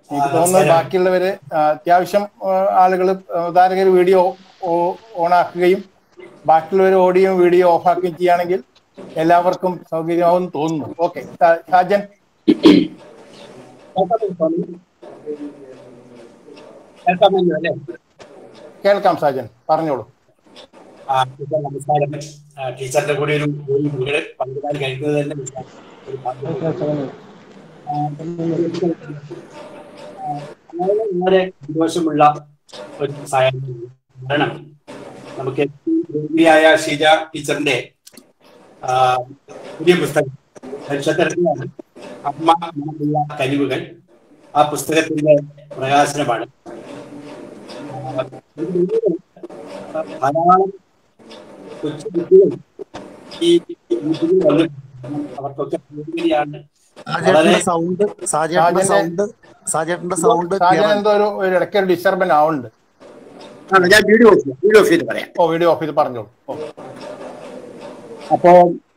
എനിക്ക് തോന്നുന്നത് ബാക്കിയുള്ളവര് അത്യാവശ്യം ആളുകൾ അവതാരകർ വീഡിയോ ഓണാക്കുകയും ബാക്കിയുള്ളവർ ഓഡിയോ വീഡിയോ ഓഫാക്കുകയും ചെയ്യുകയാണെങ്കിൽ എല്ലാവർക്കും സൗകര്യമാവും തോന്നുന്നു. ഓക്കെ, സാജൻ. കേൾക്കാം സാജൻ, പറഞ്ഞോളൂ. നമസ്കാരം. ടീച്ചറിന്റെ കൂടെ ഒരു പങ്കുകാർ കഴിക്കുന്നത് തന്നെ വളരെ സന്തോഷമുള്ള ഒരു സാഹചര്യം. കാരണം നമുക്ക് ായ ഷീജ ടീച്ചറിന്റെ പുതിയ പുസ്തകം നക്ഷത്രത്തിലാണ് അമ്മ നമുക്കുള്ള കഴിവുകൾ. ആ പുസ്തകത്തിന്റെ പ്രകാശനമാണ്. ധാരാളം കൊച്ചു കുട്ടികൾ ഈ അവർക്കൊക്കെ ഇടയ്ക്കൊരു ഡിസ്റ്റർബൻസ് ആവുന്നുണ്ട്. ഞാൻ വീഡിയോ ഓഫ് ചെയ്ത് പറയാം. വീഡിയോ ഓഫ് ചെയ്ത് പറഞ്ഞോളൂ. അപ്പോ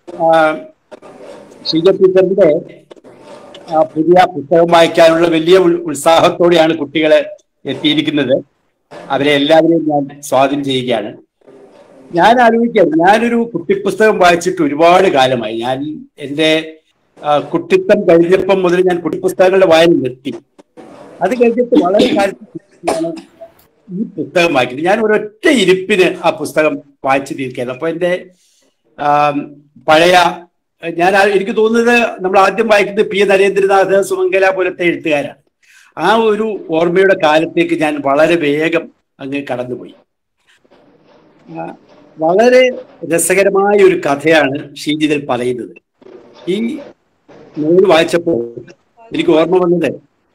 ഷീജ ടീച്ചറിന്റെ പുതിയ പുസ്തകം വായിക്കാനുള്ള വലിയ ഉത്സാഹത്തോടെയാണ് കുട്ടികളെ എത്തിയിരിക്കുന്നത്. അവരെ എല്ലാവരെയും ഞാൻ സ്വാഗതം ചെയ്യുകയാണ്. ഞാൻ ആലോചിക്കാം, ഞാനൊരു കുട്ടിപ്പുസ്തകം വായിച്ചിട്ട് ഒരുപാട് കാലമായി. ഞാൻ എൻ്റെ കുട്ടിത്തം കഴിഞ്ഞപ്പം മുതൽ ഞാൻ കുട്ടിപ്പുസ്തകങ്ങളുടെ വായന നിർത്തി. അത് കഴിഞ്ഞിട്ട് വളരെ കാലത്ത് ഈ പുസ്തകം വായിക്കുന്നത്. ഞാൻ ഒരൊറ്റ ഇരിപ്പിന് ആ പുസ്തകം വായിച്ചു തീർക്കുകയായിരുന്നു. അപ്പൊ എൻ്റെ പഴയ എനിക്ക് തോന്നുന്നത് നമ്മൾ ആദ്യം വായിക്കുന്നത് പി. നരേന്ദ്രനാഥ്, സുമംഗല പോലത്തെ എഴുത്തുകാരാണ്. ആ ഒരു ഓർമ്മയുടെ കാലത്തേക്ക് ഞാൻ വളരെ വേഗം അങ്ങ് കടന്നുപോയി. വളരെ രസകരമായ ഒരു കഥയാണ് ഷീജിതിൽ പറയുന്നത്. ഈ നോവൽ വായിച്ചപ്പോൾ എനിക്ക് ഓർമ്മ വന്നത്,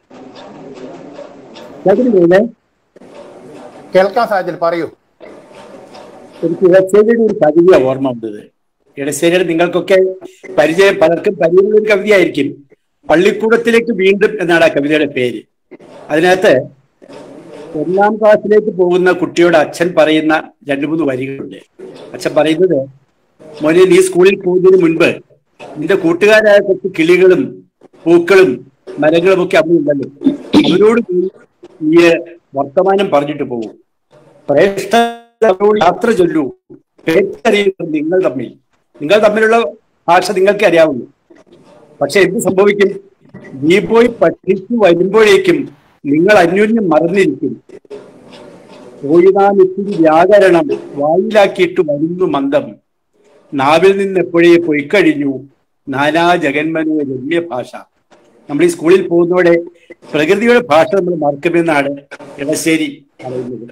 കേൾക്കാം സാജൻ, പറയൂ. എനിക്ക് ഇടശ്ശേരിയുടെ ഒരു കവിത ഓർമ്മ വന്നത്. ഇടശ്ശേരിയുടെ നിങ്ങൾക്കൊക്കെ പലർക്കും പരിചയമുള്ള ഒരു കവിതയായിരിക്കും. പള്ളിക്കൂടത്തിലേക്ക് വീണ്ടും എന്നാണ് ആ കവിതയുടെ പേര്. അതിനകത്ത് 1ാം ക്ലാസ്സിലേക്ക് പോകുന്ന കുട്ടിയോട് അച്ഛൻ പറയുന്ന 2-3 വരികളുണ്ട്. അച്ഛൻ പറയുന്നത്, മോനെ, നീ സ്കൂളിൽ പോകുന്നതിന് മുൻപ് നിന്റെ കൂട്ടുകാരായ കുറച്ച് കിളികളും പൂക്കളും മരങ്ങളും ഒക്കെ അമ്മയുണ്ടല്ലോ, അവരോട് നീ വർത്തമാനം പറഞ്ഞിട്ട് പോകും. പ്രേക്ഷകരോട് യാത്ര ചൊല്ലൂ. കേട്ടറിയുന്നത് നിങ്ങൾ തമ്മിലുള്ള ഭാഷ നിങ്ങൾക്ക് അറിയാവുന്നു. പക്ഷെ എന്ത് സംഭവിക്കും? നീ പോയി പഠിച്ചു വരുമ്പോഴേക്കും നിങ്ങൾ അന്യോന്യം മറന്നിരിക്കും. പോയിതാൻ ഇത്തിരി വ്യാകരണം വായിലാക്കിയിട്ട് വരുന്നു മന്ദം, നാവിൽ നിന്ന് എപ്പോഴേ പൊയ്ക്കഴിഞ്ഞു നാനാ ജഗന്മനോ രമ്യ ഭാഷ. നമ്മൾ ഈ സ്കൂളിൽ പോകുന്നതോടെ പ്രകൃതിയുടെ ഭാഷ നമ്മൾ മറക്കുമെന്നാണ് ഇടശ്ശേരി പറയുന്നത്.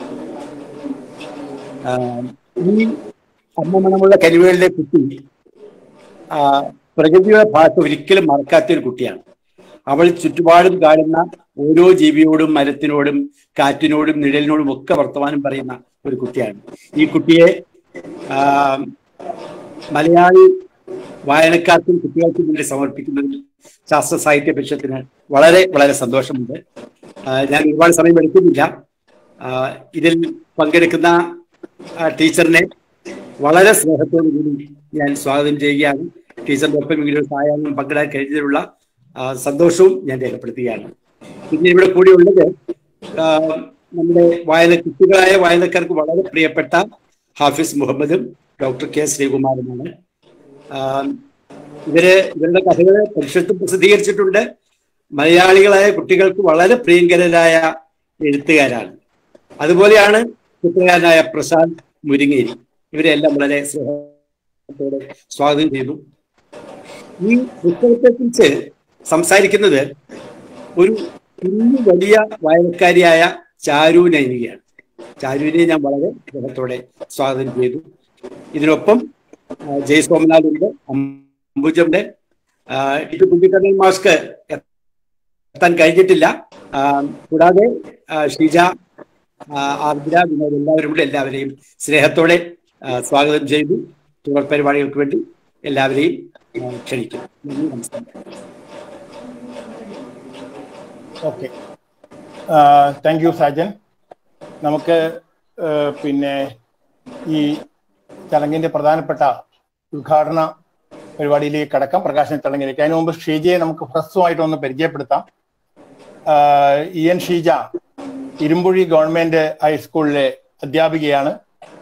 ഈ അമ്മ മണമുള്ള കനിവുകളിലെ കുട്ടി പ്രകൃതിയുടെ ഭാഷ ഒരിക്കലും മറക്കാത്തൊരു കുട്ടിയാണ്. അവൾ ചുറ്റുപാടും കാണുന്ന ഓരോ ജീവിയോടും മരത്തിനോടും കാറ്റിനോടും നിഴലിനോടും ഒക്കെ വർത്തമാനം പറയുന്ന ഒരു കുട്ടിയാണ്. ഈ കുട്ടിയെ മലയാളി വായനക്കാർക്കും കുട്ടികൾക്കും വേണ്ടി സമർപ്പിക്കുന്നതിൽ ശാസ്ത്ര സാഹിത്യ പരിഷത്തിന് വളരെ വളരെ സന്തോഷമുണ്ട്. ഞാൻ ഒരുപാട് സമയം എടുക്കുന്നില്ല. ഇതിൽ പങ്കെടുക്കുന്ന ടീച്ചറിനെ വളരെ സ്നേഹത്തോടു കൂടി ഞാൻ സ്വാഗതം ചെയ്യുകയാണ്. ടീച്ചറിന്റെ ഒപ്പം ഇങ്ങനെ സഹായം പങ്കിടാൻ കഴിഞ്ഞതിലുള്ള സന്തോഷവും ഞാൻ രേഖപ്പെടുത്തുകയാണ്. പിന്നെ ഇവിടെ കൂടിയുള്ളത് നമ്മുടെ കുട്ടികളായ വായനക്കാർക്ക് വളരെ പ്രിയപ്പെട്ട ഹാഫിസ് മുഹമ്മദും ഡോക്ടർ കെ ശ്രീകുമാറുമാണ്. ഇവരുടെ കഥകൾ പരിഷത്ത് പ്രസിദ്ധീകരിച്ചിട്ടുണ്ട്. മലയാളികളായ കുട്ടികൾക്ക് വളരെ പ്രിയങ്കരരായ എഴുത്തുകാരാണ്. അതുപോലെയാണ് ചിത്രകാരനായ പ്രശാന്ത് മുരിങ്ങേരി. ഇവരെല്ലാം വളരെ സ്നേഹത്തോടെ സ്വാഗതം ചെയ്തു. ഈ പുസ്തകത്തെ കുറിച്ച് സംസാരിക്കുന്നത് ഒരു വലിയ വായനക്കാരിയായ ചാരു നൈനികയാണ്. ചാരുവിനെ ഞാൻ വളരെ സ്നേഹത്തോടെ സ്വാഗതം ചെയ്തു. ഇതിനൊപ്പം ജയ് സോമനാഥുണ്ട്, അംബുജുണ്ട്. ഇത് കുഞ്ഞിക്കണ്ണൻ മാസ്ക് എത്താൻ കഴിഞ്ഞിട്ടില്ല. കൂടാതെ ഷീജ, ആർദ്ര, വിനോദ് എല്ലാവരും കൂടെ എല്ലാവരെയും സ്നേഹത്തോടെ സ്വാഗതം ചെയ്തു. തുടർ പരിപാടികൾക്ക് വേണ്ടി എല്ലാവരെയും ക്ഷണിക്കുന്നു. നമസ്കാരം. Okay, thank you Sajan. നമുക്ക് പിന്നെ ഈ ചടങ്ങിന്റെ പ്രധാനപ്പെട്ട ഉദ്ഘാടന പരിപാടിയിലേക്ക് കടക്കാം, പ്രകാശന ചടങ്ങിലേക്ക്. അതിനു മുമ്പ് ഷീജയെ നമുക്ക് ഹ്രസ്വമായിട്ടൊന്ന് പരിചയപ്പെടുത്താം. EN ഷീജ ഇരുമ്പുഴി ഗവൺമെന്റ് ഹൈസ്കൂളിലെ അധ്യാപികയാണ്.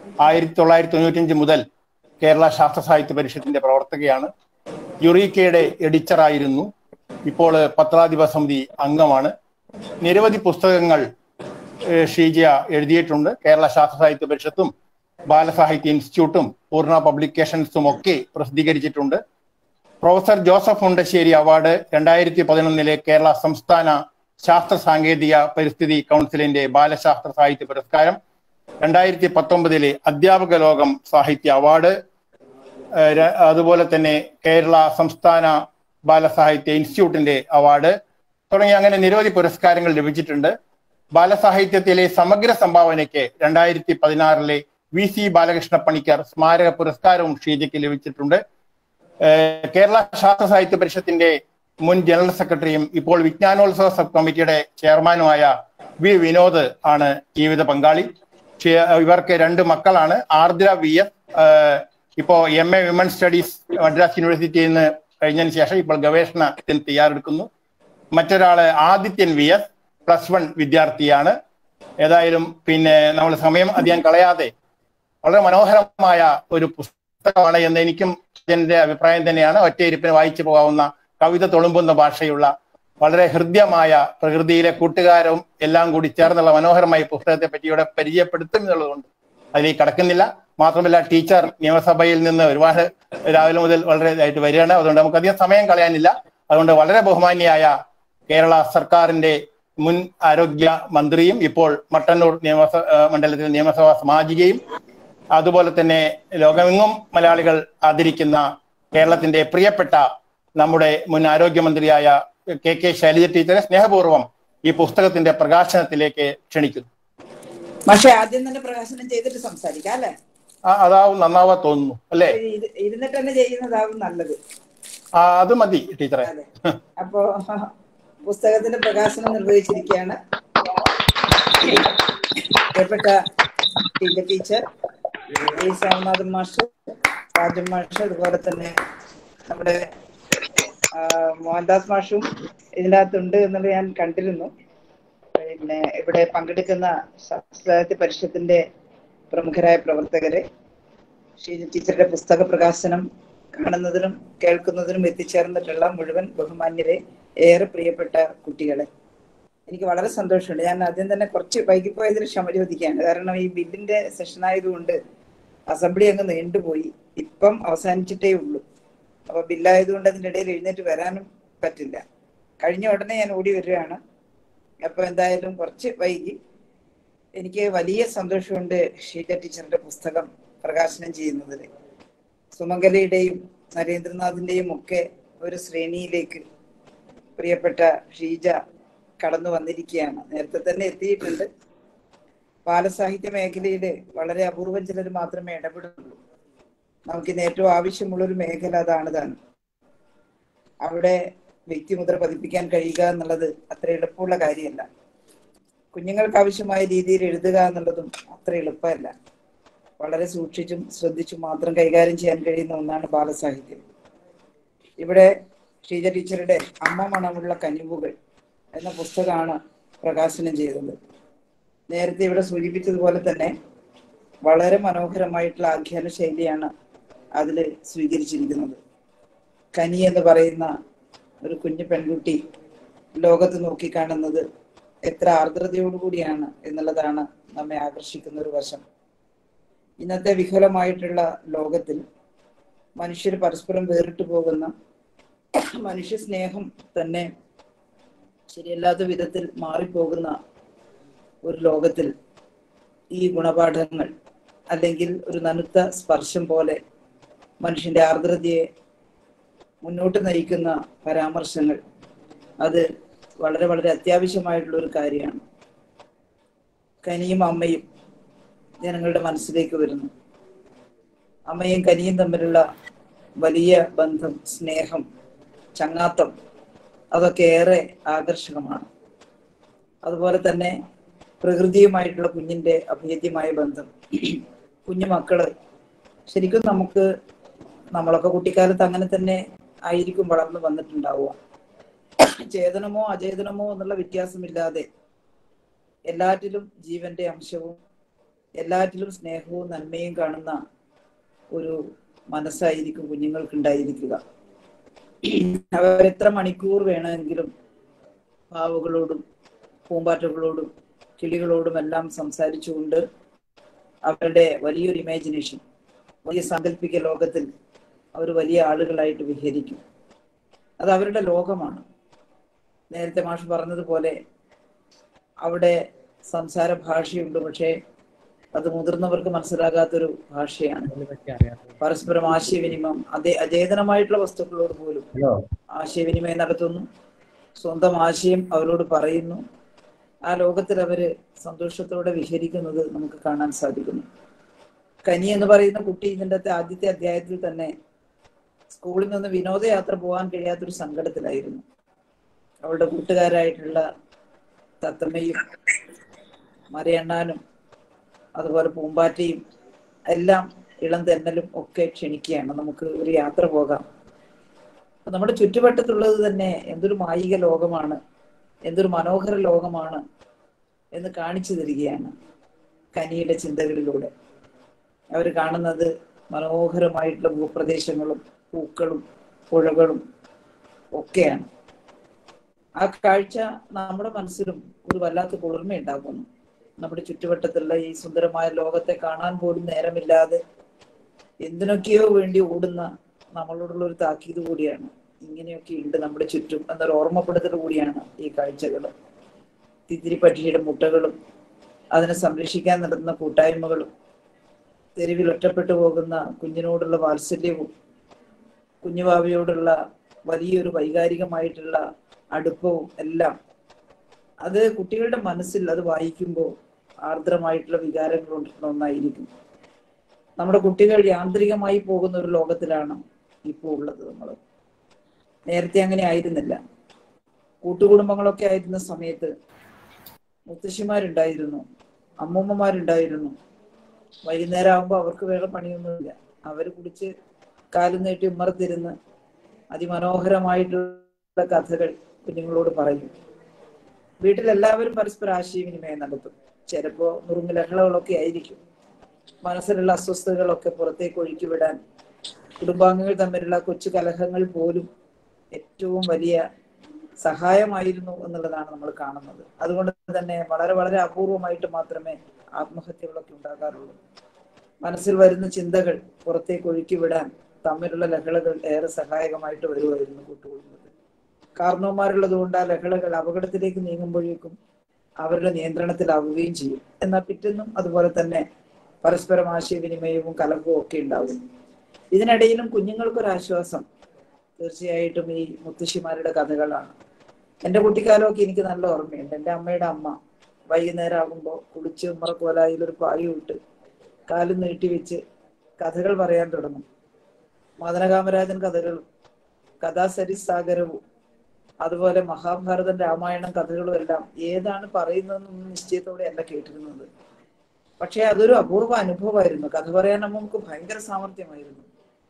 1995 മുതൽ കേരള ശാസ്ത്ര സാഹിത്യ പരിഷത്തിന്റെ പ്രവർത്തകയാണ്. യുറീക്കയുടെ എഡിറ്ററായിരുന്നു. ഇപ്പോൾ പത്രാധിപ സമിതി അംഗമാണ്. നിരവധി പുസ്തകങ്ങൾ ഷീജ എഴുതിയിട്ടുണ്ട്. കേരള ശാസ്ത്ര സാഹിത്യ പരിഷത്തും ബാലസാഹിത്യ ഇൻസ്റ്റിറ്റ്യൂട്ടും പൂർണ്ണ പബ്ലിക്കേഷൻസും ഒക്കെ പ്രസിദ്ധീകരിച്ചിട്ടുണ്ട്. Professor Joseph Mundassery award 2011 Kerala സംസ്ഥാന ശാസ്ത്ര സാങ്കേതിക പരിസ്ഥിതി കൗൺസിലിന്റെ ബാലശാസ്ത്ര സാഹിത്യ പുരസ്കാരം, 2019 അധ്യാപക ലോകം സാഹിത്യ അവാർഡ്, അതുപോലെ തന്നെ കേരള സംസ്ഥാന ബാലസാഹിത്യ ഇൻസ്റ്റിറ്റ്യൂട്ടിന്റെ അവാർഡ് തുടങ്ങി അങ്ങനെ നിരവധി പുരസ്കാരങ്ങൾ ലഭിച്ചിട്ടുണ്ട്. ബാലസാഹിത്യത്തിലെ സമഗ്ര സംഭാവനയ്ക്ക് 2016 VC ബാലകൃഷ്ണ പണിക്കർ സ്മാരക പുരസ്കാരവും ഷീജയ്ക്ക് ലഭിച്ചിട്ടുണ്ട്. കേരള ശാസ്ത്ര സാഹിത്യ പരിഷത്തിന്റെ മുൻ ജനറൽ സെക്രട്ടറിയും ഇപ്പോൾ വിജ്ഞാനോത്സവ സബ് കമ്മിറ്റിയുടെ ചെയർമാനുമായ വി വിനോദ് ആണ് ജീവിത പങ്കാളി. ഇവർക്ക് 2 മക്കളാണ്. ആർദ്ര VS ഇപ്പോ MA വിമൻ സ്റ്റഡീസ് മദ്രാസ് യൂണിവേഴ്സിറ്റിയിൽ നിന്ന് കഴിഞ്ഞതിന് ശേഷം ഇപ്പോൾ ഗവേഷണത്തിന് തയ്യാറെടുക്കുന്നു. മറ്റൊരാള് ആദിത്യൻ VS +1 വിദ്യാർത്ഥിയാണ്. ഏതായാലും പിന്നെ നമ്മൾ സമയം അധികം കളയാതെ വളരെ മനോഹരമായ ഒരു പുസ്തകമാണ് എന്ന് എനിക്കും എന്റെ അഭിപ്രായം തന്നെയാണ്. ഒറ്റയിരിപ്പിന് വായിച്ചു പോകാവുന്ന, കവിത തുളുമ്പുന്ന ഭാഷയുള്ള, വളരെ ഹൃദ്യമായ, പ്രകൃതിയിലെ കൂട്ടുകാരും എല്ലാം കൂടി ചേർന്നുള്ള മനോഹരമായ പുസ്തകത്തെ പറ്റി ഇവിടെ പരിചയപ്പെടുത്തും എന്നുള്ളതുകൊണ്ട് അതിലേക്ക് കടക്കുന്നില്ല. മാത്രമല്ല ടീച്ചർ നിയമസഭയിൽ നിന്ന് ഒരുപാട് രാവിലെ മുതൽ വളരെ ഇതായിട്ട് വരികയാണ്. അതുകൊണ്ട് നമുക്കധികം സമയം കളയാനില്ല. അതുകൊണ്ട് വളരെ ബഹുമാന്യായ കേരള സർക്കാരിന്റെ മുൻ ആരോഗ്യ മന്ത്രിയും ഇപ്പോൾ മട്ടന്നൂർ മണ്ഡലത്തിലെ നിയമസഭാ സാമാജികയും അതുപോലെ തന്നെ ലോകമെങ്ങും മലയാളികൾ ആദരിക്കുന്ന കേരളത്തിന്റെ പ്രിയപ്പെട്ട നമ്മുടെ മുൻ ആരോഗ്യമന്ത്രിയായ KK ശൈലജ ടീച്ചറെ സ്നേഹപൂർവ്വം ഈ പുസ്തകത്തിന്റെ പ്രകാശനത്തിലേക്ക് ക്ഷണിക്കുന്നു. പക്ഷെ ആദ്യം തന്നെ പ്രകാശനം ചെയ്തിട്ട് സംസാരിക്കാം അല്ലെ? അതാവും നന്നാവാ തോന്നുന്നു അല്ലേ? ഇരുന്നിട്ട് തന്നെ ചെയ്യുന്നതാവും നല്ലത്. അത് മതി ടീച്ചറെ. അപ്പോ പുസ്തകത്തിന്റെ പ്രകാശനം നിർവഹിച്ചിരിക്കുകയാണ് പ്രിയപ്പെട്ട ടീച്ചർ സോമനാഥൻ മാഷ്, രാജൻ മാഷ്, അതുപോലെ തന്നെ നമ്മുടെ മോഹൻദാസ് മാഷും ഇതിനകത്തുണ്ട് എന്നുള്ളത് ഞാൻ കണ്ടിരുന്നു. പിന്നെ ഇവിടെ പങ്കെടുക്കുന്ന സാഹിത്യ പരിഷത്തിന്റെ പ്രമുഖരായ പ്രവർത്തകരെ, ഷീജ ടീച്ചറുടെ പുസ്തക പ്രകാശനം കാണുന്നതിനും കേൾക്കുന്നതിനും എത്തിച്ചേർന്നിട്ടുള്ള മുഴുവൻ ബഹുമാന്യരെ, ഏറെ പ്രിയപ്പെട്ട കുട്ടികളെ, എനിക്ക് വളരെ സന്തോഷമുണ്ട്. ഞാൻ ആദ്യം തന്നെ കുറച്ച് വൈകിപ്പോയതിന് ക്ഷമ ചോദിക്കുകയാണ്. കാരണം ഈ ബില്ലിന്റെ സെഷൻ ആയതുകൊണ്ട് അസംബ്ലി അങ്ങ് നീണ്ടുപോയി. ഇപ്പം അവസാനിച്ചിട്ടേ ഉള്ളൂ. അപ്പൊ ബില്ലായതുകൊണ്ട് അതിൻ്റെ ഇടയിൽ എഴുന്നേറ്റ് വരാനും പറ്റില്ല. കഴിഞ്ഞ ഉടനെ ഞാൻ ഓടി വരികയാണ്. അപ്പൊ എന്തായാലും കുറച്ച് വൈകി. എനിക്ക് വലിയ സന്തോഷമുണ്ട് ഷീജ ടീച്ചറുടെ പുസ്തകം പ്രകാശനം ചെയ്യുന്നതിൽ. സുമംഗലയുടെയും നരേന്ദ്രനാഥിന്റെയും ഒക്കെ ഒരു ശ്രേണിയിലേക്ക് പ്രിയപ്പെട്ട ഷീജ കടന്നു വന്നിരിക്കുകയാണ്. നേരത്തെ തന്നെ എത്തിയിട്ടുണ്ട്. ബാലസാഹിത്യ മേഖലയിൽ വളരെ അപൂർവം ചിലർ മാത്രമേ ഇടപെടുന്നുള്ളൂ. നമുക്കിന്ന് ഏറ്റവും ആവശ്യമുള്ളൊരു മേഖല അതാണ് താനും. അവിടെ വ്യക്തിമുദ്ര പതിപ്പിക്കാൻ കഴിയുക എന്നുള്ളത് അത്ര എളുപ്പമുള്ള കാര്യമല്ല. കുഞ്ഞുങ്ങൾക്ക് ആവശ്യമായ രീതിയിൽ എഴുതുക എന്നുള്ളതും അത്ര എളുപ്പമല്ല. വളരെ സൂക്ഷിച്ചും ശ്രദ്ധിച്ചും മാത്രം കൈകാര്യം ചെയ്യാൻ കഴിയുന്ന ഒന്നാണ് ബാലസാഹിത്യം. ഇവിടെ ഷീജ ടീച്ചറുടെ അമ്മ മണമുള്ള കനിവുകൾ എന്ന പുസ്തകമാണ് പ്രകാശനം ചെയ്തത്. നേരത്തെ ഇവിടെ സൂചിപ്പിച്ചതുപോലെ തന്നെ വളരെ മനോഹരമായിട്ടുള്ള ആഖ്യാന ശൈലിയാണ് അതിൽ സ്വീകരിച്ചിരിക്കുന്നത്. കനി എന്ന് പറയുന്ന ഒരു കുഞ്ഞു പെൺകുട്ടി ലോകത്ത് നോക്കിക്കാണുന്നത് എത്ര ആർദ്രതയോടുകൂടിയാണ് എന്നുള്ളതാണ് നമ്മെ ആകർഷിക്കുന്ന ഒരു വശം. ഇന്നത്തെ വിഹുലമായിട്ടുള്ള ലോകത്തിൽ മനുഷ്യർ പരസ്പരം വേറിട്ടു പോകുന്ന, മനുഷ്യ സ്നേഹം തന്നെ ശരിയല്ലാത്ത വിധത്തിൽ മാറിപ്പോകുന്ന ഒരു ലോകത്തിൽ ഈ ഗുണപാഠങ്ങൾ അല്ലെങ്കിൽ ഒരു നനുത്ത സ്പർശം പോലെ മനുഷ്യന്റെ ആർദ്രതയെ മുന്നോട്ട് നയിക്കുന്ന പരാമർശങ്ങൾ, അത് വളരെ വളരെ അത്യാവശ്യമായിട്ടുള്ള ഒരു കാര്യമാണ്. കനിയും അമ്മയും ജനങ്ങളുടെ മനസ്സിലേക്ക് വരുന്നു. അമ്മയും കനിയും തമ്മിലുള്ള വലിയ ബന്ധം, സ്നേഹം, ചങ്ങാത്തം, അതൊക്കെ ഏറെ ആകർഷകമാണ്. അതുപോലെ തന്നെ പ്രകൃതിയുമായിട്ടുള്ള കുഞ്ഞിന്റെ അഭേദ്യമായ ബന്ധം. കുഞ്ഞു മക്കള് ശരിക്കും നമ്മളൊക്കെ കുട്ടിക്കാലത്ത് അങ്ങനെ തന്നെ ആയിരിക്കും വളർന്നു വന്നിട്ടുണ്ടാവുക. ചേതനമോ അചേതനമോ എന്നുള്ള വ്യത്യാസമില്ലാതെ എല്ലാറ്റിലും ജീവന്റെ അംശവും എല്ലാറ്റിലും സ്നേഹവും നന്മയും കാണുന്ന ഒരു മനസ്സായിരിക്കും കുഞ്ഞുങ്ങൾക്ക് ഉണ്ടായിരിക്കുക. അവരെത്ര മണിക്കൂർ വേണമെങ്കിലും പാവകളോടും പൂമ്പാറ്റകളോടും കിളികളോടും എല്ലാം സംസാരിച്ചുകൊണ്ട് അവരുടെ വലിയൊരു ഇമാജിനേഷൻ, വലിയ സാങ്കല്പിക ലോകത്തിൽ അവർ വലിയ ആളുകളായിട്ട് വിഹരിക്കും. അത് അവരുടെ ലോകമാണ്. നേരത്തെ മാഷ് പറഞ്ഞതുപോലെ അവിടെ സംസാര ഭാഷയുണ്ട്, പക്ഷേ അത് മുതിർന്നവർക്ക് മനസ്സിലാകാത്തൊരു ഭാഷയാണ്. പരസ്പരം ആശയവിനിമയം, അചേതനമായിട്ടുള്ള വസ്തുക്കളോട് പോലും ആശയവിനിമയം നടത്തുന്നു, സ്വന്തം ആശയം അവരോട് പറയുന്നു. ആ ലോകത്തിൽ അവര് സന്തോഷത്തോടെ വിഹരിക്കുന്നത് നമുക്ക് കാണാൻ സാധിക്കുന്നു. കനി എന്ന് പറയുന്ന കുട്ടി ഇതിൻ്റെ ആദ്യത്തെ അധ്യായത്തിൽ തന്നെ സ്കൂളിൽ നിന്ന് വിനോദയാത്ര പോകാൻ കഴിയാത്തൊരു സങ്കടത്തിലായിരുന്നു. അവളുടെ കൂട്ടുകാരായിട്ടുള്ള തത്തമ്മയും മരയണ്ണാനും അതുപോലെ പൂമ്പാറ്റയും എല്ലാം ഇളം തെന്നലും ഒക്കെ ക്ഷണിക്കുകയാണ്, നമുക്ക് ഒരു യാത്ര പോകാം. നമ്മുടെ ചുറ്റുവട്ടത്തുള്ളത് തന്നെ എന്തൊരു മായിക ലോകമാണ്, എന്തൊരു മനോഹര ലോകമാണ് എന്ന് കാണിച്ചു തരികയാണ് കനിയുടെ ചിന്തകളിലൂടെ. അവർ കാണുന്നത് മനോഹരമായിട്ടുള്ള ഭൂപ്രദേശങ്ങളും പൂക്കളും പുഴകളും ഒക്കെയാണ്. ആ കാഴ്ച നമ്മുടെ മനസ്സിലും ഒരു വല്ലാത്ത കുളിർമയുണ്ടാക്കുന്നു. നമ്മുടെ ചുറ്റുവട്ടത്തുള്ള ഈ സുന്ദരമായ ലോകത്തെ കാണാൻ പോലും നേരമില്ലാതെ എന്തിനൊക്കെയോ വേണ്ടി ഓടുന്ന നമ്മളോടുള്ള ഒരു താക്കീത് കൂടിയാണ്. ഇങ്ങനെയൊക്കെ ഉണ്ട് നമ്മുടെ ചുറ്റും എന്നൊരു ഓർമ്മപ്പെടുത്തൽ കൂടിയാണ് ഈ കാഴ്ചകൾ. തിത്തിരിപ്പട്ടിയുടെ മുട്ടകളും അതിനെ സംരക്ഷിക്കാൻ നടത്തുന്ന കൂട്ടായ്മകളും തെരുവിൽ ഒറ്റപ്പെട്ടു പോകുന്ന കുഞ്ഞിനോടുള്ള വാത്സല്യവും കുഞ്ഞുവാവയോടുള്ള വലിയൊരു വൈകാരികമായിട്ടുള്ള അടുപ്പവും എല്ലാം അത് കുട്ടികളുടെ മനസ്സിൽ അത് വായിക്കുമ്പോൾ ആർദ്രമായിട്ടുള്ള വികാരങ്ങൾ കൊണ്ടിട്ടുള്ള ഒന്നായിരിക്കും. നമ്മുടെ കുട്ടികൾ യാന്ത്രികമായി പോകുന്ന ഒരു ലോകത്തിലാണ് ഇപ്പോൾ ഉള്ളത്. നമ്മൾ നേരത്തെ അങ്ങനെ ആയിരുന്നില്ല. കൂട്ടുകുടുംബങ്ങളൊക്കെ ആയിരുന്ന സമയത്ത് മുത്തശ്ശിമാരുണ്ടായിരുന്നു, അമ്മൂമ്മമാരുണ്ടായിരുന്നു. വൈകുന്നേരം ആകുമ്പോൾ അവർക്ക് വേറെ പണിയൊന്നുമില്ല. അവർ കുടിച്ച് കാലും നീട്ടി ഉമ്മറത്തിരുന്ന് അതിമനോഹരമായിട്ടുള്ള കഥകൾ കുഞ്ഞുങ്ങളോട് പറയും. വീട്ടിലെല്ലാവരും പരസ്പരം ആശയവിനിമയം നടത്തും. ചിലപ്പോ നുറുങ്ങ് ലഹളകളൊക്കെ ആയിരിക്കും. മനസ്സിലുള്ള അസ്വസ്ഥതകളൊക്കെ പുറത്തേക്ക് ഒഴുക്കി വിടാൻ കുടുംബാംഗങ്ങൾ തമ്മിലുള്ള കൊച്ചു കലഹങ്ങൾ പോലും ഏറ്റവും വലിയ സഹായമായിരുന്നു എന്നുള്ളതാണ് നമ്മൾ കാണുന്നത്. അതുകൊണ്ട് തന്നെ വളരെ വളരെ അപൂർവമായിട്ട് മാത്രമേ ആത്മഹത്യകളൊക്കെ ഉണ്ടാകാറുള്ളൂ. മനസ്സിൽ വരുന്ന ചിന്തകൾ പുറത്തേക്ക് ഒഴുക്കി വിടാൻ തമ്മിലുള്ള ലഹളകൾ ഏറെ സഹായകമായിട്ട് വരുമായിരുന്നു കൂട്ടുകുടുംബത്തിൽ. കാരണവന്മാരുള്ളത് കൊണ്ട് ആ ലഹളകൾ അപകടത്തിലേക്ക് നീങ്ങുമ്പോഴേക്കും അവരുടെ നിയന്ത്രണത്തിലാവുകയും ചെയ്യും. എന്നാൽ പിറ്റെന്നും അതുപോലെ തന്നെ പരസ്പരം ആശയവിനിമയവും കലമ്പും ഒക്കെ ഉണ്ടാവും. ഇതിനിടയിലും കുഞ്ഞുങ്ങൾക്കൊരാശ്വാസം തീർച്ചയായിട്ടും ഈ മുത്തശ്ശിമാരുടെ കഥകളാണ്. എൻ്റെ കുട്ടിക്കാലമൊക്കെ എനിക്ക് നല്ല ഓർമ്മയുണ്ട്. എൻ്റെ അമ്മയുടെ അമ്മ വൈകുന്നേരം ആകുമ്പോൾ കുളിച്ച് ഉമ്മറക്കോലായിൽ ഒരു പായും ഇട്ട് കാലും നീട്ടിവെച്ച് കഥകൾ പറയാൻ തുടങ്ങും. മദനകാമരാജൻ കഥകളും കഥാസരിസാഗരവും അതുപോലെ മഹാഭാരതം രാമായണം കഥകളും എല്ലാം ഏതാണ് പറയുന്നതെന്നൊന്നും നിശ്ചയത്തോടെ അല്ല കേട്ടിരുന്നത്. പക്ഷെ അതൊരു അപൂർവ അനുഭവമായിരുന്നു. കഥ പറയാൻ നമുക്ക് ഭയങ്കര സാമർഥ്യമായിരുന്നു.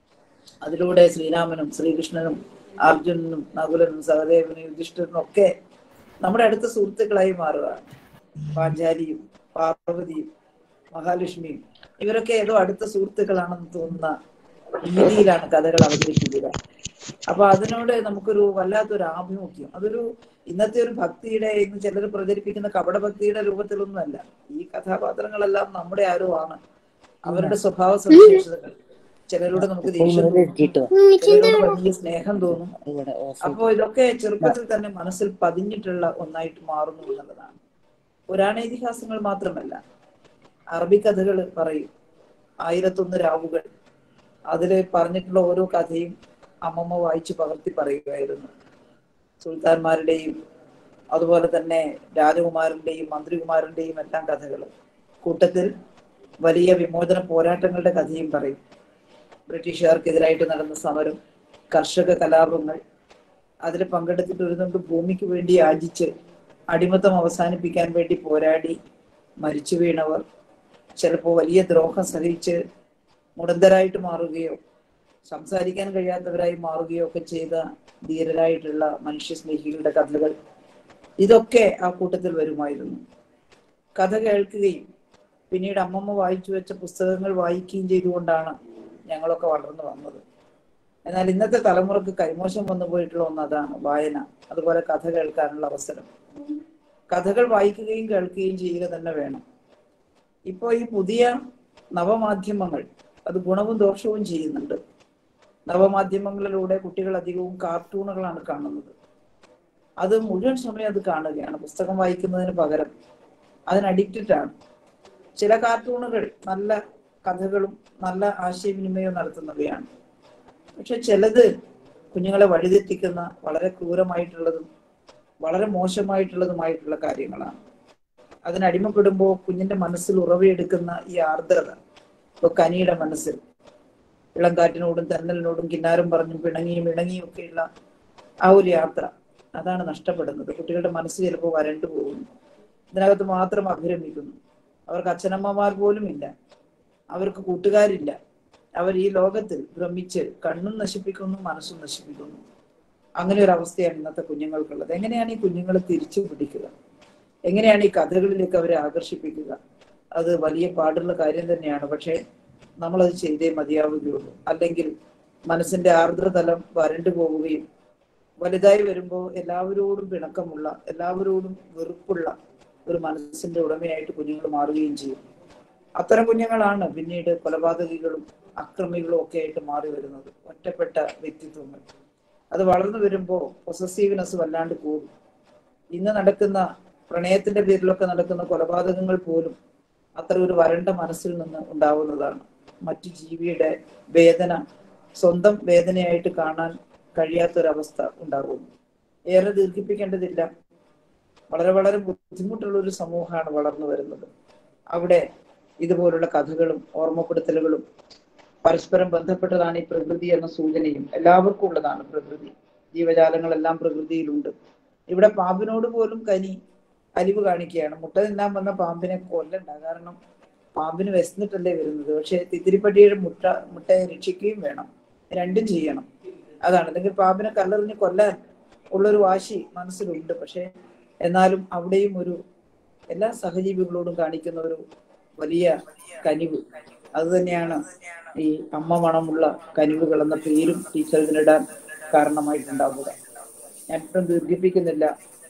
അതിലൂടെ ശ്രീരാമനും ശ്രീകൃഷ്ണനും അർജുനനും നകുലനും സഹദേവനും യുധിഷ്ഠിരനും ഒക്കെ നമ്മുടെ അടുത്ത സുഹൃത്തുക്കളായി മാറുകയാണ്. പാഞ്ചാലിയും പാർവതിയും മഹാലക്ഷ്മിയും ഇവരൊക്കെ ഏതോ അടുത്ത സുഹൃത്തുക്കളാണെന്ന് തോന്നുന്ന രീതിയിലാണ് കഥകൾ അവതരിപ്പിക്കുക. അപ്പൊ അതിനോട് നമുക്കൊരു വല്ലാത്തൊരു ആഭിമുഖ്യം, അതൊരു ഇന്നത്തെ ഒരു ഭക്തിയുടെ, ഇന്ന് ചിലർ പ്രചരിപ്പിക്കുന്ന കപടഭക്തിയുടെ രൂപത്തിലൊന്നുമല്ല. ഈ കഥാപാത്രങ്ങളെല്ലാം നമ്മുടെ ആരോ ആണ്. അവരുടെ സ്വഭാവ സവിശേഷതകൾ, ചിലരോട് നമുക്ക് ദേഷ്യം തോന്നും, ചിലരോട് വലിയ സ്നേഹം തോന്നും. അപ്പോ ഇതൊക്കെ ചെറുപ്പത്തിൽ തന്നെ മനസ്സിൽ പതിഞ്ഞിട്ടുള്ള ഒന്നായിട്ട് മാറുന്നു എന്നുള്ളതാണ്. പുരാണേതിഹാസങ്ങൾ മാത്രമല്ല, അറബി കഥകൾ പറയും. 1001 രാവുകൾ, അതിൽ പറഞ്ഞിട്ടുള്ള ഓരോ കഥയും അമ്മമ്മ വായിച്ച് പകർത്തി പറയുകയായിരുന്നു. സുൽത്താൻമാരുടെയും അതുപോലെ തന്നെ രാജകുമാരന്റെയും മന്ത്രികുമാരന്റെയും എല്ലാം കഥകൾ. കൂട്ടത്തിൽ വലിയ വിമോചന പോരാട്ടങ്ങളുടെ കഥയും പറയും. ബ്രിട്ടീഷുകാർക്കെതിരായിട്ട് നടന്ന സമരം, കർഷക കലാപങ്ങൾ, അതിൽ പങ്കെടുത്തിട്ട് ഒരു ഭൂമിക്ക് വേണ്ടി യാചിച്ച് അടിമത്തം അവസാനിപ്പിക്കാൻ വേണ്ടി പോരാടി മരിച്ചു വീണവർ, ചിലപ്പോൾ വലിയ ദ്രോഹം സഹിച്ച് മുടന്തരായിട്ട് മാറുകയോ സംസാരിക്കാൻ കഴിയാത്തവരായി മാറുകയോ ഒക്കെ ചെയ്ത ധീരരായിട്ടുള്ള മനുഷ്യസ്നേഹികളുടെ കഥകൾ, ഇതൊക്കെ ആ കൂട്ടത്തിൽ വരുമായിരുന്നു. കഥ കേൾക്കുകയും പിന്നീട് അമ്മമ്മ വായിച്ചു വെച്ച പുസ്തകങ്ങൾ വായിക്കുകയും ചെയ്തുകൊണ്ടാണ് ഞങ്ങളൊക്കെ വളർന്നു വന്നത്. എന്നാൽ ഇന്നത്തെ തലമുറക്ക് കൈമോശം വന്നു പോയിട്ടുള്ള ഒന്ന് അതാണ് വായന, അതുപോലെ കഥ കേൾക്കാനുള്ള അവസരം. കഥകൾ വായിക്കുകയും കേൾക്കുകയും ചെയ്യുക തന്നെ വേണം. ഇപ്പോൾ ഈ പുതിയ നവമാധ്യമങ്ങൾ അത് ഗുണവും ദോഷവും ചെയ്യുന്നുണ്ട്. നവമാധ്യമങ്ങളിലൂടെ കുട്ടികൾ അധികവും കാർട്ടൂണുകളാണ് കാണുന്നത്. അത് മുഴുവൻ സമയം അത് കാണുകയാണ്, പുസ്തകം വായിക്കുന്നതിന് പകരം അതിന് അഡിക്റ്റഡ് ആണ്. ചില കാർട്ടൂണുകൾ നല്ല കഥകളും നല്ല ആശയവിനിമയവും നടത്തുന്നവയാണ്. പക്ഷെ ചിലത് കുഞ്ഞുങ്ങളെ വഴിതെറ്റിക്കുന്ന വളരെ ക്രൂരമായിട്ടുള്ളതും വളരെ മോശമായിട്ടുള്ളതുമായിട്ടുള്ള കാര്യങ്ങളാണ്. അതിനടിമപ്പെടുമ്പോൾ കുഞ്ഞിന്റെ മനസ്സിൽ ഉറവയെടുക്കുന്ന ഈ ആർദ്രത, ഇപ്പൊ കനിയുടെ മനസ്സിൽ ഇളം കാറ്റിനോടും തെന്നലിനോടും കിന്നാരം പറഞ്ഞും പിണങ്ങിയും ഇണങ്ങിയും ഒക്കെയുള്ള ആ ഒരു യാത്ര, അതാണ് നഷ്ടപ്പെടുന്നത്. കുട്ടികളുടെ മനസ്സ് ചിലപ്പോൾ വരണ്ടു പോകുന്നു, ഇതിനകത്ത് മാത്രം അഭിരമിക്കുന്നു. അവർക്ക് അച്ഛനമ്മമാർ പോലും ഇല്ല, അവർക്ക് കൂട്ടുകാരില്ല. അവർ ഈ ലോകത്തിൽ ഭ്രമിച്ച് കണ്ണും നശിപ്പിക്കുന്നു, മനസ്സും നശിപ്പിക്കുന്നു. അങ്ങനെ ഒരു അവസ്ഥയാണ് ഇന്നത്തെ കുഞ്ഞുങ്ങൾക്കുള്ളത്. എങ്ങനെയാണ് ഈ കുഞ്ഞുങ്ങളെ തിരിച്ചു പിടിക്കുക? എങ്ങനെയാണ് ഈ കഥകളിലേക്ക് അവരെ ആകർഷിപ്പിക്കുക? അത് വലിയ പാടുള്ള കാര്യം തന്നെയാണ്. പക്ഷേ നമ്മളത് ചെയ്തേ മതിയാവുകയുള്ളൂ. അല്ലെങ്കിൽ മനസ്സിന്റെ ആർദ്രതലം വരണ്ടു പോവുകയും വലുതായി വരുമ്പോൾ എല്ലാവരോടും പിണക്കമുള്ള, എല്ലാവരോടും വെറുപ്പുള്ള ഒരു മനസ്സിന്റെ ഉടമയായിട്ട് കുഞ്ഞുങ്ങൾ മാറുകയും ചെയ്യും. അത്തരം കുഞ്ഞുങ്ങളാണ് പിന്നീട് കൊലപാതകികളും അക്രമികളും ഒക്കെ ആയിട്ട് മാറി വരുന്നത്. ഒറ്റപ്പെട്ട വ്യക്തിത്വങ്ങൾ. അത് വളർന്നു വരുമ്പോൾ പൊസസീവ്നെസ് വല്ലാണ്ട് കൂടും. ഇന്ന് നടക്കുന്ന പ്രണയത്തിന്റെ പേരിലൊക്കെ നടക്കുന്ന കൊലപാതകങ്ങൾ പോലും അത്ര ഒരു വരണ്ട മനസ്സിൽ നിന്ന് ഉണ്ടാവുന്നതാണ്. മറ്റു ജീവിയുടെ വേദന സ്വന്തം വേദനയായിട്ട് കാണാൻ കഴിയാത്തൊരവസ്ഥ ഉണ്ടാകുന്നു. ഏറെ ദീർഘിപ്പിക്കേണ്ടതില്ല. വളരെ വളരെ ബുദ്ധിമുട്ടുള്ള ഒരു സമൂഹമാണ് വളർന്നു വരുന്നത്. അവിടെ ഇതുപോലുള്ള കഥകളും ഓർമ്മപ്പെടുത്തലുകളും പരസ്പരം ബന്ധപ്പെട്ടതാണ് ഈ പ്രകൃതി എന്ന സൂചനയും എല്ലാവർക്കും ഉള്ളതാണ്. പ്രകൃതി, ജീവജാലങ്ങളെല്ലാം പ്രകൃതിയിലുണ്ട്. ഇവിടെ പാമ്പിനോട് പോലും കനി അലിവ് കാണിക്കുകയാണ്. മുട്ട തിന്നാൻ വന്ന പാമ്പിനെ കൊല്ലണ്ട, കാരണം പാമ്പിന് വിശന്നിട്ടല്ലേ വരുന്നത്. പക്ഷെ തിത്തിരിപ്പട്ടിയുടെ മുട്ടയെ രക്ഷിക്കുകയും വേണം, രണ്ടും ചെയ്യണം. അതാണ്. അല്ലെങ്കിൽ പാമ്പിനെ കല്ലെറിഞ്ഞ് കൊല്ലാൻ ഉള്ളൊരു വാശി മനസ്സിലുണ്ട്. പക്ഷെ എന്നാലും അവിടെയും ഒരു എല്ലാ സഹജീവികളോടും കാണിക്കുന്ന ഒരു വലിയ കനിവ്, അത് തന്നെയാണ് ഈ അമ്മ മണമുള്ള കനിവുകൾ എന്ന പേരും ടീച്ചർ ഇതിനിടാൻ കാരണമായിട്ടുണ്ടാവുക. ഞാനിപ്പം ദീർഘിപ്പിക്കുന്നില്ല.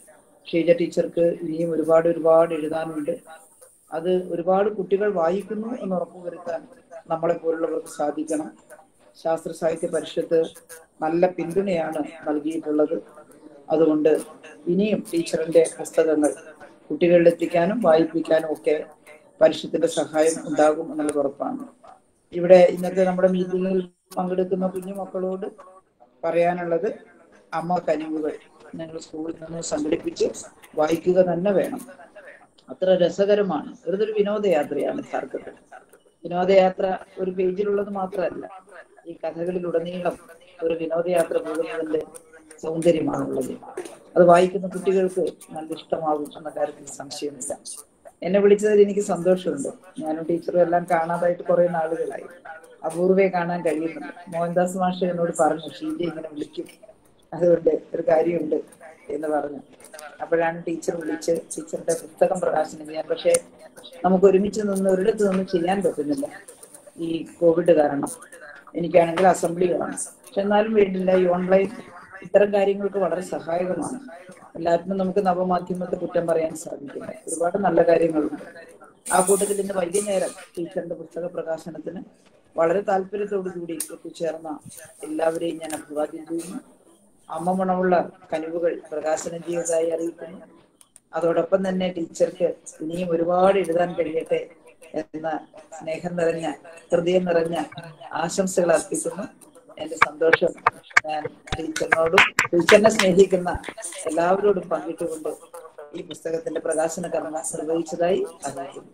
ഷീജ ടീച്ചർക്ക് ഇനിയും ഒരുപാട് എഴുതാനുണ്ട്. അത് ഒരുപാട് കുട്ടികൾ വായിക്കുന്നു എന്ന് ഉറപ്പുവരുത്താൻ നമ്മളെ പോലുള്ളവർക്ക് സാധിക്കണം. ശാസ്ത്ര സാഹിത്യ പരിഷത്ത് നല്ല പിന്തുണയാണ് നൽകിയിട്ടുള്ളത്. അതുകൊണ്ട് ഇനിയും ടീച്ചറിന്റെ പുസ്തകങ്ങൾ കുട്ടികളിലെത്തിക്കാനും വായിപ്പിക്കാനും ഒക്കെ പരിഷത്തിന്റെ സഹായം ഉണ്ടാകും എന്നുള്ളത് ഉറപ്പാണ്. ഇവിടെ ഇന്നത്തെ നമ്മുടെ മീറ്റിംഗിൽ പങ്കെടുക്കുന്ന കുഞ്ഞു മക്കളോട് പറയാനുള്ളത്, അമ്മ കനിവുകൾ ഞങ്ങൾ സ്കൂളിൽ നിന്ന് സംഘടിപ്പിച്ച് വായിക്കുക തന്നെ വേണം. അത്ര രസകരമാണ്. വെറുതെ ഒരു വിനോദയാത്രയാണ് യഥാർത്ഥത്തിൽ. വിനോദയാത്ര ഒരു പേജിലുള്ളത് മാത്രമല്ല, ഈ കഥകളിലുടനീളം ഒരു വിനോദയാത്ര പോകുന്നതിന്റെ സൗന്ദര്യമാണുള്ളത്. അത് വായിക്കുന്ന കുട്ടികൾക്ക് നല്ല ഇഷ്ടമാകും എന്ന കാര്യത്തിൽ സംശയമില്ല. എന്നെ വിളിച്ചതിൽ എനിക്ക് സന്തോഷമുണ്ട്. ഞാനും ടീച്ചറും എല്ലാം കാണാതായിട്ട് കുറെ നാളുകളായി. അപൂർവയെ കാണാൻ കഴിയുന്നുണ്ട്. മോഹൻദാസ് മാഷ് എന്നോട് പറഞ്ഞു, ഷീജ ഇങ്ങനെ വിളിക്കും, അതുകൊണ്ട് ഒരു കാര്യമുണ്ട് എന്ന് പറഞ്ഞു. അപ്പോഴാണ് ടീച്ചർ വിളിച്ച് ടീച്ചറുടെ പുസ്തകം പ്രകാശനം ചെയ്യാൻ. പക്ഷെ നമുക്ക് ഒരുമിച്ച് നിന്ന് ഒരിടത്ത് നിന്ന് ചെയ്യാൻ പറ്റുന്നില്ല, ഈ കോവിഡ് കാരണം. എനിക്കാണെങ്കിൽ അസംബ്ലി കാണും. പക്ഷെ എന്നാലും വേണ്ടില്ല, ഈ ഓൺലൈൻ ഇത്തരം കാര്യങ്ങൾക്ക് വളരെ സഹായകമാണ്. എല്ലാത്തിനും നമുക്ക് നവമാധ്യമത്തെ കുറ്റം പറയാൻ സാധിക്കില്ല. ഒരുപാട് നല്ല കാര്യങ്ങളുണ്ട്. ആ കൂട്ടത്തിൽ ഇന്ന് വൈകുന്നേരം ടീച്ചറിന്റെ പുസ്തക പ്രകാശനത്തിന് വളരെ താല്പര്യത്തോടു കൂടി എത്തിച്ചേർന്ന എല്ലാവരെയും ഞാൻ അഭിവാദ്യം ചെയ്യുന്നു. അമ്മ മണമുള്ള കനിവുകൾ പ്രകാശനം ചെയ്തതായി അറിയിക്കുന്നു. അതോടൊപ്പം തന്നെ ടീച്ചർക്ക് ഇനിയും ഒരുപാട് എഴുതാൻ കഴിയട്ടെ എന്ന സ്നേഹം നിറഞ്ഞ, ഹൃദയം നിറഞ്ഞ ആശംസകൾ അർപ്പിക്കുന്നു. എന്റെ സന്തോഷം ഞാൻ ടീച്ചറിനോടും ടീച്ചറിനെ സ്നേഹിക്കുന്ന എല്ലാവരോടും പങ്കിട്ടുകൊണ്ട് ഈ പുസ്തകത്തിന്റെ പ്രകാശന കർമ്മം നിർവഹിച്ചതായി അറിയിക്കുന്നു.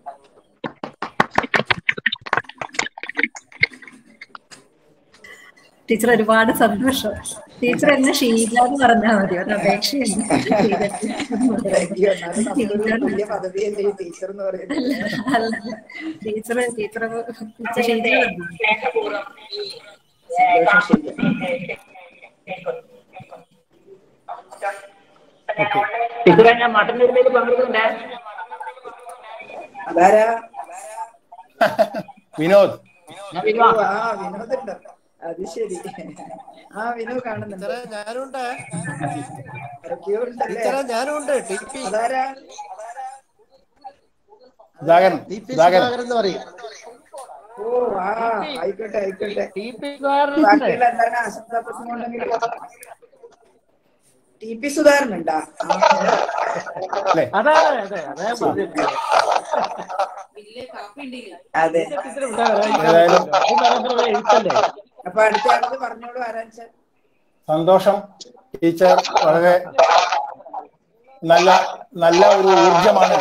ടീച്ചർ ഒരുപാട് സന്തോഷം. ടീച്ചർ എന്നെ ഷീജ എന്ന് പറഞ്ഞാൽ മതി, ഒരു അപേക്ഷയുണ്ട്. ടീച്ചർ സന്തോഷം ഷീജ. ടീച്ചറെ ഞാൻ മട്ടൻ ബിരിയാണിയിൽ പങ്കെടുക്കണ്ടേ? അതാരാ? വിനോദ്. വിനോദ് ഉണ്ടോ? അത് ശരി. വിനോദ് കാണുന്നുണ്ട്. ഞാനുണ്ട്. ഉണ്ടല്ലേ? ഞാനുണ്ട്. അതാരാ? സുധാകരൻ എന്ന് പറയും. ആയിക്കോട്ടെ ആയിക്കോട്ടെ. ബാക്കിയുള്ള എന്താണ് ആശംസാ പ്രസംഗം ഉണ്ടെങ്കിൽ TP സുധാകരൻ ഉണ്ടാ? അതെ. അപ്പൊ അടുത്ത ആളത് പറഞ്ഞോളൂ. ആരാച്ച? സന്തോഷം. ടീച്ചർ വളരെ നല്ല ഒരു ഊർജമാണ്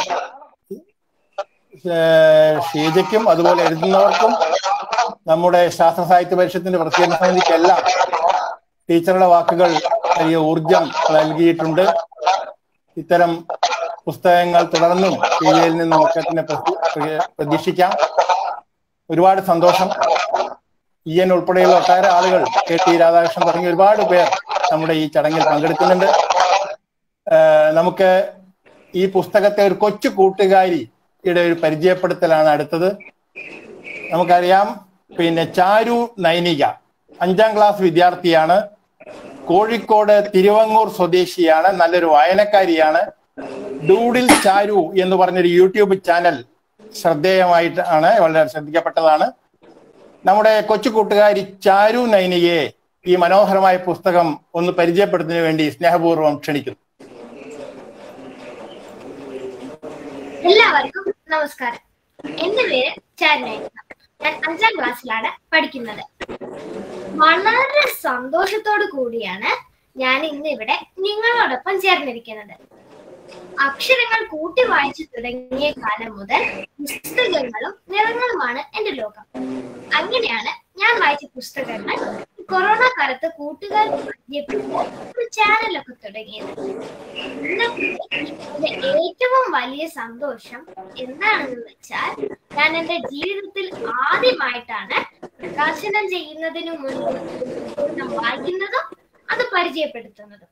ഷീജയ്ക്കും അതുപോലെ എഴുതുന്നവർക്കും നമ്മുടെ ശാസ്ത്ര സാഹിത്യ പരിഷത്തിന്റെ പ്രസിദ്ധീകരണ സമിതിക്കെല്ലാം ടീച്ചറുടെ വാക്കുകൾ വലിയ ഊർജം നൽകിയിട്ടുണ്ട്. ഇത്തരം പുസ്തകങ്ങൾ തുടർന്നും ഷീജയിൽ നിന്നും ഒക്കെ തന്നെ പ്രതീക്ഷിക്കാം. ഒരുപാട് സന്തോഷം. EN ഉൾപ്പെടെയുള്ള ഒട്ടേറെ ആളുകൾ, KT രാധാകൃഷ്ണൻ തുടങ്ങിയ ഒരുപാട് പേർ നമ്മുടെ ഈ ചടങ്ങിൽ പങ്കെടുക്കുന്നുണ്ട്. നമുക്ക് ഈ പുസ്തകത്തെ ഒരു കൊച്ചു കൂട്ടുകാരിയുടെ ഒരു പരിചയപ്പെടുത്തലാണ് അടുത്തത്. നമുക്കറിയാം, ചാരു നൈനിക 5ാം ക്ലാസ് വിദ്യാർത്ഥിയാണ്. കോഴിക്കോട് തിരുവങ്ങൂർ സ്വദേശിയാണ്. നല്ലൊരു വായനക്കാരിയാണ്. ഡൂഡിൽ ചാരു എന്ന് പറഞ്ഞൊരു യൂട്യൂബ് ചാനൽ ശ്രദ്ധേയമായിട്ടാണ്, വളരെ ശ്രദ്ധിക്കപ്പെട്ടതാണ്. നമ്മുടെ കൊച്ചു കൂട്ടുകാരി ചാരു നൈനികയെ ഈ മനോഹരമായ പുസ്തകം ഒന്ന് പരിചയപ്പെടുത്തുന്നതിന് വേണ്ടി സ്നേഹപൂർവ്വം ക്ഷണിക്കുന്നു. എല്ലാവർക്കും നമസ്കാരം. എന്റെ പേര് ചാരു നൈനിക. ഞാൻ 5ാം ക്ലാസ്സിലാണ് പഠിക്കുന്നത്. വളരെ സന്തോഷത്തോടു കൂടിയാണ് ഞാൻ ഇന്ന് ഇവിടെ നിങ്ങളോടൊപ്പം ചേർന്നിരിക്കുന്നത്. അക്ഷരങ്ങൾ കൂട്ടി വായിച്ചു തുടങ്ങിയ കാലം മുതൽ പുസ്തകങ്ങളും നിറങ്ങളുമാണ് എന്റെ ലോകം. അങ്ങനെയാണ് ഞാൻ വായിച്ച പുസ്തകങ്ങൾ കൊറോണ കാലത്ത് കൂട്ടുകാർ ഒരു ചാനലൊക്കെ തുടങ്ങിയത്. എന്റെ ഏറ്റവും വലിയ സന്തോഷം എന്താണെന്ന് വെച്ചാൽ, ഞാൻ എന്റെ ജീവിതത്തിൽ ആദ്യമായിട്ടാണ് പ്രകാശനം ചെയ്യുന്നതിനു മുൻപ് വായിക്കുന്നതും അത് പരിചയപ്പെടുത്തുന്നതും.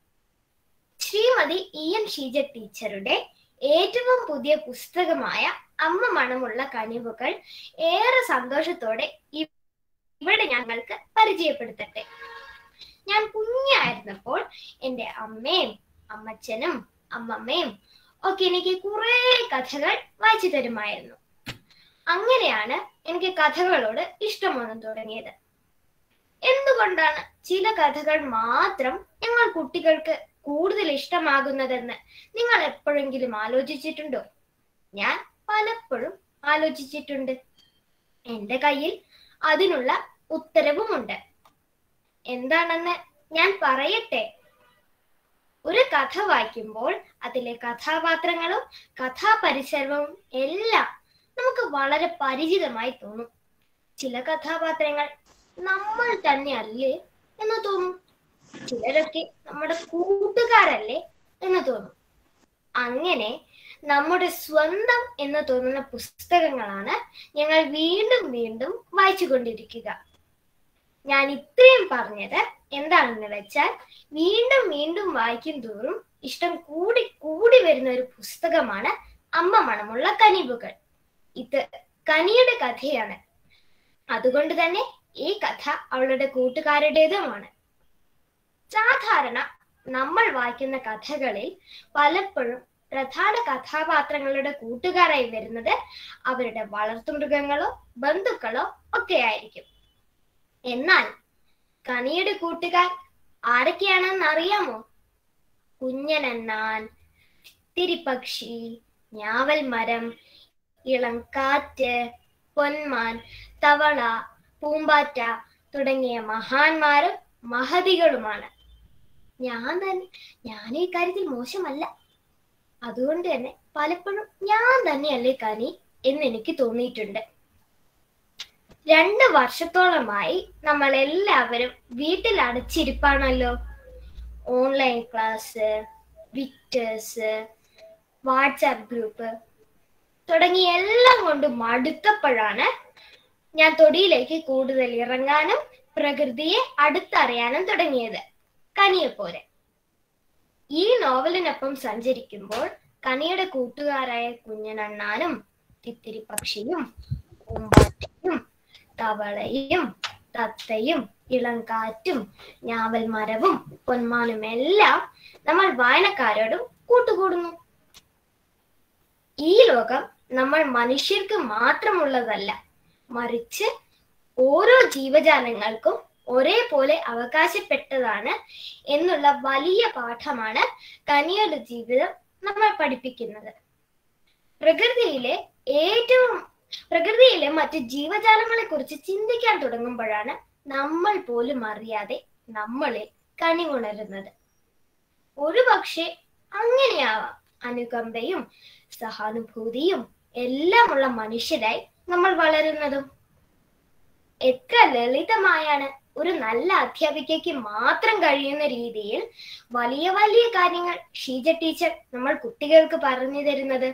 ശ്രീമതി EN ഷീജ ടീച്ചറുടെ ഏറ്റവും പുതിയ പുസ്തകമായ അമ്മ മണമുള്ള കനിവുകൾ ഏറെ സന്തോഷത്തോടെ ഇവിടെ ഞങ്ങൾക്ക് പരിചയപ്പെടുത്തട്ടെ. ഞാൻ കുഞ്ഞായിരുന്നപ്പോൾ എൻ്റെ അമ്മയും അമ്മച്ചനും അമ്മമ്മയും ഒക്കെ എനിക്ക് കുറെ കഥകൾ വായിച്ചു തരുമായിരുന്നു. അങ്ങനെയാണ് എനിക്ക് കഥകളോട് ഇഷ്ടം വന്നു തുടങ്ങിയത്. എന്തുകൊണ്ടാണ് ചില കഥകൾ മാത്രം ഞങ്ങൾ കുട്ടികൾക്ക് കൂടുതൽ ഇഷ്ടമാകുന്നതെന്ന് നിങ്ങൾ എപ്പോഴെങ്കിലും ആലോചിച്ചിട്ടുണ്ടോ? ഞാൻ പലപ്പോഴും ആലോചിച്ചിട്ടുണ്ട്. എന്റെ കയ്യിൽ അതിനുള്ള ഉത്തരവുമുണ്ട്. എന്താണെന്ന് ഞാൻ പറയട്ടെ. ഒരു കഥ വായിക്കുമ്പോൾ അതിലെ കഥാപാത്രങ്ങളും കഥാപരിസരവും എല്ലാം നമുക്ക് വളരെ പരിചിതമായി തോന്നും. ചില കഥാപാത്രങ്ങൾ നമ്മൾ തന്നെ അല്ലേ എന്ന് തോന്നും. ചിലരൊക്കെ നമ്മുടെ കൂട്ടുകാരല്ലേ എന്ന് തോന്നും. അങ്ങനെ നമ്മുടെ സ്വന്തം എന്ന് തോന്നുന്ന പുസ്തകങ്ങളാണ് ഞങ്ങൾ വീണ്ടും വീണ്ടും വായിച്ചു കൊണ്ടിരിക്കുക. ഞാൻ ഇത്രയും പറഞ്ഞത് എന്താണെന്ന് വെച്ചാൽ, വീണ്ടും വീണ്ടും വായിക്കും തോറും ഇഷ്ടം കൂടി കൂടി വരുന്ന ഒരു പുസ്തകമാണ് അമ്മ മണമുള്ള കനിവുകൾ. ഇത് കനിയുടെ കഥയാണ്. അതുകൊണ്ട് തന്നെ ഈ കഥ അവളുടെ കൂട്ടുകാരുടേതുമാണ്. സാധാരണ നമ്മൾ വായിക്കുന്ന കഥകളിൽ പലപ്പോഴും പ്രധാന കഥാപാത്രങ്ങളുടെ കൂട്ടുകാരായി വരുന്നത് അവരുടെ വളർത്തുമൃഗങ്ങളോ ബന്ധുക്കളോ ഒക്കെ ആയിരിക്കും. എന്നാൽ കനിയുടെ കൂട്ടുകാർ ആരൊക്കെയാണെന്ന് അറിയാമോ? കുഞ്ഞനണ്ണാൻ, തിരിപ്പക്ഷി, ഞാവൽ മരം, ഇളം കാറ്റ്, പൊന്മാൻ, തവള, പൂമ്പാറ്റ തുടങ്ങിയ മഹാന്മാരും മഹതികളുമാണ്. ഞാൻ ഈ കാര്യത്തിൽ മോശമല്ല. അതുകൊണ്ട് തന്നെ പലപ്പോഴും ഞാൻ തന്നെയല്ലേ കനി എന്ന് എനിക്ക് തോന്നിയിട്ടുണ്ട്. 2 വർഷത്തോളമായി നമ്മൾ എല്ലാവരും വീട്ടിൽ അടച്ചിരിപ്പാണല്ലോ. Online class, Victers, WhatsApp group തുടങ്ങിയ എല്ലാം കൊണ്ട് മടുത്തപ്പോഴാണ് ഞാൻ തൊടിയിലേക്ക് കൂടുതൽ ഇറങ്ങാനും പ്രകൃതിയെ അടുത്തറിയാനും തുടങ്ങിയത് കനിയെ പോലെ. ഈ നോവലിനൊപ്പം സഞ്ചരിക്കുമ്പോൾ കനിയുടെ കൂട്ടുകാരായ കുഞ്ഞനണ്ണാനും തിത്തിരി പക്ഷിയും പൂമ്പാറ്റയും തവളയും തത്തയും ഇളംകാറ്റും ഞാവൽ മരവും പൊന്മാനും എല്ലാം നമ്മൾ വായനക്കാരോടും കൂട്ടുകൂടുന്നു. ഈ ലോകം നമ്മൾ മനുഷ്യർക്ക് മാത്രമുള്ളതല്ല, മറിച്ച് ഓരോ ജീവജാലങ്ങൾക്കും ഒരേപോലെ അവകാശപ്പെട്ടതാണ് എന്നുള്ള വലിയ പാഠമാണ് കനിയുടെ ജീവിതം നമ്മൾ പഠിപ്പിക്കുന്നത്. പ്രകൃതിയിലെ മറ്റു ജീവജാലങ്ങളെ കുറിച്ച് ചിന്തിക്കാൻ തുടങ്ങുമ്പോഴാണ് നമ്മൾ പോലും അറിയാതെ നമ്മളിൽ കനി ഉണരുന്നത്. ഒരുപക്ഷെ അങ്ങനെയാവാം അനുകമ്പയും സഹാനുഭൂതിയും എല്ലാമുള്ള മനുഷ്യരായി നമ്മൾ വളരുന്നതും. എത്ര ലളിതമായാണ് ഒരു നല്ല അധ്യാപികയ്ക്ക് മാത്രം കഴിയുന്ന രീതിയിൽ വലിയ വലിയ കാര്യങ്ങൾ ഷീജ ടീച്ചർ നമ്മൾ കുട്ടികൾക്ക് പറഞ്ഞു തരുന്നത്.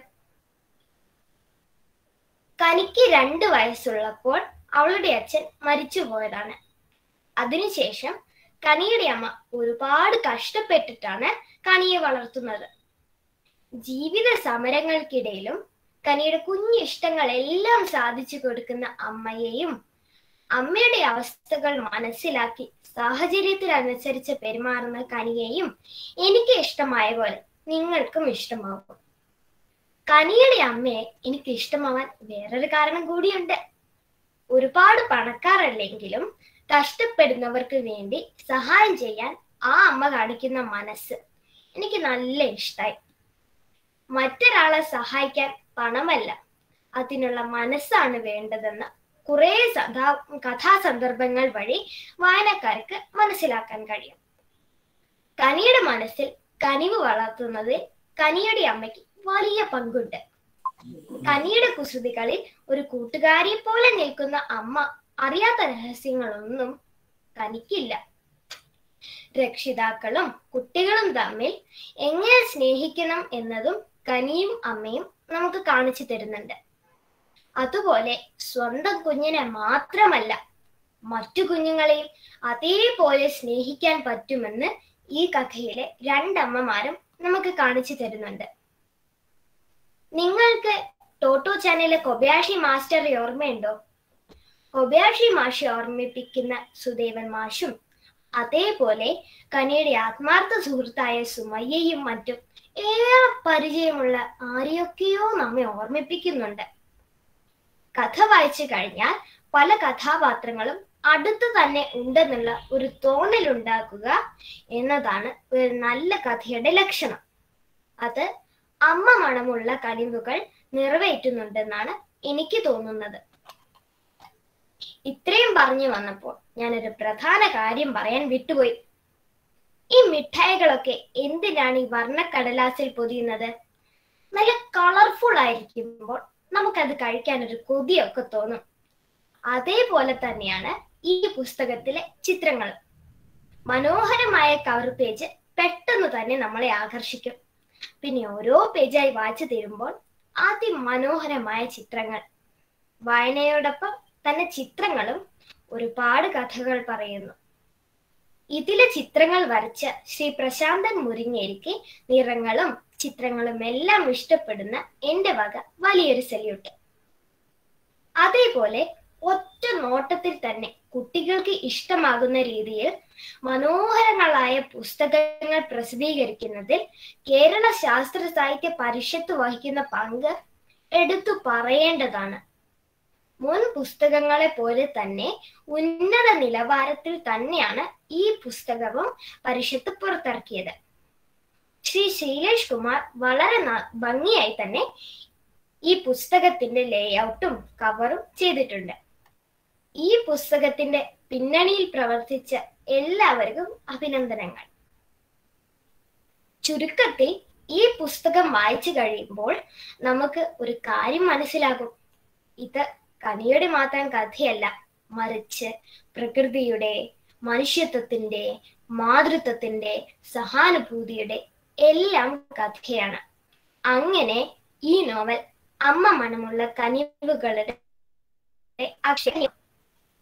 കനിക്ക് 2 വയസ്സുള്ളപ്പോൾ അവളുടെ അച്ഛൻ മരിച്ചുപോയതാണ്. അതിനുശേഷം കനിയുടെ അമ്മ ഒരുപാട് കഷ്ടപ്പെട്ടിട്ടാണ് കനിയെ വളർത്തുന്നത്. ജീവിത സമരങ്ങൾക്കിടയിലും കനിയുടെ കുഞ്ഞു ഇഷ്ടങ്ങളെല്ലാം സാധിച്ചു കൊടുക്കുന്ന അമ്മയെയും അമ്മയുടെ അവസ്ഥകൾ മനസ്സിലാക്കി സാഹചര്യത്തിനനുസരിച്ച് പെരുമാറുന്ന കനിയെയും എനിക്ക് ഇഷ്ടമായ പോലെ നിങ്ങൾക്കും ഇഷ്ടമാകും. കനിയുടെ അമ്മയെ എനിക്ക് ഇഷ്ടമാവാൻ വേറൊരു കാരണം കൂടിയുണ്ട്. ഒരുപാട് പണക്കാരല്ലെങ്കിലും കഷ്ടപ്പെടുന്നവർക്ക് വേണ്ടി സഹായം ചെയ്യാൻ ആ അമ്മ കാണിക്കുന്ന മനസ്സ് എനിക്ക് നല്ല ഇഷ്ടായി. മറ്റൊരാളെ സഹായിക്കാൻ പണമല്ല, അതിനുള്ള മനസ്സാണ് വേണ്ടതെന്ന് കുറെ കഥാസന്ദർഭങ്ങൾ വഴി വായനക്കാർക്ക് മനസ്സിലാക്കാൻ കഴിയും. കനിയുടെ മനസ്സിൽ കനിവ് വളർത്തുന്നതിൽ കനിയുടെ അമ്മയ്ക്ക് വലിയ പങ്കുണ്ട്. കനിയുടെ കുസൃതികളിൽ ഒരു കൂട്ടുകാരിയെ പോലെ നിൽക്കുന്ന അമ്മ അറിയാത്ത രഹസ്യങ്ങളൊന്നും കനിക്കില്ല. രക്ഷിതാക്കളും കുട്ടികളും തമ്മിൽ എങ്ങനെ സ്നേഹിക്കണം എന്നതും കനിയും അമ്മയും നമുക്ക് കാണിച്ചു തരുന്നുണ്ട്. അതുപോലെ സ്വന്തം കുഞ്ഞിനെ മാത്രമല്ല മറ്റു കുഞ്ഞുങ്ങളെയും അതേപോലെ സ്നേഹിക്കാൻ പറ്റുമെന്ന് ഈ കഥയിലെ 2 അമ്മമാരും നമുക്ക് കാണിച്ചു തരുന്നുണ്ട്. നിങ്ങൾക്ക് ടോട്ടോ ചാനലിലെ കൊബയാഷി മാസ്റ്ററെ ഓർമ്മയുണ്ടോ? കൊബയാഷി മാഷെ ഓർമ്മിപ്പിക്കുന്ന സുദേവൻ മാഷും അതേപോലെ കനിയുടെ ആത്മാർത്ഥ സുഹൃത്തായ സുമയ്യയും മറ്റും ഏറെ പരിചയമുള്ള ആരെയൊക്കെയോ നമ്മെ ഓർമ്മിപ്പിക്കുന്നുണ്ട്. കഥ വായിച്ചു കഴിഞ്ഞാൽ പല കഥാപാത്രങ്ങളും അടുത്ത് തന്നെ ഉണ്ടെന്നുള്ള ഒരു തോന്നലുണ്ടാക്കുക എന്നതാണ് ഒരു നല്ല കഥയുടെ ലക്ഷണം. അത് അമ്മ മണമുള്ള കനിവുകൾ നിറവേറ്റുന്നുണ്ടെന്നാണ് എനിക്ക് തോന്നുന്നത്. ഇത്രയും പറഞ്ഞു വന്നപ്പോൾ ഞാനൊരു പ്രധാന കാര്യം പറയാൻ വിട്ടുപോയി. ഈ മിഠായികളൊക്കെ എന്തിനാണ് ഈ വർണ്ണക്കടലാസിൽ പൊതിയുന്നത്? നല്ല കളർഫുൾ ആയിരിക്കുമ്പോൾ നമുക്കത് കഴിക്കാൻ ഒരു കൊതിയൊക്കെ തോന്നും. അതേപോലെ തന്നെയാണ് ഈ പുസ്തകത്തിലെ ചിത്രങ്ങൾ. മനോഹരമായ കവർ പേജ് പെട്ടെന്ന് തന്നെ നമ്മളെ ആകർഷിക്കും. പിന്നെ ഓരോ പേജായി വായിച്ചു തീരുമ്പോൾ അതിമനോഹരമായ ചിത്രങ്ങൾ. വായനയോടൊപ്പം തന്നെ ചിത്രങ്ങളും ഒരുപാട് കഥകൾ പറയുന്നു. ഇതിലെ ചിത്രങ്ങൾ വരച്ച ശ്രീ പ്രശാന്തൻ മുരിങ്ങേരിക്ക് നിറങ്ങളും ചിത്രങ്ങളും എല്ലാം ഇഷ്ടപ്പെടുന്ന എന്റെ വക വലിയൊരു സല്യൂട്ട്. അതേപോലെ ഒറ്റ നോട്ടത്തിൽ തന്നെ കുട്ടികൾക്ക് ഇഷ്ടമാകുന്ന രീതിയിൽ മനോഹരങ്ങളായ പുസ്തകങ്ങൾ പ്രസിദ്ധീകരിക്കുന്നതിൽ കേരള ശാസ്ത്ര സാഹിത്യ പരിഷത്ത് വഹിക്കുന്ന പങ്ക് എടുത്തു പറയേണ്ടതാണ്. മുൻ പുസ്തകങ്ങളെ പോലെ തന്നെ ഉന്നത നിലവാരത്തിൽ തന്നെയാണ് ഈ പുസ്തകവും പരിഷത്ത് പുറത്തിറക്കിയത്. ശ്രീ ശ്രീലേഷ് കുമാർ വളരെ ഭംഗിയായി തന്നെ ഈ പുസ്തകത്തിന്റെ ലേഔട്ടും കവറും ചെയ്തിട്ടുണ്ട്. ഈ പുസ്തകത്തിന്റെ പിന്നണിയിൽ പ്രവർത്തിച്ച എല്ലാവർക്കും അഭിനന്ദനങ്ങൾ. ചുരുക്കത്തിൽ ഈ പുസ്തകം വായിച്ചു കഴിയുമ്പോൾ നമുക്ക് ഒരു കാര്യം മനസ്സിലാകും. ഇത് കനിയുടെ മാത്രം കഥയല്ല, മറിച്ച് പ്രകൃതിയുടെ, മനുഷ്യത്വത്തിന്റെ, മാതൃത്വത്തിന്റെ, സഹാനുഭൂതിയുടെ എല്ലാം കഥയാണ്. അങ്ങനെ ഈ നോവൽ അമ്മ മണമുള്ള കനിവുകളുടെ അക്ഷരം.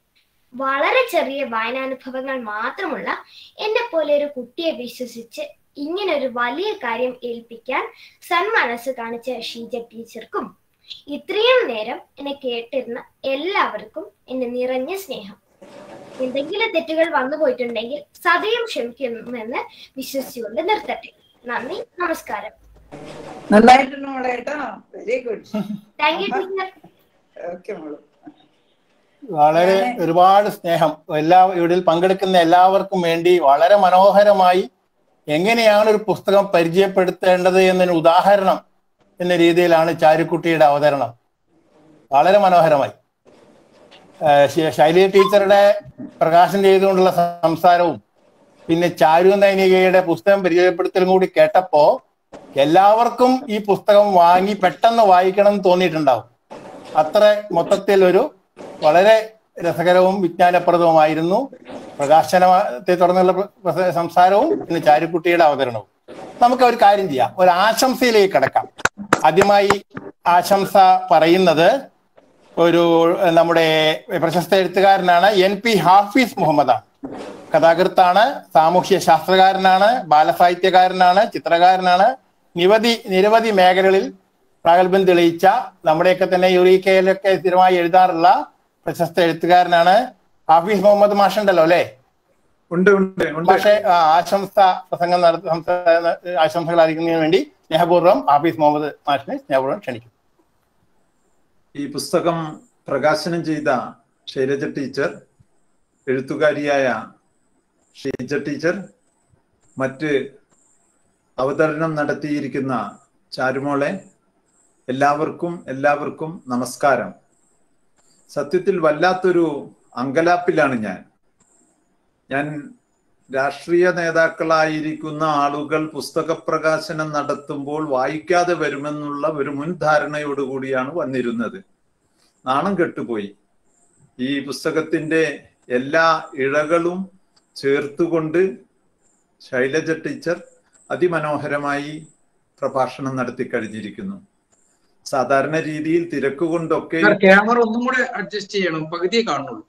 വളരെ ചെറിയ വായനാനുഭവങ്ങൾ മാത്രമുള്ള എന്നെ പോലെ ഒരു കുട്ടിയെ വിശ്വസിച്ച് ഇങ്ങനെ ഒരു വലിയ കാര്യം ഏൽപ്പിക്കാൻ സന്മനസ് കാണിച്ച ഷീജ ടീച്ചർക്കും ഇത്രയും നേരം എന്നെ കേട്ടിരുന്ന എല്ലാവർക്കും എന്നെ നിറഞ്ഞ സ്നേഹം. എന്തെങ്കിലും തെറ്റുകൾ വന്നു പോയിട്ടുണ്ടെങ്കിൽ സദയം ക്ഷമിക്കുമെന്ന് വിശ്വസിച്ചുകൊണ്ട് നിർത്തട്ടെ. നന്ദി, നമസ്കാരം. നന്നായിട്ടുണ്ട് മോളെ കേട്ടോ. Very good. Thank you teacher. Okay മോള്. വളരെ ഒരുപാട് സ്നേഹം. ഇവിടെ പങ്കെടുക്കുന്ന എല്ലാവർക്കും വേണ്ടി വളരെ മനോഹരമായി എങ്ങനെയാണ് ഒരു പുസ്തകം പരിചയപ്പെടുത്തേണ്ടത് എന്നൊരു ഉദാഹരണം എന്ന രീതിയിലാണ് ചാരുക്കുട്ടിയുടെ അവതരണം. വളരെ മനോഹരമായി. ശൈലജ ടീച്ചറുടെ പ്രകാശനം ചെയ്തുകൊണ്ടുള്ള സംസാരവും പിന്നെ ചാരു നൈനികയുടെ പുസ്തകം പരിചയപ്പെടുത്തലും കൂടി കേട്ടപ്പോ എല്ലാവർക്കും ഈ പുസ്തകം വാങ്ങി പെട്ടെന്ന് വായിക്കണം എന്ന് തോന്നിയിട്ടുണ്ടാവും. അത്ര മൊത്തത്തിൽ ഒരു വളരെ രസകരവും വിജ്ഞാനപ്രദവുമായിരുന്നു പ്രകാശനത്തെ തുടർന്നുള്ള സംസാരവും പിന്നെ ചാരുക്കുട്ടിയുടെ അവതരണവും. നമുക്ക് ഒരു കാര്യം ചെയ്യാം, ഒരു ആശംസയിലേക്ക് കിടക്കാം. ആദ്യമായി ആശംസ പറയുന്നത് ഒരു നമ്മുടെ പ്രശസ്ത എഴുത്തുകാരനാണ് NP ഹാഫീസ് മുഹമ്മദാണ്. കഥാകൃത്താണ്, സാമൂഹ്യ ശാസ്ത്രകാരനാണ്, ബാലസാഹിത്യകാരനാണ്, ചിത്രകാരനാണ്. നിരവധി മേഖലകളിൽ പ്രാഗൽഭ്യം തെളിയിച്ച നമ്മുടെയൊക്കെ തന്നെ യുറീക്കയിലൊക്കെ സ്ഥിരമായി എഴുതാറുള്ള പ്രശസ്ത എഴുത്തുകാരനാണ്. ഹാഫീസ് മുഹമ്മദ് മാഷുണ്ടല്ലോ അല്ലേ? പക്ഷേ ആശംസ പ്രസംഗം ആശംസകൾ അറിയിക്കുന്നതിന് വേണ്ടി സ്നേഹപൂർവ്വം ഹാഫീസ് മുഹമ്മദ് മാഷിനെ സ്നേഹപൂർവ്വം ക്ഷണിക്കും. ഈ പുസ്തകം പ്രകാശനം ചെയ്ത ശൈലജ ടീച്ചർ, എഴുത്തുകാരിയായ ഷീജ ടീച്ചർ, മറ്റ് അവതരണം നടത്തിയിരിക്കുന്ന ചാരുമോളെ, എല്ലാവർക്കും നമസ്കാരം. സത്യത്തിൽ വല്ലാത്തൊരു അങ്കലാപ്പിലാണ് ഞാൻ രാഷ്ട്രീയ നേതാക്കളായിരിക്കുന്ന ആളുകൾ പുസ്തക പ്രകാശനം നടത്തുമ്പോൾ വായിക്കാതെ വരുമെന്നുള്ള ഒരു മുൻധാരണയോടുകൂടിയാണ് വന്നിരുന്നത്. നാണം കെട്ടുപോയി. ഈ പുസ്തകത്തിന്റെ എല്ലാ ഇഴകളും ചേർത്തുകൊണ്ട് ശൈലജ ടീച്ചർ അതിമനോഹരമായി പ്രഭാഷണം നടത്തി കഴിഞ്ഞിരിക്കുന്നു. സാധാരണ രീതിയിൽ തിരക്കുകൊണ്ടൊക്കെ ക്യാമറ ഒന്നും കൂടെ അഡ്ജസ്റ്റ് ചെയ്യണം, പകുതിയെ കാണുള്ളൂ.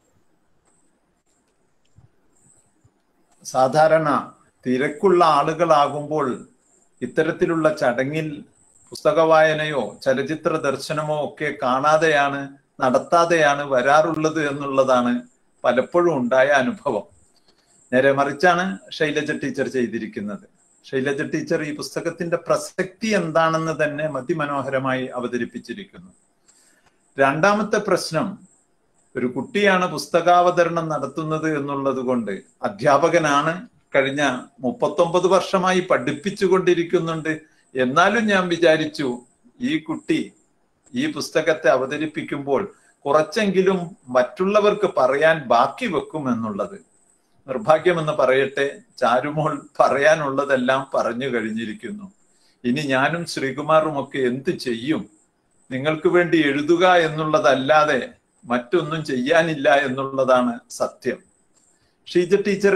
സാധാരണ തിരക്കുള്ള ആളുകളാകുമ്പോൾ ഇത്തരത്തിലുള്ള ചടങ്ങിൽ പുസ്തക വായനയോ ചലച്ചിത്ര ദർശനമോ ഒക്കെ നടത്താതെയാണ് വരാറുള്ളത് എന്നുള്ളതാണ് പലപ്പോഴും ഉണ്ടായ അനുഭവം. നേരെ മറിച്ചാണ് ശൈലജ ടീച്ചർ ചെയ്തിരിക്കുന്നത്. ശൈലജ ടീച്ചർ ഈ പുസ്തകത്തിന്റെ പ്രസക്തി എന്താണെന്ന് തന്നെ അതിമനോഹരമായി അവതരിപ്പിച്ചിരിക്കുന്നു. രണ്ടാമത്തെ പ്രശ്നം, ഒരു കുട്ടിയാണ് പുസ്തകാവതരണം നടത്തുന്നത് എന്നുള്ളത് കൊണ്ട്, അധ്യാപകനാണ്, കഴിഞ്ഞ 39 വർഷമായി പഠിപ്പിച്ചു കൊണ്ടിരിക്കുന്നുണ്ട്. എന്നാലും ഞാൻ വിചാരിച്ചു ഈ കുട്ടി ഈ പുസ്തകത്തെ അവതരിപ്പിക്കുമ്പോൾ കുറച്ചെങ്കിലും മറ്റുള്ളവർക്ക് പറയാൻ ബാക്കി വെക്കും എന്നുള്ളത്. നിർഭാഗ്യമെന്ന് പറയട്ടെ, ചാരുമോൾ പറയാനുള്ളതെല്ലാം പറഞ്ഞു കഴിഞ്ഞിരിക്കുന്നു. ഇനി ഞാനും ശ്രീകുമാറും ഒക്കെ എന്ത് ചെയ്യും? നിങ്ങൾക്ക് വേണ്ടി എഴുതുക എന്നുള്ളതല്ലാതെ മറ്റൊന്നും ചെയ്യാനില്ല എന്നുള്ളതാണ് സത്യം. ഷീജ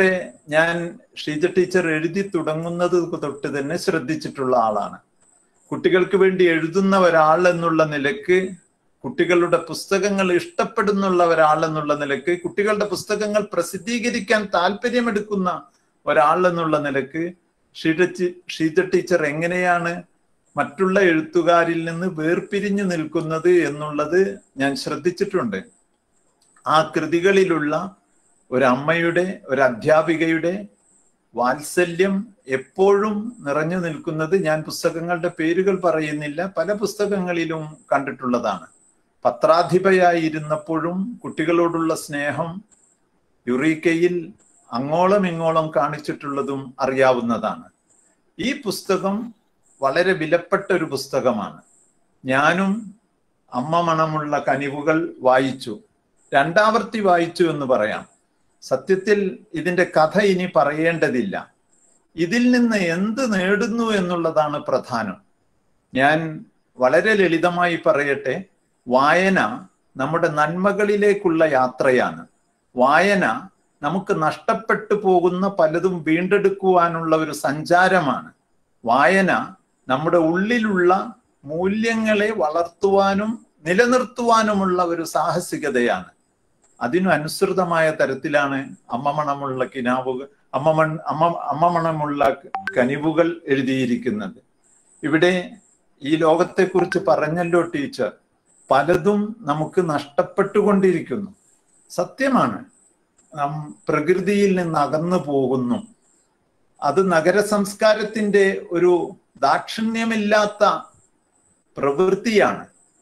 ടീച്ചർ എഴുതി തുടങ്ങുന്നത് തൊട്ട് തന്നെ ശ്രദ്ധിച്ചിട്ടുള്ള ആളാണ്. കുട്ടികൾക്ക് വേണ്ടി എഴുതുന്ന ഒരാൾ എന്നുള്ള നിലക്ക്, കുട്ടികളുടെ പുസ്തകങ്ങൾ ഇഷ്ടപ്പെടുന്നുള്ള ഒരാൾ എന്നുള്ള നിലക്ക്, കുട്ടികളുടെ പുസ്തകങ്ങൾ പ്രസിദ്ധീകരിക്കാൻ താല്പര്യമെടുക്കുന്ന ഒരാൾ എന്നുള്ള നിലക്ക് ഷീജ ടീച്ചർ എങ്ങനെയാണ് മറ്റുള്ള എഴുത്തുകാരിൽ നിന്ന് വേർപിരിഞ്ഞു നിൽക്കുന്നത് എന്നുള്ളത് ഞാൻ ശ്രദ്ധിച്ചിട്ടുണ്ട്. ആ കൃതികളിലുള്ള ഒരമ്മയുടെ, ഒരു അധ്യാപികയുടെ വാത്സല്യം എപ്പോഴും നിറഞ്ഞു നിൽക്കുന്നത് ഞാൻ പുസ്തകങ്ങളുടെ പേരുകൾ പറയുന്നില്ല, പല പുസ്തകങ്ങളിലും കണ്ടിട്ടുള്ളതാണ്. പത്രാധിപയായിരുന്നപ്പോഴും കുട്ടികളോടുള്ള സ്നേഹം യുറീക്കയിൽ അങ്ങോളം ഇങ്ങോളം കാണിച്ചിട്ടുള്ളതും അറിയാവുന്നതാണ്. ഈ പുസ്തകം വളരെ വിലപ്പെട്ട ഒരു പുസ്തകമാണ്. ഞാനും അമ്മ മണമുള്ള കനിവുകൾ വായിച്ചു, രണ്ടാവർത്തി വായിച്ചു എന്ന് പറയാം. സത്യത്തിൽ ഇതിന്റെ കഥ ഇനി പറയേണ്ടതില്ല. ഇതിൽ നിന്ന് എന്ത് നേടുന്നു എന്നുള്ളതാണ് പ്രധാനം. ഞാൻ വളരെ ലളിതമായി പറയട്ടെ, വായന നമ്മുടെ നന്മകളിലേക്കുള്ള യാത്രയാണ്. വായന നമുക്ക് നഷ്ടപ്പെട്ടു പോകുന്ന പലതും വീണ്ടെടുക്കുവാനുള്ള ഒരു സഞ്ചാരമാണ്. വായന നമ്മുടെ ഉള്ളിലുള്ള മൂല്യങ്ങളെ വളർത്തുവാനും നിലനിർത്തുവാനുമുള്ള ഒരു സാഹസികതയാണ്. അതിനു അനുസൃതമായ തരത്തിലാണ് അമ്മമണമുള്ള കിനാവുകൾ അമ്മമണമുള്ള കനിവുകൾ എഴുതിയിരിക്കുന്നത്. ഇവിടെ ഈ ലോകത്തെക്കുറിച്ച് പറഞ്ഞല്ലോ ടീച്ചർ, പലതും നമുക്ക് നഷ്ടപ്പെട്ടുകൊണ്ടിരിക്കുന്നു. സത്യമാണ്, നാം പ്രകൃതിയിൽ നിന്ന് അകന്നു പോകുന്നു. അത് നഗര സംസ്കാരത്തിന്റെ ഒരു ദാക്ഷിണ്യമില്ലാത്ത പ്രവൃത്തിയാണ്.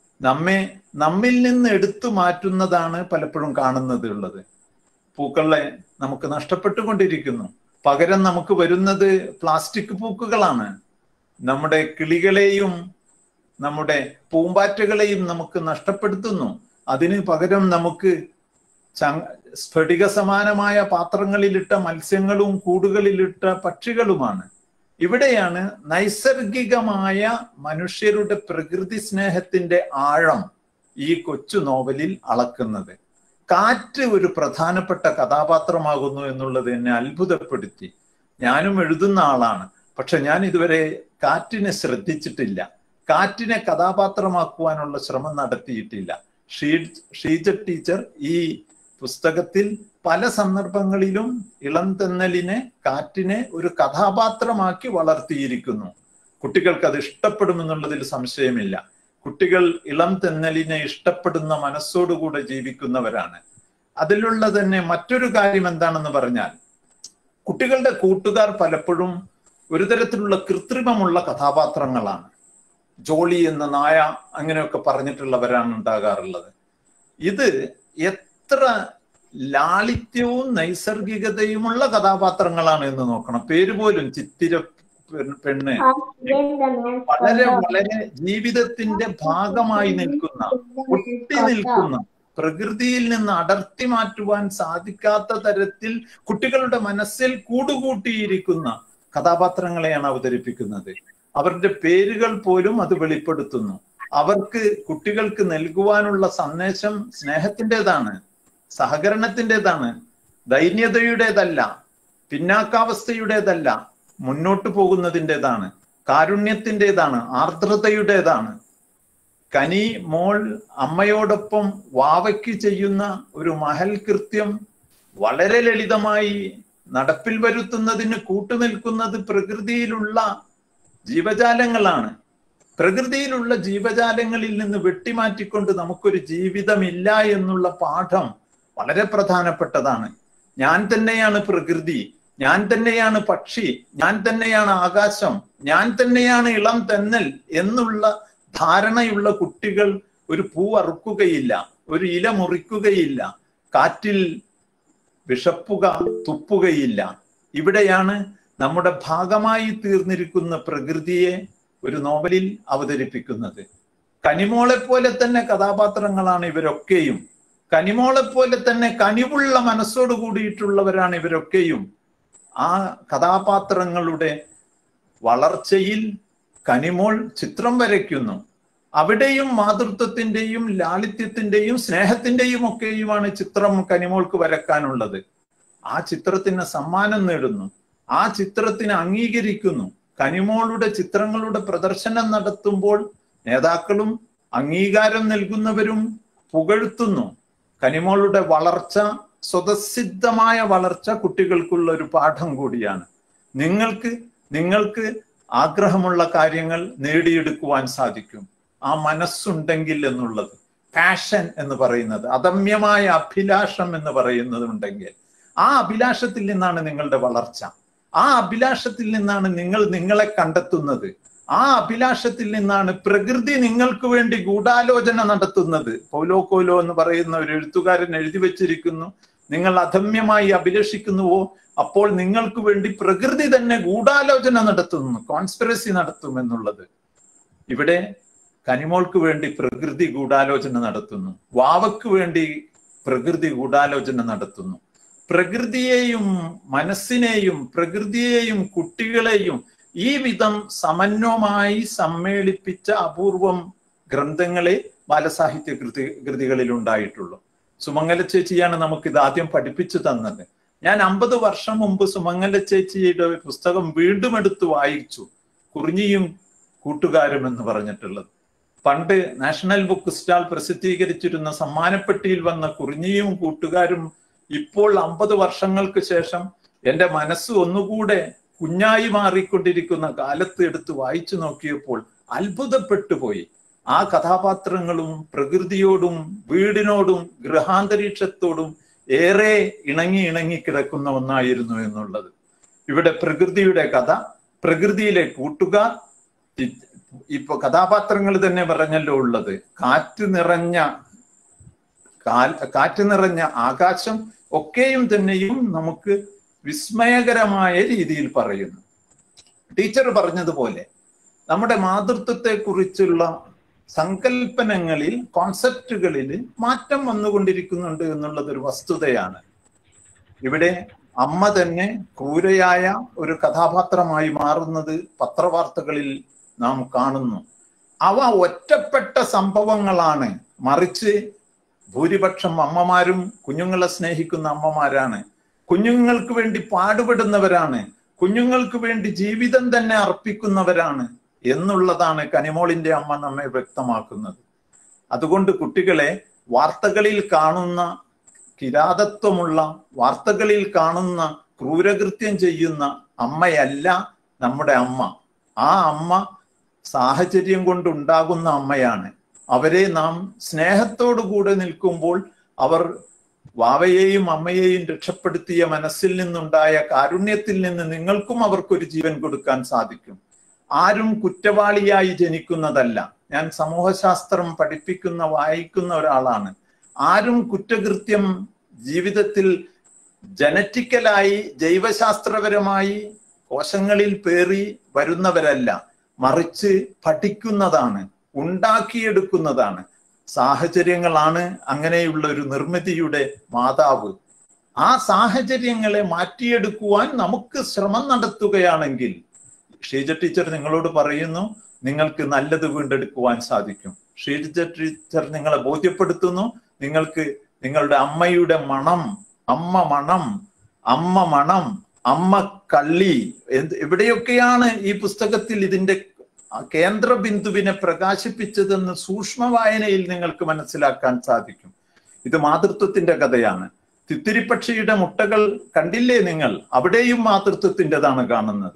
നമ്മിൽ നിന്ന് എടുത്തു മാറ്റുന്നതാണ് പലപ്പോഴും കാണുന്നത്. പൂക്കളെ നമുക്ക് നഷ്ടപ്പെട്ടുകൊണ്ടിരിക്കുന്നു. പകരം നമുക്ക് വരുന്നത് പ്ലാസ്റ്റിക് പൂക്കുകളാണ്. നമ്മുടെ കിളികളെയും നമ്മുടെ പൂമ്പാറ്റകളെയും നമുക്ക് നഷ്ടപ്പെടുത്തുന്നു. അതിന് പകരം നമുക്ക് സ്ഫടിക സമാനമായ പാത്രങ്ങളിലിട്ട മത്സ്യങ്ങളും കൂടുകളിലിട്ട പക്ഷികളുമാണ്. ഇവിടെയാണ് നൈസർഗികമായ മനുഷ്യരുടെ പ്രകൃതി സ്നേഹത്തിന്റെ ആഴം ഈ കൊച്ചു നോവലിൽ അളക്കുന്നത്. കാറ്റ് ഒരു പ്രധാനപ്പെട്ട കഥാപാത്രമാകുന്നു എന്നുള്ളത് എന്നെ അത്ഭുതപ്പെടുത്തി. ഞാനും എഴുതുന്ന ആളാണ്, പക്ഷെ ഞാൻ ഇതുവരെ കാറ്റിനെ ശ്രദ്ധിച്ചിട്ടില്ല. കാറ്റിനെ കഥാപാത്രമാക്കുവാനുള്ള ശ്രമം നടത്തിയിട്ടില്ല. ഷീജ ടീച്ചർ ഈ പുസ്തകത്തിൽ പല സന്ദർഭങ്ങളിലും ഇളം തെന്നലിനെ, കാറ്റിനെ ഒരു കഥാപാത്രമാക്കി വളർത്തിയിരിക്കുന്നു. കുട്ടികൾക്ക് അത് ഇഷ്ടപ്പെടുമെന്നുള്ളതിൽ സംശയമില്ല. കുട്ടികൾ ഇളം തെന്നലിനെ ഇഷ്ടപ്പെടുന്ന മനസ്സോടുകൂടെ ജീവിക്കുന്നവരാണ്. അതിലുള്ള തന്നെ മറ്റൊരു കാര്യം എന്താണെന്ന് പറഞ്ഞാൽ, കുട്ടികളുടെ കൂട്ടുകാർ പലപ്പോഴും ഒരു തരത്തിലുള്ള കൃത്രിമമുള്ള കഥാപാത്രങ്ങളാണ്. ജോളി എന്ന നായ അങ്ങനെയൊക്കെ പറഞ്ഞിട്ടുള്ളവരാണ് ഉണ്ടാകാറുള്ളത്. ഇത് എത്ര ലാളിത്യവും നൈസർഗികതയുമുള്ള കഥാപാത്രങ്ങളാണ് എന്ന് നോക്കണം. പേര് പോലും ചിത്തിര പെണ്ണ് വളരെ വളരെ ജീവിതത്തിന്റെ ഭാഗമായി നിൽക്കുന്ന, ഒട്ടി നിൽക്കുന്ന, പ്രകൃതിയിൽ നിന്ന് അടർത്തി മാറ്റുവാൻ സാധിക്കാത്ത തരത്തിൽ കുട്ടികളുടെ മനസ്സിൽ കൂടുകൂട്ടിയിരിക്കുന്ന കഥാപാത്രങ്ങളെയാണ് അവതരിപ്പിക്കുന്നത്. അവരുടെ പേരുകൾ പോലും അത് വെളിപ്പെടുത്തുന്നു. കുട്ടികൾക്ക് നൽകുവാനുള്ള സന്ദേശം സ്നേഹത്തിൻ്റെതാണ്, സഹകരണത്തിൻ്റെതാണ്, ദൈന്യതയുടേതല്ല, പിന്നാക്കാവസ്ഥയുടേതല്ല, മുന്നോട്ട് പോകുന്നതിൻ്റെതാണ്, കാരുണ്യത്തിൻ്റെതാണ്, ആർദ്രതയുടേതാണ്. കനി മോൾ അമ്മയോടൊപ്പം വാവയ്ക്ക് ചെയ്യുന്ന ഒരു മഹൽ കൃത്യം വളരെ ലളിതമായി നടപ്പിൽ വരുത്തുന്നതിന് കൂട്ടുനിൽക്കുന്നത് പ്രകൃതിയിലുള്ള ജീവജാലങ്ങളാണ്. പ്രകൃതിയിലുള്ള ജീവജാലങ്ങളിൽ നിന്ന് വെട്ടിമാറ്റിക്കൊണ്ട് നമുക്കൊരു ജീവിതമില്ല എന്നുള്ള പാഠം വളരെ പ്രധാനപ്പെട്ടതാണ്. ഞാൻ തന്നെയാണ് പ്രകൃതി, ഞാൻ തന്നെയാണ് പക്ഷി, ഞാൻ തന്നെയാണ് ആകാശം, ഞാൻ തന്നെയാണ് ഇളം തെന്നൽ എന്നുള്ള ധാരണയുള്ള കുട്ടികൾ ഒരു പൂ അറുക്കുകയില്ല, ഒരു ഇല മുറിക്കുകയില്ല, കാറ്റിൽ വിഷപ്പുക തുപ്പുകയില്ല. ഇവിടെയാണ് നമ്മുടെ ഭാഗമായി തീർന്നിരിക്കുന്ന പ്രകൃതിയെ ഒരു നോവലിൽ അവതരിപ്പിക്കുന്നത്. കനിമോളെ പോലെ തന്നെ കഥാപാത്രങ്ങളാണ് ഇവരൊക്കെയും. കനിമോളെ പോലെ തന്നെ കനിവുള്ള മനസ്സോട് കൂടിയിട്ടുള്ളവരാണ് ഇവരൊക്കെയും. ആ കഥാപാത്രങ്ങളുടെ വളർച്ചയിൽ കനിമോൾ ചിത്രം വരയ്ക്കുന്നു. അവിടെയും മാതൃത്വത്തിന്റെയും ലാളിത്യത്തിന്റെയും സ്നേഹത്തിന്റെയും ഒക്കെയുമാണ് ചിത്രം കനിമോൾക്ക് വരക്കാനുള്ളത്. ആ ചിത്രത്തിന് സമ്മാനം നേടുന്നു, ആ ചിത്രത്തിന് അംഗീകരിക്കുന്നു. കനിമോളുടെ ചിത്രങ്ങളുടെ പ്രദർശനം നടത്തുമ്പോൾ നേതാക്കളും അംഗീകാരം നൽകുന്നവരും പുകഴ്ത്തുന്നു. കനിമോളുടെ വളർച്ച, സ്വതസിദ്ധമായ വളർച്ച കുട്ടികൾക്കുള്ള ഒരു പാഠം കൂടിയാണ്. നിങ്ങൾക്ക് ആഗ്രഹമുള്ള കാര്യങ്ങൾ നേടിയെടുക്കുവാൻ സാധിക്കും, ആ മനസ്സുണ്ടെങ്കിൽ എന്നുള്ളത്. പാഷൻ എന്ന് പറയുന്നത്, അദമ്യമായ അഭിലാഷം എന്ന് പറയുന്നത് ഉണ്ടെങ്കിൽ, ആ അഭിലാഷത്തിൽ നിന്നാണ് നിങ്ങളുടെ വളർച്ച. ആ അഭിലാഷത്തിൽ നിന്നാണ് നിങ്ങളെ കണ്ടെത്തുന്നത്. ആ അഭിലാഷത്തിൽ നിന്നാണ് പ്രകൃതി നിങ്ങൾക്ക് വേണ്ടി ഗൂഢാലോചന നടത്തുന്നത്. പൗലോ കോലോ എന്ന് പറയുന്ന ഒരു എഴുത്തുകാരൻ എഴുതി വെച്ചിരിക്കുന്നു, നിങ്ങൾ അധമ്യമായി അഭിലഷിക്കുന്നുവോ, അപ്പോൾ നിങ്ങൾക്ക് വേണ്ടി പ്രകൃതി തന്നെ ഗൂഢാലോചന നടത്തുന്നു, കോൺസ്പിറസി നടത്തും എന്നുള്ളത്. ഇവിടെ കനിമോൾക്ക് വേണ്ടി പ്രകൃതി ഗൂഢാലോചന നടത്തുന്നു, വാവയ്ക്ക് വേണ്ടി പ്രകൃതി ഗൂഢാലോചന നടത്തുന്നു. പ്രകൃതിയെയും മനസ്സിനെയും പ്രകൃതിയെയും കുട്ടികളെയും ഈ വിധം സമന്വയമായി സമ്മേളിപ്പിച്ച അപൂർവം ഗ്രന്ഥങ്ങളെ ബാലസാഹിത്യ കൃതികളിൽ ഉണ്ടായിട്ടുള്ളൂ. സുമംഗല ചേച്ചിയാണ് നമുക്കിത് ആദ്യം പഠിപ്പിച്ചു തന്നത്. ഞാൻ 50 വർഷം മുമ്പ് സുമംഗല ചേച്ചിയുടെ പുസ്തകം വീണ്ടും എടുത്ത് വായിച്ചു, കുറിഞ്ഞിയും കൂട്ടുകാരും എന്ന് പറഞ്ഞിട്ടുള്ളത്. പണ്ട് നാഷണൽ ബുക്ക് സ്റ്റാൾ പ്രസിദ്ധീകരിച്ചിരുന്ന സമ്മാനപ്പെട്ടിയിൽ വന്ന കുറിഞ്ഞിയും കൂട്ടുകാരും ഇപ്പോൾ 50 വർഷങ്ങൾക്ക് ശേഷം എൻ്റെ മനസ്സ് ഒന്നുകൂടെ കുഞ്ഞായി മാറിക്കൊണ്ടിരിക്കുന്ന കാലത്ത് എടുത്ത് വായിച്ചു നോക്കിയപ്പോൾ അത്ഭുതപ്പെട്ടു പോയി. ആ കഥാപാത്രങ്ങളും പ്രകൃതിയോടും വീടിനോടും ഗൃഹാന്തരീക്ഷത്തോടും ഏറെ ഇണങ്ങി കിടക്കുന്ന ഒന്നായിരുന്നു എന്നുള്ളത്. ഇവിടെ പ്രകൃതിയുടെ കഥ, പ്രകൃതിയിലെ കൂട്ടുകാർ, ഇപ്പൊ കഥാപാത്രങ്ങൾ തന്നെ പറഞ്ഞല്ലോ ഉള്ളത്. കാറ്റ് നിറഞ്ഞ ആകാശം ഒക്കെയും തന്നെയും നമുക്ക് വിസ്മയകരമായ രീതിയിൽ പറയുന്നു. ടീച്ചർ പറഞ്ഞതുപോലെ നമ്മുടെ മാതൃത്വത്തെ കുറിച്ചുള്ള സങ്കല്പനങ്ങളിൽ, കോൺസെപ്റ്റുകളിൽ മാറ്റം വന്നുകൊണ്ടിരിക്കുന്നുണ്ട് എന്നുള്ളത് ഒരു വസ്തുതയാണ്. ഇവിടെ അമ്മ തന്നെ ക്രൂരയായ ഒരു കഥാപാത്രമായി മാറുന്നത് പത്രവാർത്തകളിൽ നാം കാണുന്നു. അവ ഒറ്റപ്പെട്ട സംഭവങ്ങളാണ്, മറിച്ച് ഭൂരിപക്ഷം അമ്മമാരും കുഞ്ഞുങ്ങളെ സ്നേഹിക്കുന്ന അമ്മമാരാണ്, കുഞ്ഞുങ്ങൾക്ക് വേണ്ടി പാടുപെടുന്നവരാണ്, കുഞ്ഞുങ്ങൾക്ക് വേണ്ടി ജീവിതം തന്നെ അർപ്പിക്കുന്നവരാണ് എന്നുള്ളതാണ് കനിമോളിന്റെ അമ്മ നമ്മെ വ്യക്തമാക്കുന്നത്. അതുകൊണ്ട് കുട്ടികളെ, വാർത്തകളിൽ കാണുന്ന കിരാതത്വമുള്ള, വാർത്തകളിൽ കാണുന്ന ക്രൂരകൃത്യം ചെയ്യുന്ന അമ്മയല്ല നമ്മുടെ അമ്മ. ആ അമ്മ സാഹചര്യം കൊണ്ടുണ്ടാകുന്ന അമ്മയാണ്. അവരെ നാം സ്നേഹത്തോടുകൂടെ നിൽക്കുമ്പോൾ അവർ വാവയെയും അമ്മയെയും രക്ഷപ്പെടുത്തിയ മനസ്സിൽ നിന്നുണ്ടായ കാരുണ്യത്തിൽ നിന്ന് നിങ്ങൾക്കും അവർക്കൊരു ജീവൻ കൊടുക്കാൻ സാധിക്കും. ആരും കുറ്റവാളിയായി ജനിക്കുന്നതല്ല. ഞാൻ സമൂഹശാസ്ത്രം വായിക്കുന്ന ഒരാളാണ്. ആരും കുറ്റകൃത്യം ജീവിതത്തിൽ ജനറ്റിക്കലായി, ജൈവശാസ്ത്രപരമായി കോശങ്ങളിൽ പേറി വരുന്നവരല്ല, മറിച്ച് പഠിക്കുന്നതാണ്, ഉണ്ടാക്കിയെടുക്കുന്നതാണ്. സാഹചര്യങ്ങളാണ് അങ്ങനെയുള്ള ഒരു നിർമ്മിതിയുടെ മാതാവ്. ആ സാഹചര്യങ്ങളെ മാറ്റിയെടുക്കുവാൻ നമുക്ക് ശ്രമം നടത്തുകയാണെങ്കിൽ, ഷീജ ടീച്ചർ നിങ്ങളോട് പറയുന്നു, നിങ്ങൾക്ക് നല്ലത് വീണ്ടെടുക്കുവാൻ സാധിക്കും. ഷീജ ടീച്ചർ നിങ്ങളെ ബോധ്യപ്പെടുത്തുന്നു, നിങ്ങൾക്ക് നിങ്ങളുടെ അമ്മയുടെ മണം, അമ്മ മണം, അമ്മ കള്ളി, എവിടെയൊക്കെയാണ് ഈ പുസ്തകത്തിൽ ഇതിന്റെ കേന്ദ്ര ബിന്ദുവിനെ പ്രകാശിപ്പിച്ചതെന്ന് സൂക്ഷ്മ വായനയിൽ നിങ്ങൾക്ക് മനസ്സിലാക്കാൻ സാധിക്കും. ഇത് മാതൃത്വത്തിന്റെ കഥയാണ്. തിത്തിരിപ്പക്ഷിയുടെ മുട്ടകൾ കണ്ടില്ലേ നിങ്ങൾ? അവിടെയും മാതൃത്വത്തിൻ്റെതാണ് കാണുന്നത്.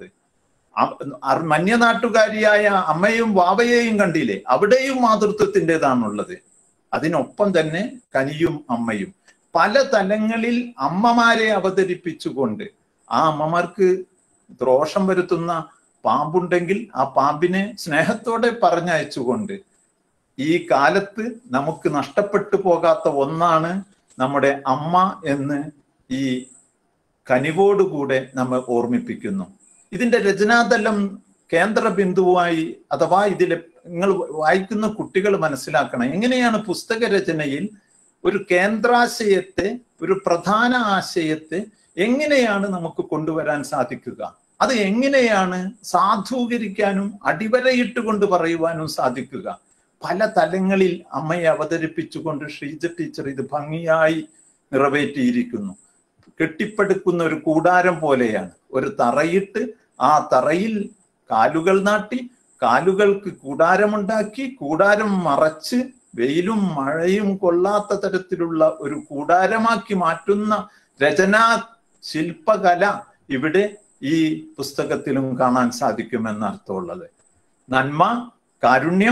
മന്യനാട്ടുകാരിയായ അമ്മയും വാവയെയും കണ്ടില്ലേ? അവിടെയും മാതൃത്വത്തിൻ്റെതാണുള്ളത്. അതിനൊപ്പം തന്നെ കനിയും അമ്മയും പല തലങ്ങളിൽ അമ്മമാരെ അവതരിപ്പിച്ചുകൊണ്ട്, ആ അമ്മമാർക്ക് ദോഷം വരുത്തുന്ന പാമ്പുണ്ടെങ്കിൽ ആ പാമ്പിനെ സ്നേഹത്തോടെ പറഞ്ഞയച്ചുകൊണ്ട്, ഈ കാലത്ത് നമുക്ക് നഷ്ടപ്പെട്ടു പോകാത്ത ഒന്നാണ് നമ്മുടെ അമ്മ എന്ന് ഈ കനിവോടുകൂടെ നമ്മെ ഓർമ്മിപ്പിക്കുന്നു. ഇതിന്റെ രചനാതലം കേന്ദ്ര ബിന്ദുവായി, അഥവാ ഇതിലെ നിങ്ങൾ വായിക്കുന്ന കുട്ടികൾ മനസ്സിലാക്കണം, എങ്ങനെയാണ് പുസ്തക രചനയിൽ ഒരു കേന്ദ്രാശയത്തെ, ഒരു പ്രധാന ആശയത്തെ എങ്ങനെയാണ് നമുക്ക് കൊണ്ടുവരാൻ സാധിക്കുക, അത് എങ്ങനെയാണ് സാധൂകരിക്കാനും അടിവരയിട്ടുകൊണ്ട് പറയുവാനും സാധിക്കുക. പല തലങ്ങളിൽ അമ്മയെ അവതരിപ്പിച്ചുകൊണ്ട് ഷീജ ടീച്ചർ ഇത് ഭംഗിയായി നിറവേറ്റിയിരിക്കുന്നു. കെട്ടിപ്പടുക്കുന്ന ഒരു കൂടാരം പോലെയാണ്. ഒരു തറയിട്ട് ആ തറയിൽ കാലുകൾ നാട്ടി, കാലുകൾക്ക് കൂടാരമുണ്ടാക്കി, കൂടാരം മറച്ച് വെയിലും മഴയും കൊള്ളാത്ത തരത്തിലുള്ള ഒരു കൂടാരമാക്കി മാറ്റുന്ന രചനാ ശില്പകല ഇവിടെ ഈ പുസ്തകത്തിലും കാണാൻ സാധിക്കുമെന്നർത്ഥമുള്ളത്. നന്മ, കാരുണ്യം,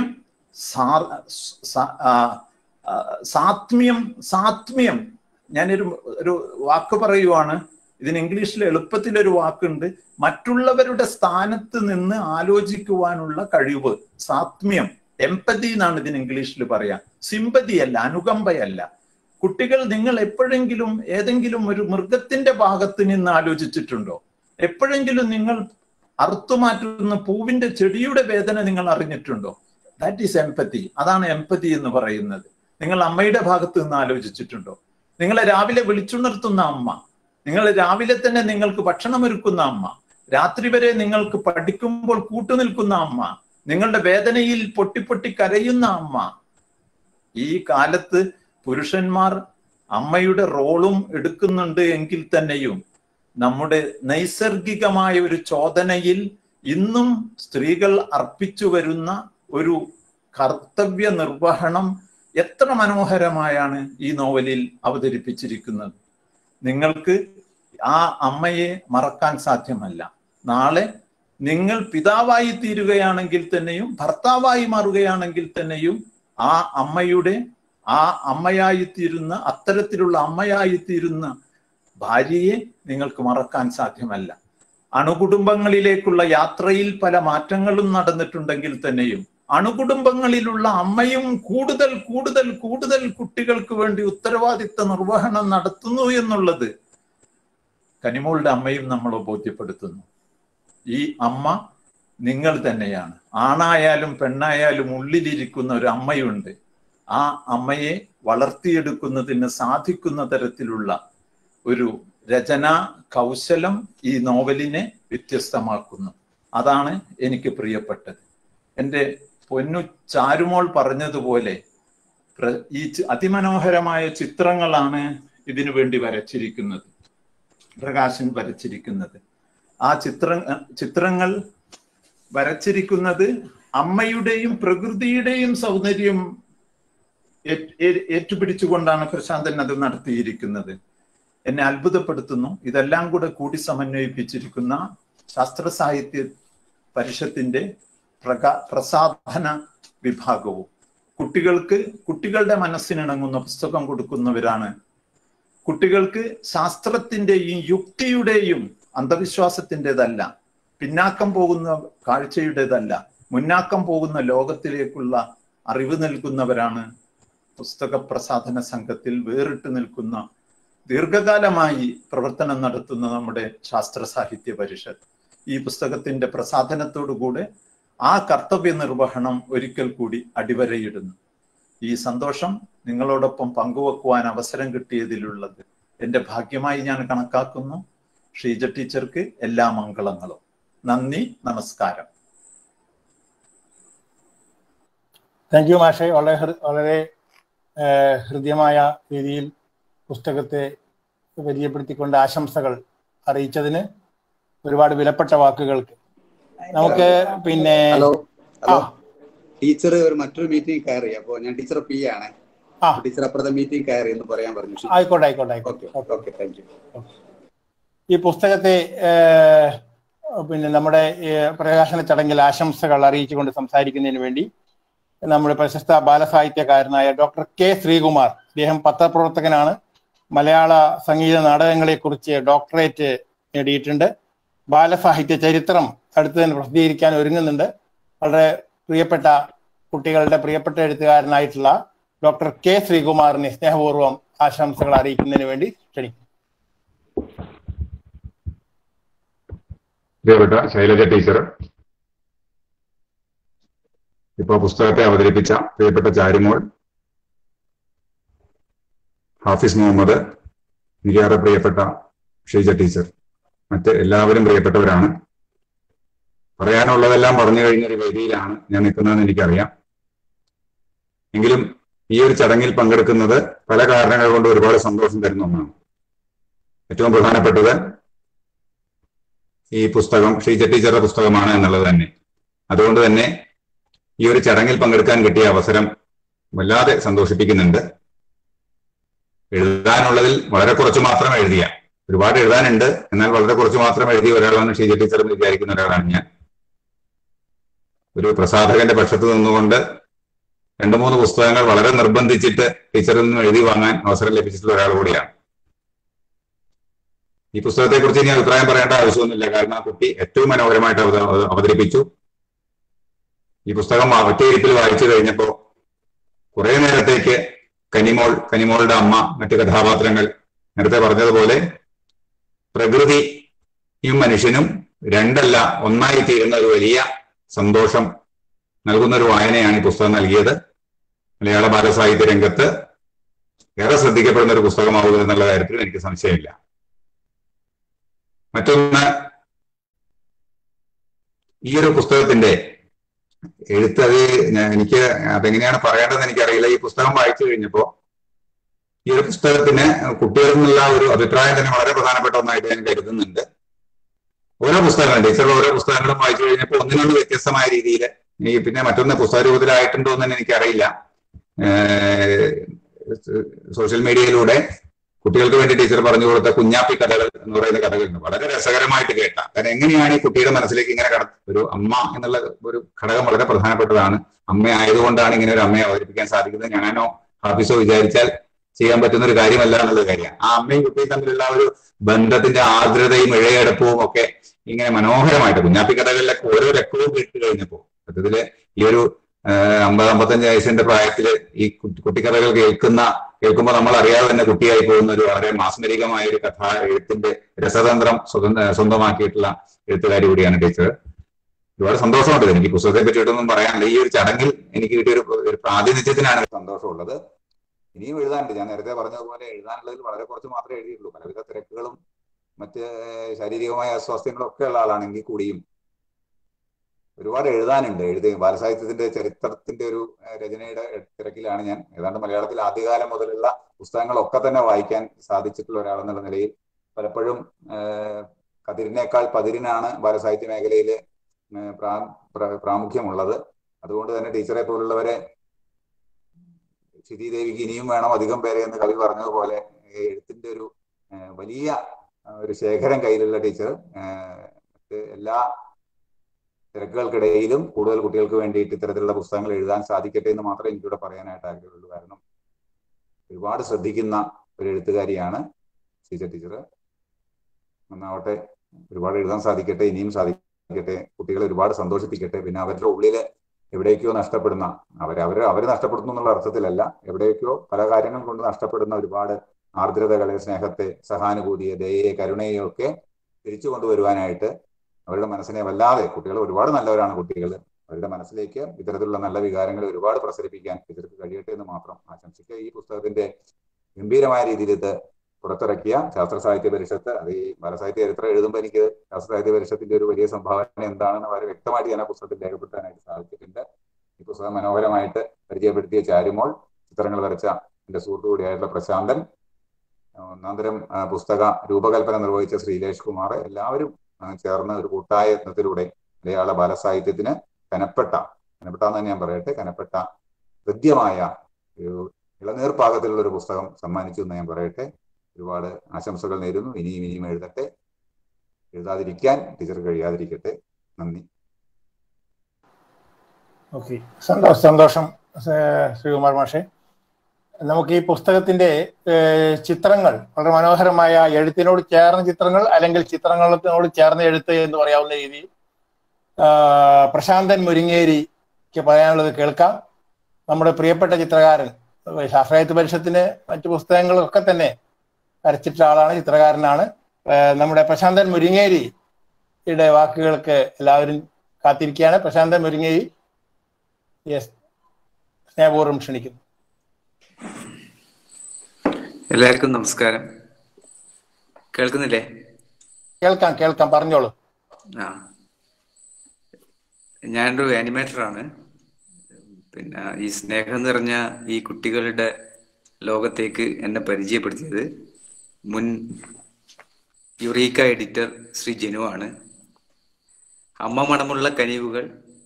സാത്മ്യം. ഞാനൊരു വാക്ക് പറയുവാണ്, ഇതിന് ഇംഗ്ലീഷിൽ എളുപ്പത്തിലൊരു വാക്കുണ്ട്, മറ്റുള്ളവരുടെ സ്ഥാനത്ത് നിന്ന് ആലോചിക്കുവാനുള്ള കഴിവ്, സാത്മ്യം. എംപതി എന്നാണ് ഇതിന് ഇംഗ്ലീഷിൽ പറയാ. സിമ്പതി അല്ല, അനുകമ്പയല്ല. കുട്ടികൾ, നിങ്ങൾ എപ്പോഴെങ്കിലും ഏതെങ്കിലും ഒരു മൃഗത്തിന്റെ ഭാഗത്ത് നിന്ന് ആലോചിച്ചിട്ടുണ്ടോ? എപ്പോഴെങ്കിലും നിങ്ങൾ അറുത്തുമാറ്റുന്ന പൂവിന്റെ ചെടിയുടെ വേദന നിങ്ങൾ അറിഞ്ഞിട്ടുണ്ടോ? That is empathy. അതാണ് എംപതി എന്ന് പറയുന്നത്. നിങ്ങൾ അമ്മയുടെ ഭാഗത്ത് നിന്ന് ആലോചിച്ചിട്ടുണ്ടോ? നിങ്ങളെ രാവിലെ വിളിച്ചുണർത്തുന്ന അമ്മ, നിങ്ങൾ രാവിലെ തന്നെ നിങ്ങൾക്ക് ഭക്ഷണം ഒരുക്കുന്ന അമ്മ, രാത്രി വരെ നിങ്ങൾക്ക് പഠിക്കുമ്പോൾ കൂട്ടുനിൽക്കുന്ന അമ്മ, നിങ്ങളുടെ വേദനയിൽ പൊട്ടി കരയുന്ന അമ്മ. ഈ കാലത്ത് പുരുഷന്മാർ അമ്മയുടെ റോളും എടുക്കുന്നുണ്ട് എങ്കിൽ തന്നെയും നമ്മുടെ നൈസർഗികമായ ഒരു ചോദനയിൽ ഇന്നും സ്ത്രീകൾ അർപ്പിച്ചു വരുന്ന ഒരു കർത്തവ്യ നിർവഹണം എത്ര മനോഹരമായാണ് ഈ നോവലിൽ അവതരിപ്പിച്ചിരിക്കുന്നത്. നിങ്ങൾക്ക് ആ അമ്മയെ മറക്കാൻ സാധ്യമല്ല. നാളെ നിങ്ങൾ പിതാവായി തീരുകയാണെങ്കിൽ തന്നെയും ഭർത്താവായി മാറുകയാണെങ്കിൽ തന്നെയും ആ അമ്മയുടെ ആ അമ്മയായിത്തീരുന്ന അത്തരത്തിലുള്ള അമ്മയായിത്തീരുന്ന ഭാര്യയെ നിങ്ങൾക്ക് മറക്കാൻ സാധ്യമല്ല. അണുകുടുംബങ്ങളിലേക്കുള്ള യാത്രയിൽ പല മാറ്റങ്ങളും നടന്നിട്ടുണ്ടെങ്കിൽ തന്നെയും അണുകുടുംബങ്ങളിലുള്ള അമ്മയും കൂടുതൽ കൂടുതൽ കൂടുതൽ കുട്ടികൾക്ക് വേണ്ടി ഉത്തരവാദിത്ത നിർവഹണം നടത്തുന്നു എന്നുള്ളത് കനിമോളുടെ അമ്മയും നമ്മളെ ബോധ്യപ്പെടുത്തുന്നു. ഈ അമ്മ നിങ്ങൾ തന്നെയാണ്. ആണായാലും പെണ്ണായാലും ഉള്ളിലിരിക്കുന്ന ഒരു അമ്മയുണ്ട്. ആ അമ്മയെ വളർത്തിയെടുക്കുന്നതിന് സാധിക്കുന്ന തരത്തിലുള്ള ഒരു രചനാ കൗശലം ഈ നോവലിനെ വ്യത്യസ്തമാക്കുന്നു. അതാണ് എനിക്ക് പ്രിയപ്പെട്ടത്. എൻ്റെ പൊന്നു ചാരുമോൾ പറഞ്ഞതുപോലെ ഈ അതിമനോഹരമായ ചിത്രങ്ങളാണ് ഇതിനു വേണ്ടി വരച്ചിരിക്കുന്നത്, പ്രകാശൻ വരച്ചിരിക്കുന്നത്. ആ ചിത്രങ്ങൾ വരച്ചിരിക്കുന്നത് അമ്മയുടെയും പ്രകൃതിയുടെയും സൗന്ദര്യം ഏറ്റുപിടിച്ചുകൊണ്ടാണ് പ്രശാന്തൻ അത് നടത്തിയിരിക്കുന്നത്. എന്നെ അത്ഭുതപ്പെടുത്തുന്നു. ഇതെല്ലാം കൂടെ കൂടി സമന്വയിപ്പിച്ചിരിക്കുന്ന ശാസ്ത്ര സാഹിത്യ പരിഷത്തിന്റെ പ്രസാധന വിഭാഗവും കുട്ടികളുടെ മനസ്സിനിണങ്ങുന്ന പുസ്തകം കൊടുക്കുന്നവരാണ്. കുട്ടികൾക്ക് ശാസ്ത്രത്തിന്റെയും യുക്തിയുടെയും അന്ധവിശ്വാസത്തിൻ്റെതല്ല, പിന്നാക്കം പോകുന്ന കാഴ്ചയുടേതല്ല, മുന്നാക്കം പോകുന്ന ലോകത്തിലേക്കുള്ള അറിവ് നൽകുന്നവരാണ് പുസ്തക പ്രസാധന സംഘത്തിൽ വേറിട്ട് നിൽക്കുന്ന ദീർഘകാലമായി പ്രവർത്തനം നടത്തുന്ന നമ്മുടെ ശാസ്ത്ര സാഹിത്യ പരിഷത്ത്. ഈ പുസ്തകത്തിന്റെ പ്രസാധനത്തോടുകൂടെ ആ കർത്തവ്യ നിർവഹണം ഒരിക്കൽ കൂടി അടിവരയിടുന്നു. ഈ സന്തോഷം നിങ്ങളോടൊപ്പം പങ്കുവെക്കുവാൻ അവസരം കിട്ടിയതിലുള്ളത് എൻ്റെ ഭാഗ്യമായി ഞാൻ കണക്കാക്കുന്നു. ഷീജ ടീച്ചർക്ക് എല്ലാ മംഗളങ്ങളും. നന്ദി, നമസ്കാരം. താങ്ക് യു മാഷെ. വളരെ ഹൃദ്യമായ രീതിയിൽ പുസ്തകത്തെ പരിചയപ്പെടുത്തിക്കൊണ്ട് ആശംസകൾ അറിയിച്ചതിന്, ഒരുപാട് വിലപ്പെട്ട വാക്കുകൾക്ക്. നമുക്ക് പിന്നെ ടീച്ചർ മറ്റൊരു മീറ്റിംഗ് കയറി, അപ്പോ ഞാൻ ടീച്ചർ പി ആണ്. ടീച്ചർ അപ്പുറത്തെ മീറ്റിംഗ് കയറി എന്ന് പറയാൻ പറഞ്ഞു. ആയിക്കോട്ടെ. ഈ പുസ്തകത്തെ പിന്നെ നമ്മുടെ പ്രകാശന ചടങ്ങിൽ ആശംസകൾ അറിയിച്ചുകൊണ്ട് സംസാരിക്കുന്നതിന് വേണ്ടി നമ്മുടെ പ്രശസ്ത ബാലസാഹിത്യകാരനായ ഡോക്ടർ കെ ശ്രീകുമാർ, അദ്ദേഹം പത്രപ്രവർത്തകനാണ്, മലയാള സംഗീത നാടകങ്ങളെക്കുറിച്ച് ഡോക്ടറേറ്റ് നേടിയിട്ടുണ്ട്, ബാലസാഹിത്യ ചരിത്രം അടുത്ത് തന്നെ പ്രസിദ്ധീകരിക്കാൻ ഒരുങ്ങുന്നുണ്ട്. വളരെ പ്രിയപ്പെട്ട കുട്ടികളുടെ പ്രിയപ്പെട്ട എഴുത്തുകാരനായിട്ടുള്ള ഡോക്ടർ കെ ശ്രീകുമാറിനെ സ്നേഹപൂർവ്വം ആശംസകൾ അറിയിക്കുന്നതിന് വേണ്ടി ക്ഷണിക്കും. പ്രിയപ്പെട്ട ശൈലജ ടീച്ചർ, ഇപ്പൊ പുസ്തകത്തെ അവതരിപ്പിച്ച പ്രിയപ്പെട്ട ചാരുമോൾ, ഹാഫിസ് മുഹമ്മദ്, എനിക്കേറെ പ്രിയപ്പെട്ട ഷീജ ടീച്ചർ, മറ്റ് എല്ലാവരും പ്രിയപ്പെട്ടവരാണ്. പറയാനുള്ളതെല്ലാം പറഞ്ഞു കഴിഞ്ഞൊരു വേദിയിലാണ് ഞാൻ നിൽക്കുന്നതെന്ന് എനിക്കറിയാം. എങ്കിലും ഈ ഒരു ചടങ്ങിൽ പങ്കെടുക്കുന്നത് പല കാരണങ്ങൾ കൊണ്ട് ഒരുപാട് സന്തോഷം തരുന്ന ഒന്നാണ്. ഏറ്റവും പ്രധാനപ്പെട്ടത് ഈ പുസ്തകം ഷീജ ടീച്ചറുടെ പുസ്തകമാണ് എന്നുള്ളത് തന്നെ. അതുകൊണ്ട് തന്നെ ഈ ഒരു ചടങ്ങിൽ പങ്കെടുക്കാൻ കിട്ടിയ അവസരം വല്ലാതെ സന്തോഷിപ്പിക്കുന്നുണ്ട്. എഴുതാനുള്ളതിൽ വളരെ കുറച്ച് മാത്രം എഴുതിയ, ഒരുപാട് എഴുതാനുണ്ട്, എന്നാൽ വളരെ കുറച്ച് മാത്രം എഴുതിയ ഒരാളാണ് ഷീജ ടീച്ചർ എന്ന് വിചാരിക്കുന്ന ഒരാളാണ് ഞാൻ. ഒരു പ്രസാധകന്റെ പക്ഷത്ത് നിന്നുകൊണ്ട് 2-3 പുസ്തകങ്ങൾ വളരെ നിർബന്ധിച്ചിട്ട് ടീച്ചറിൽ നിന്നും എഴുതി വാങ്ങാൻ അവസരം ലഭിച്ചിട്ടുള്ള ഒരാൾ കൂടിയാണ്. ഈ പുസ്തകത്തെ കുറിച്ച് ഇനി അഭിപ്രായം പറയേണ്ട ആവശ്യമൊന്നുമില്ല, കാരണം ആ കുട്ടി ഏറ്റവും മനോഹരമായിട്ട് അവതരിപ്പിച്ചു. ഈ പുസ്തകം ഒറ്റയിരിപ്പിൽ വായിച്ചു കഴിഞ്ഞപ്പോൾ കുറെ നേരത്തേക്ക് കനിമോളുടെ അമ്മ, മറ്റു കഥാപാത്രങ്ങൾ, നേരത്തെ പറഞ്ഞതുപോലെ പ്രകൃതിയും മനുഷ്യനും രണ്ടല്ല ഒന്നായി തീരുന്ന ഒരു വലിയ സന്തോഷം നൽകുന്ന ഒരു വായനയാണ് ഈ പുസ്തകം നൽകിയത്. മലയാള ബാലസാഹിത്യ രംഗത്ത് ഏറെ ശ്രദ്ധിക്കപ്പെടുന്ന ഒരു പുസ്തകമാവുക എന്നുള്ള കാര്യത്തിൽ എനിക്ക് സംശയമില്ല. മറ്റൊന്ന്, ഈ ഒരു പുസ്തകത്തിന്റെ എഴുത്ത്, എനിക്ക് അതെങ്ങനെയാണ് പറയേണ്ടതെന്ന് എനിക്കറിയില്ല. ഈ പുസ്തകം വായിച്ചു കഴിഞ്ഞപ്പോ ഈ ഒരു പുസ്തകത്തിന് കുട്ടികളിൽ നിന്നുള്ള ഒരു അഭിപ്രായം തന്നെ വളരെ പ്രധാനപ്പെട്ട ഒന്നായിട്ട് ഞാൻ കരുതുന്നുണ്ട്. ഓരോ പുസ്തകങ്ങളും ടീച്ചറുടെ ഓരോ പുസ്തകങ്ങളും വായിച്ചു കഴിഞ്ഞപ്പോൾ ഒന്നിനൊന്ന് വ്യത്യസ്തമായ രീതിയിൽ ഈ പിന്നെ മറ്റൊന്ന് പുസ്തക രൂപത്തിലായിട്ടുണ്ടോ എന്ന് തന്നെ എനിക്കറിയില്ല. സോഷ്യൽ മീഡിയയിലൂടെ കുട്ടികൾക്ക് വേണ്ടി ടീച്ചർ പറഞ്ഞു കൊടുത്ത കുഞ്ഞാപ്പി കഥകൾ എന്ന് പറയുന്ന കഥകളുണ്ട്. വളരെ രസകരമായിട്ട് കേട്ട. കാരണം എങ്ങനെയാണ് ഈ കുട്ടിയുടെ മനസ്സിലേക്ക് ഇങ്ങനെ ഒരു അമ്മ എന്നുള്ള ഒരു ഘടകം വളരെ പ്രധാനപ്പെട്ടതാണ്. അമ്മ ആയതുകൊണ്ടാണ് ഇങ്ങനെ ഒരു അമ്മയെ അവതരിപ്പിക്കാൻ സാധിക്കുന്നത്. ഞാനോ ഹാഫിസോ വിചാരിച്ചാൽ ചെയ്യാൻ പറ്റുന്ന ഒരു കാര്യമല്ല എന്നുള്ള കാര്യമാണ്. ആ അമ്മയും കുട്ടിയും തമ്മിലുള്ള ഒരു ബന്ധത്തിന്റെ ആർദ്രതയും ഇഴയടപ്പവും ഒക്കെ ഇങ്ങനെ മനോഹരമായിട്ട് കുഞ്ഞാപ്പി കഥകളിലൊക്കെ ഓരോ രക്കവും കേട്ട് കഴിഞ്ഞപ്പോ സത്യത്തില് ഈ ഒരു 50-55 വയസ്സിന്റെ പ്രായത്തില് ഈ കുട്ടിക്കഥകൾ കേൾക്കുമ്പോൾ നമ്മൾ അറിയാതെ തന്നെ കുട്ടിയായി പോകുന്ന ഒരു വളരെ മാസ്മരികമായ ഒരു കഥാ എഴുത്തിന്റെ രസതന്ത്രം സ്വന്തമാക്കിയിട്ടുള്ള എഴുത്തുകാരി കൂടിയാണ് ടീച്ചർ. ഒരുപാട് സന്തോഷമുണ്ട്. എനിക്ക് പുസ്തകത്തെ പറ്റിയിട്ടൊന്നും പറയാനില്ല. ഈ ഒരു ചടങ്ങിൽ എനിക്ക് കിട്ടിയ ഒരു പ്രാതിനിധ്യത്തിനാണ് സന്തോഷമുള്ളത്. ഇനിയും എഴുതാനുണ്ട്. ഞാൻ നേരത്തെ പറഞ്ഞതുപോലെ എഴുതാനുള്ളതിൽ വളരെ കുറച്ച് മാത്രമേ എഴുതിയിട്ടുള്ളൂ. പലവിധ തിരക്കുകളും മറ്റ് ശാരീരികമായ അസ്വാസ്ഥ്യങ്ങളും ഒക്കെ ഉള്ള ആളാണെങ്കിൽ കൂടിയും ഒരുപാട് എഴുതാനുണ്ട്. ബാലസാഹിത്യത്തിന്റെ ചരിത്രത്തിന്റെ ഒരു രചനയുടെ തിരക്കിലാണ് ഞാൻ. ഏതാണ്ട് മലയാളത്തിൽ ആദ്യകാലം മുതലുള്ള പുസ്തകങ്ങളൊക്കെ തന്നെ വായിക്കാൻ സാധിച്ചിട്ടുള്ള ഒരാളെന്നുള്ള നിലയിൽ പലപ്പോഴും കതിരിനേക്കാൾ പതിരിനാണ് ബാലസാഹിത്യ മേഖലയിൽ പ്രാമുഖ്യമുള്ളത്. അതുകൊണ്ട് തന്നെ ടീച്ചറെ പോലുള്ളവരെ ശ്രീദേവിക്ക് ഇനിയും വേണം അധികം പേരെ എന്ന് കവി പറഞ്ഞതുപോലെ എഴുത്തിന്റെ ഒരു വലിയ ഒരു ശേഖരം കയ്യിലുള്ള ടീച്ചർ എല്ലാ തിരക്കുകൾക്കിടയിലും കൂടുതൽ കുട്ടികൾക്ക് വേണ്ടിയിട്ട് ഇത്തരത്തിലുള്ള പുസ്തകങ്ങൾ എഴുതാൻ സാധിക്കട്ടെ എന്ന് മാത്രമേ എനിക്കിവിടെ പറയാനായിട്ട് ആഗ്രഹമുള്ളൂ. കാരണം ഒരുപാട് ശ്രദ്ധിക്കുന്ന ഒരു എഴുത്തുകാരിയാണ് ശ്രീജ ടീച്ചർ. നന്നാവട്ടെ, ഒരുപാട് എഴുതാൻ സാധിക്കട്ടെ, ഇനിയും സാധിക്കട്ടെ, കുട്ടികളെ ഒരുപാട് സന്തോഷിപ്പിക്കട്ടെ. പിന്നെ അവരുടെ ഉള്ളില് എവിടേക്കോ നഷ്ടപ്പെടുന്ന അവര് നഷ്ടപ്പെടുന്നു എന്നുള്ള അർത്ഥത്തിലല്ല, എവിടേക്കോ പല കാര്യങ്ങൾ കൊണ്ട് നഷ്ടപ്പെടുന്ന ഒരുപാട് ആർദ്രതകളെ, സ്നേഹത്തെ, സഹാനുഭൂതിയെ, ദയയെ, കരുണയെ ഒക്കെ തിരിച്ചു കൊണ്ടുവരുവാനായിട്ട് അവരുടെ മനസ്സിനെ വല്ലാതെ, കുട്ടികൾ ഒരുപാട് നല്ലവരാണ് കുട്ടികൾ, അവരുടെ മനസ്സിലേക്ക് ഇത്തരത്തിലുള്ള നല്ല വികാരങ്ങൾ ഒരുപാട് പ്രസരിപ്പിക്കാൻ ടീച്ചർക്ക് കഴിയട്ടെ എന്ന് മാത്രം ആശംസിക്കുക. ഈ പുസ്തകത്തിന്റെ ഗംഭീരമായ രീതിയിൽ ഇത് പുറത്തിറക്കിയ ശാസ്ത്ര സാഹിത്യ പരിഷത്ത്, അത് ഈ ബാലസാഹിത്യ ചരിത്രം എഴുതുമ്പോൾ എനിക്ക് ശാസ്ത്ര സാഹിത്യ പരിഷത്തിന്റെ ഒരു വലിയ സംഭാവന എന്താണെന്ന് വളരെ വ്യക്തമായിട്ട് ഞാൻ ആ പുസ്തകത്തിൽ രേഖപ്പെടുത്താനായിട്ട് സാധിച്ചിട്ടുണ്ട്. ഈ പുസ്തകം മനോഹരമായിട്ട് പരിചയപ്പെടുത്തിയ ചാരുമോൾ, ചിത്രങ്ങൾ വരച്ച എന്റെ സുഹൃത്തു കൂടിയായിട്ടുള്ള പ്രശാന്തൻ, ഒന്നാന്തരം പുസ്തക രൂപകൽപ്പന നിർവഹിച്ച ശ്രീലേഷ് കുമാർ, എല്ലാവരും ചേർന്ന് ഒരു കൂട്ടായ യത്നത്തിലൂടെ മലയാള ബാലസാഹിത്യത്തിന് കനപ്പെട്ടെന്ന് തന്നെ ഞാൻ പറയട്ടെ, കനപ്പെട്ട ഹൃദ്യമായ ഒരു ഇളനീർപ്പാകത്തിലുള്ള ഒരു പുസ്തകം സമ്മാനിച്ചു എന്ന് ഞാൻ പറയട്ടെ. ഒരുപാട് ആശംസകൾ നേരുന്നു. ഇനിയും എഴുതട്ടെ, എഴുതാതിരിക്കാൻ ടീച്ചർ കഴിയാതിരിക്കട്ടെ. നന്ദി. ഓക്കെ, സന്തോഷം ശ്രീകുമാർ മാഷെ. നമുക്ക് ഈ പുസ്തകത്തിന്റെ ചിത്രങ്ങൾ, വളരെ മനോഹരമായ എഴുത്തിനോട് ചേർന്ന ചിത്രങ്ങൾ, അല്ലെങ്കിൽ ചിത്രങ്ങളോട് ചേർന്ന എഴുത്ത് എന്ന് പറയാവുന്ന രീതിയിൽ പ്രശാന്തൻ മുരിങ്ങേരിക്ക് പറയാനുള്ളത് കേൾക്കാം. നമ്മുടെ പ്രിയപ്പെട്ട ചിത്രകാരൻ, ശാസ്ത്രാഹിത്യ പരിഷത്തിന് മറ്റു പുസ്തകങ്ങളൊക്കെ തന്നെ വരച്ചിട്ട ആളാണ്, ചിത്രകാരനാണ്. നമ്മുടെ പ്രശാന്തൻ മുരിങ്ങേരിയുടെ വാക്കുകൾക്ക് എല്ലാവരും കാത്തിരിക്കുകയാണ്. പ്രശാന്തൻ മുരിങ്ങേരി, യെസ്, സ്നേഹപൂർവ്വം ക്ഷണിക്കുന്നു. എല്ലാവർക്കും നമസ്കാരം. കേൾക്കുന്നില്ലേ? കേൾക്കാം, പറഞ്ഞോളൂ. ഞാനൊരു ആനിമേറ്ററാണ്. പിന്നെ ഈ സ്നേഹം നിറഞ്ഞ ഈ കുട്ടികളുടെ ലോകത്തേക്ക് എന്നെ പരിചയപ്പെടുത്തിയത് മുൻ യുറീക്ക എഡിറ്റർ ശ്രീ ജനു ആണ്. അമ്മ മണമുള്ള കനിവുകൾ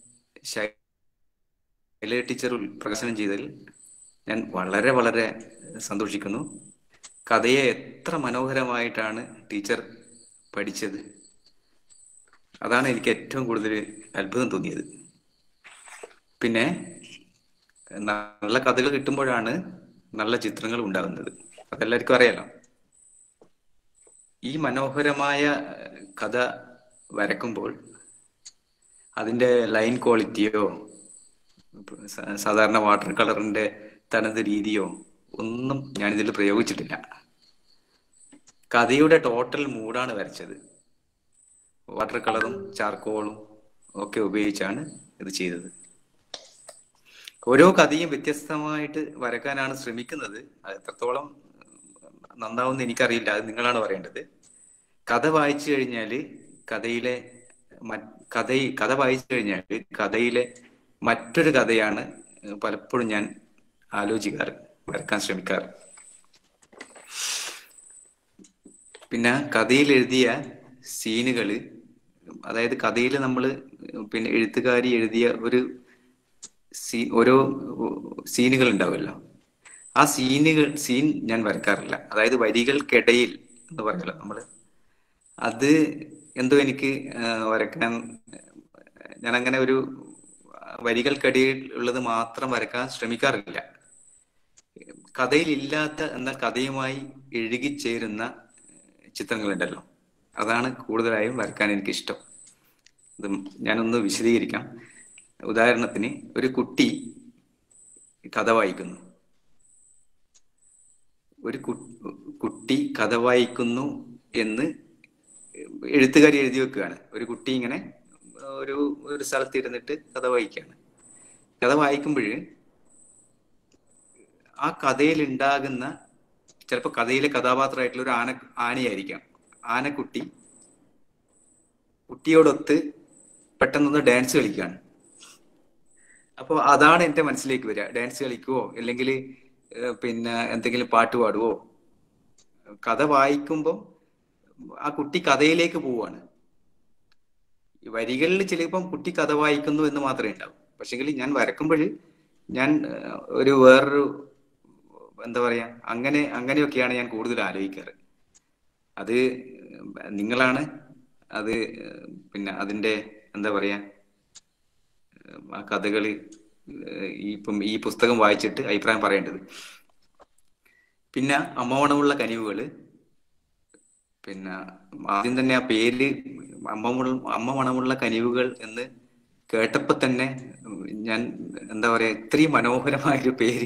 ശൈല ടീച്ചർ പ്രകാശനം ചെയ്തതിൽ ഞാൻ വളരെ വളരെ സന്തോഷിക്കുന്നു. കഥയെ എത്ര മനോഹരമായിട്ടാണ് ടീച്ചർ പഠിച്ചത്, അതാണ് എനിക്ക് ഏറ്റവും കൂടുതൽ അത്ഭുതം തോന്നിയത്. പിന്നെ നല്ല കഥകൾ കിട്ടുമ്പോഴാണ് നല്ല ചിത്രങ്ങൾ ഉണ്ടാകുന്നത്, അതെല്ലാവർക്കും അറിയാലോ. ഈ മനോഹരമായ കഥ വരക്കുമ്പോൾ അതിൻ്റെ ലൈൻ ക്വാളിറ്റിയോ സാധാരണ വാട്ടർ കളറിന്റെ തനത് രീതിയോ ഒന്നും ഞാനിതിൽ പ്രയോഗിച്ചിട്ടില്ല. കഥയുടെ ടോട്ടൽ മൂഡാണ് വരച്ചത്. വാട്ടർ കളറും ചാർക്കോളും ഒക്കെ ഉപയോഗിച്ചാണ് ഇത് ചെയ്തത്. ഓരോ കഥയും വ്യത്യസ്തമായിട്ട് വരക്കാനാണ് ശ്രമിക്കുന്നത്. അത് എത്രത്തോളം നന്നാവുമെന്ന് എനിക്കറിയില്ല, അത് നിങ്ങളാണ് പറയേണ്ടത്. കഥ വായിച്ചു കഴിഞ്ഞാൽ കഥ വായിച്ചു കഴിഞ്ഞാൽ കഥയിലെ മറ്റൊരു കഥയാണ് പലപ്പോഴും ഞാൻ ആലോചിക്കാറ്, വരക്കാൻ ശ്രമിക്കാറ്. പിന്നെ കഥയിൽ എഴുതിയ സീനുകള്, അതായത് കഥയിൽ നമ്മൾ പിന്നെ എഴുത്തുകാരി എഴുതിയ ഒരു ഓരോ സീനുകൾ ഉണ്ടാവുമല്ലോ, ആ സീൻ ഞാൻ വരക്കാറില്ല. അതായത് വരികൾക്കിടയിൽ എന്ന് പറയല്ലോ നമ്മള്, അത് എന്തോ എനിക്ക് വരക്കാൻ, ഞാൻ അങ്ങനെ ഒരു വരികൾക്കിടയിൽ ഉള്ളത് മാത്രം വരക്കാൻ ശ്രമിക്കാറില്ല. കഥയിലില്ലാത്ത എന്നാൽ കഥയുമായി എഴുകിച്ചേരുന്ന ചിത്രങ്ങളുണ്ടല്ലോ, അതാണ് കൂടുതലായും വരക്കാൻ എനിക്കിഷ്ടം. ഇത് ഞാനൊന്ന് വിശദീകരിക്കാം. ഉദാഹരണത്തിന്, ഒരു കുട്ടി കഥ വായിക്കുന്നു, കുട്ടി കഥ വായിക്കുന്നു എന്ന് എഴുത്തുകാരി എഴുതി വെക്കുകയാണ്. ഒരു കുട്ടി ഇങ്ങനെ ഒരു സ്ഥലത്ത് ഇരുന്നിട്ട് കഥ വായിക്കുകയാണ്. കഥ വായിക്കുമ്പോൾ ആ കഥയിൽ ഉണ്ടാകുന്ന, ചിലപ്പോൾ കഥയിലെ കഥാപാത്രമായിട്ടുള്ള ഒരു ആനയായിരിക്കാം. കുട്ടിയോടൊത്ത് പെട്ടെന്നൊന്ന് ഡാൻസ് കളിക്കുകയാണ്. അപ്പോൾ അതാണ് എൻ്റെ മനസ്സിലേക്ക് വരിക. ഡാൻസ് കളിക്കുവോ, അല്ലെങ്കിൽ പിന്നെ എന്തെങ്കിലും പാട്ട് പാടുവോ. കഥ വായിക്കുമ്പോൾ ആ കുട്ടി കഥയിലേക്ക് പോവാണ്. വരികളിൽ ചിലപ്പം കുട്ടി കഥ വായിക്കുന്നു എന്ന് മാത്രമേ ഉണ്ടാവും. പക്ഷെങ്കിൽ ഞാൻ വരക്കുമ്പോൾ ഞാൻ ഒരു വേറൊരു എന്താ പറയാ, അങ്ങനെയൊക്കെയാണ് ഞാൻ കൂടുതൽ ആലോചിക്കാറ്. അത് നിങ്ങളാണ് അത് പിന്നെ അതിൻ്റെ എന്താ പറയാ, ആ കഥകള് ഇപ്പം ഈ പുസ്തകം വായിച്ചിട്ട് അഭിപ്രായം പറയേണ്ടത്. പിന്നെ അമ്മമണമുള്ള കനിവുകള്, പിന്നെ ആദ്യം തന്നെ ആ പേര് അമ്മ മണമുള്ള കനിവുകൾ എന്ന് കേട്ടപ്പോ തന്നെ ഞാൻ എന്താ പറയാ, ഇത്രയും മനോഹരമായൊരു പേര്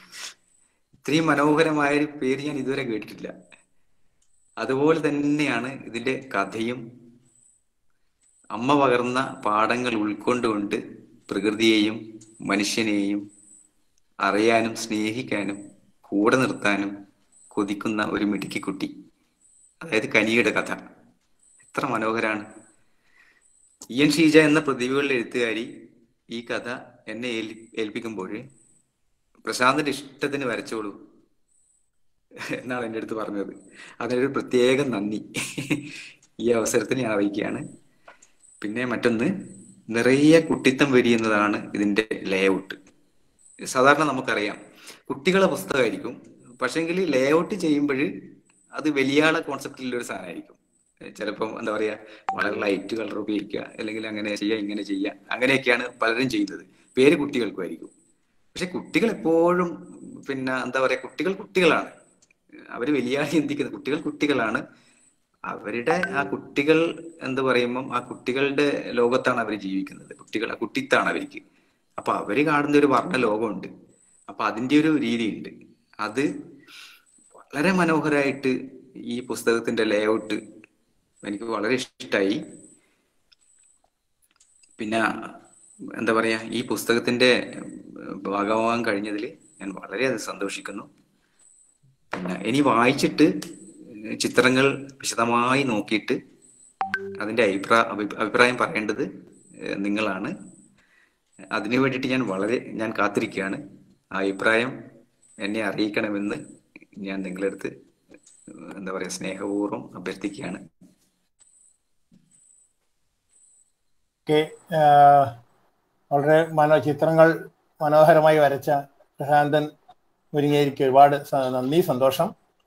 ഞാൻ ഇതുവരെ കേട്ടിട്ടില്ല. അതുപോലെ തന്നെയാണ് ഇതിന്റെ കഥയും. അമ്മ പകർന്ന പാഠങ്ങൾ ഉൾക്കൊണ്ടുകൊണ്ട് പ്രകൃതിയെയും മനുഷ്യനെയും അറിയാനും സ്നേഹിക്കാനും കൂടെ നിർത്താനും കൊതിക്കുന്ന ഒരു മിടുക്കിക്കുട്ടി, അതായത് കനിയുടെ കഥ എത്ര മനോഹരാണ്. ഇ.എൻ. ഷീജ എന്ന പ്രതിഭകളുടെ എഴുത്തുകാരി ഈ കഥ എന്നെ ഏൽപ്പിക്കുമ്പോൾ പ്രശാന്തിന്റെ ഇഷ്ടത്തിന് വരച്ചോളൂ എന്നാണ് എൻ്റെ അടുത്ത് പറഞ്ഞത്. അതിനൊരു പ്രത്യേക നന്ദി ഈ അവസരത്തിന് ഞാൻ അറിയിക്കുകയാണ്. പിന്നെ മറ്റൊന്ന്, നിറയെ കുട്ടിത്തം വരിയുന്നതാണ് ഇതിന്റെ ലേഔട്ട്. സാധാരണ നമുക്കറിയാം കുട്ടികളെ പുസ്തകമായിരിക്കും, പക്ഷെങ്കിൽ ലേഔട്ട് ചെയ്യുമ്പോൾ അത് വലിയാള കോൺസെപ്റ്റിലുള്ള ഒരു സാധനമായിരിക്കും. ചിലപ്പം എന്താ പറയാ, വളരെ ലൈറ്റ് കളർ ഉപയോഗിക്കുക, അല്ലെങ്കിൽ അങ്ങനെ ചെയ്യുക ഇങ്ങനെ ചെയ്യുക, അങ്ങനെയൊക്കെയാണ് പലരും ചെയ്യുന്നത്. പേര് കുട്ടികൾക്കുമായിരിക്കും. പക്ഷെ കുട്ടികൾ എപ്പോഴും പിന്നെ എന്താ പറയാ, കുട്ടികളാണ്. അവര് വലിയാളി ചിന്തിക്കുന്നത് കുട്ടികളാണ്. അവരുടെ ആ കുട്ടികൾ എന്ന് പറയുമ്പം ആ കുട്ടികളുടെ ലോകത്താണ് അവർ ജീവിക്കുന്നത്. കുട്ടിത്താണ് അവർക്ക്. അപ്പൊ അവര് കാണുന്ന ഒരു വർണ്ണ ലോകമുണ്ട്. അപ്പൊ അതിന്റെ ഒരു രീതിയുണ്ട്. അത് വളരെ മനോഹരമായിട്ട് ഈ പുസ്തകത്തിന്റെ ലേഔട്ട് എനിക്ക് വളരെ ഇഷ്ടമായി. പിന്നെ എന്താ പറയാ, ഈ പുസ്തകത്തിന്റെ ഭാഗമാകാൻ കഴിഞ്ഞതിൽ ഞാൻ വളരെയധികം സന്തോഷിക്കുന്നു. പിന്നെ ഇനി വായിച്ചിട്ട് ചിത്രങ്ങൾ വിശദമായി നോക്കിയിട്ട് അതിന്റെ അഭിപ്രായം പറയേണ്ടത് നിങ്ങളാണ്. അതിനു വേണ്ടിയിട്ട് ഞാൻ കാത്തിരിക്കുകയാണ്. ആ അഭിപ്രായം എന്നെ അറിയിക്കണമെന്ന് ഞാൻ നിങ്ങളുടെ അടുത്ത് എന്താ പറയാ, സ്നേഹപൂർവ്വം അഭ്യർത്ഥിക്കുകയാണ്. വളരെ ചിത്രങ്ങൾ മനോഹരമായി വരച്ച പ്രശാന്തൻ മുരിങ്ങേരിക്ക് ഒരുപാട് നന്ദി, സന്തോഷം.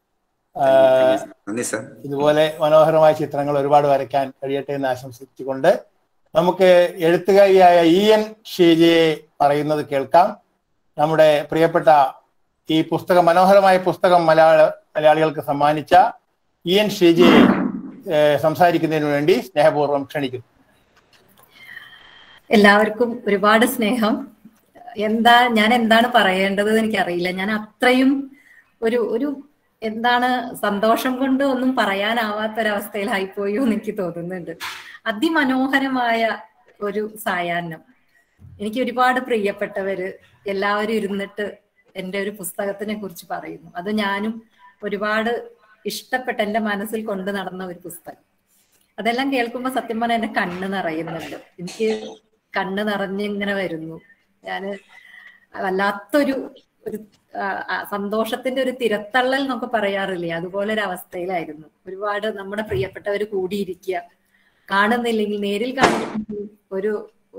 ഇതുപോലെ മനോഹരമായ ചിത്രങ്ങൾ ഒരുപാട് വരയ്ക്കാൻ കഴിയട്ടെ എന്ന് ആശംസിച്ചുകൊണ്ട് നമുക്ക് എഴുത്തുകാരിയായ ഇ.എൻ. ഷീജയെ പറയുന്നത് കേൾക്കാം. നമ്മുടെ പ്രിയപ്പെട്ട ഈ മനോഹരമായ പുസ്തകം മലയാളികൾക്ക് സമ്മാനിച്ച ഇ.എൻ. ഷീജയെ സംസാരിക്കുന്നതിന് വേണ്ടി സ്നേഹപൂർവ്വം ക്ഷണിക്കുന്നു. എല്ലാവർക്കും ഒരുപാട് സ്നേഹം. ഞാൻ എന്താണ് പറയേണ്ടത് എനിക്കറിയില്ല. ഞാൻ അത്രയും ഒരു എന്താണ്, സന്തോഷം കൊണ്ട് ഒന്നും പറയാനാവാത്തൊരവസ്ഥയിലായിപ്പോയോ എന്ന് എനിക്ക് തോന്നുന്നുണ്ട്. അതിമനോഹരമായ ഒരു സായാഹ്നം. എനിക്ക് ഒരുപാട് പ്രിയപ്പെട്ടവര് എല്ലാവരും ഇരുന്നിട്ട് എൻ്റെ ഒരു പുസ്തകത്തിനെ കുറിച്ച് പറയുന്നു. അത് ഞാനും ഒരുപാട് ഇഷ്ടപ്പെട്ട എൻ്റെ മനസ്സിൽ കൊണ്ടു നടന്ന ഒരു പുസ്തകം. അതെല്ലാം കേൾക്കുമ്പോൾ സത്യം പറഞ്ഞാൽ എൻ്റെ കണ്ണ് നിറയുന്നുണ്ട്. എനിക്ക് കണ്ണ് നിറഞ്ഞിങ്ങനെ വരുന്നു. ഞാന് വല്ലാത്തൊരു സന്തോഷത്തിന്റെ ഒരു തിരത്തള്ളൽ എന്നൊക്കെ പറയാറില്ലേ, അതുപോലെ ഒരു അവസ്ഥയിലായിരുന്നു. ഒരുപാട് നമ്മുടെ പ്രിയപ്പെട്ടവർ കൂടിയിരിക്കുക, കാണുന്നില്ലെങ്കിൽ നേരിൽ കാണുന്നെങ്കിൽ ഒരു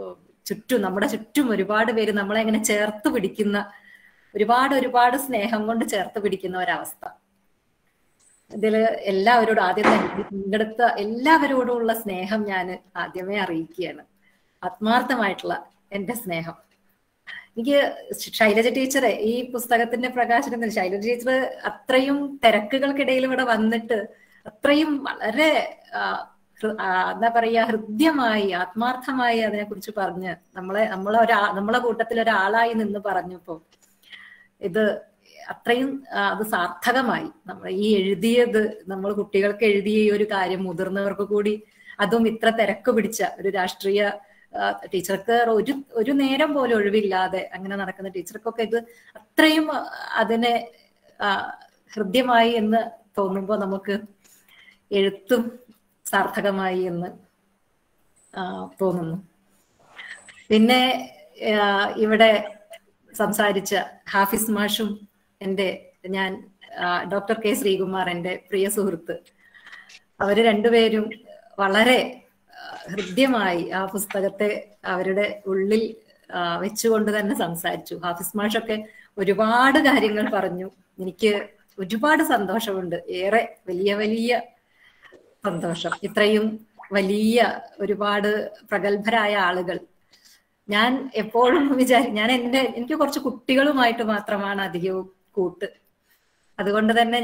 നമ്മുടെ ചുറ്റും ഒരുപാട് പേര് നമ്മളെ ഇങ്ങനെ ചേർത്ത് പിടിക്കുന്ന, ഒരുപാട് സ്നേഹം കൊണ്ട് ചേർത്ത് പിടിക്കുന്ന ഒരവസ്ഥ. ഇതില് എല്ലാവരോടും ആദ്യം തന്നെ പങ്കെടുത്ത എല്ലാവരോടുമുള്ള സ്നേഹം ഞാൻ ആദ്യമേ അറിയിക്കുകയാണ്. ആത്മാർത്ഥമായിട്ടുള്ള എന്റെ സ്നേഹം. എനിക്ക് ശൈലജ ടീച്ചറെ ഈ പുസ്തകത്തിന്റെ പ്രകാശനത്തിൽ ശൈലജ ടീച്ചർ അത്രയും തിരക്കുകൾക്കിടയിൽ ഇവിടെ വന്നിട്ട് അത്രയും വളരെ എന്താ പറയാ ഹൃദ്യമായി ആത്മാർത്ഥമായി അതിനെക്കുറിച്ച് പറഞ്ഞ് നമ്മളെ കൂട്ടത്തിൽ ഒരാളായി നിന്ന് പറഞ്ഞപ്പോ ഇത് അത്രയും അത് സാർത്ഥകമായി. നമ്മൾ ഈ എഴുതിയത്, നമ്മൾ കുട്ടികൾക്ക് എഴുതിയ ഈ ഒരു കാര്യം മുതിർന്നവർക്ക് കൂടി, അതും ഇത്ര തിരക്ക് പിടിച്ച ഒരു രാഷ്ട്രീയ ടീച്ചർക്ക് ഒരു നേരം പോലും ഒഴിവില്ലാതെ അങ്ങനെ നടക്കുന്ന ടീച്ചർക്കൊക്കെ ഇത് അത്രയും അതിനെ ഹൃദ്യമായി എന്ന് തോന്നുമ്പോൾ നമുക്ക് എഴുത്തും സാർത്ഥകമായി എന്ന് തോന്നുന്നു. പിന്നെ ഇവിടെ സംസാരിച്ച ഹാഫിസ് മാഷും ഞാൻ ഡോക്ടർ കെ ശ്രീകുമാർ, എൻ്റെ പ്രിയ സുഹൃത്ത്, അവര് രണ്ടുപേരും വളരെ ഹൃദ്യമായി ആ പുസ്തകത്തെ അവരുടെ ഉള്ളിൽ വെച്ചുകൊണ്ട് തന്നെ സംസാരിച്ചു. ഹാഫിസ് മാഷൊക്കെ ഒരുപാട് കാര്യങ്ങൾ പറഞ്ഞു. എനിക്ക് ഒരുപാട് സന്തോഷമുണ്ട്, ഏറെ വലിയ സന്തോഷം. ഇത്രയും വലിയ ഒരുപാട് പ്രഗത്ഭരായ ആളുകൾ. ഞാൻ എപ്പോഴും എനിക്ക് കുറച്ച് കുട്ടികളുമായിട്ട് മാത്രമാണ് അധികവും കൂട്ട്. അതുകൊണ്ട് തന്നെ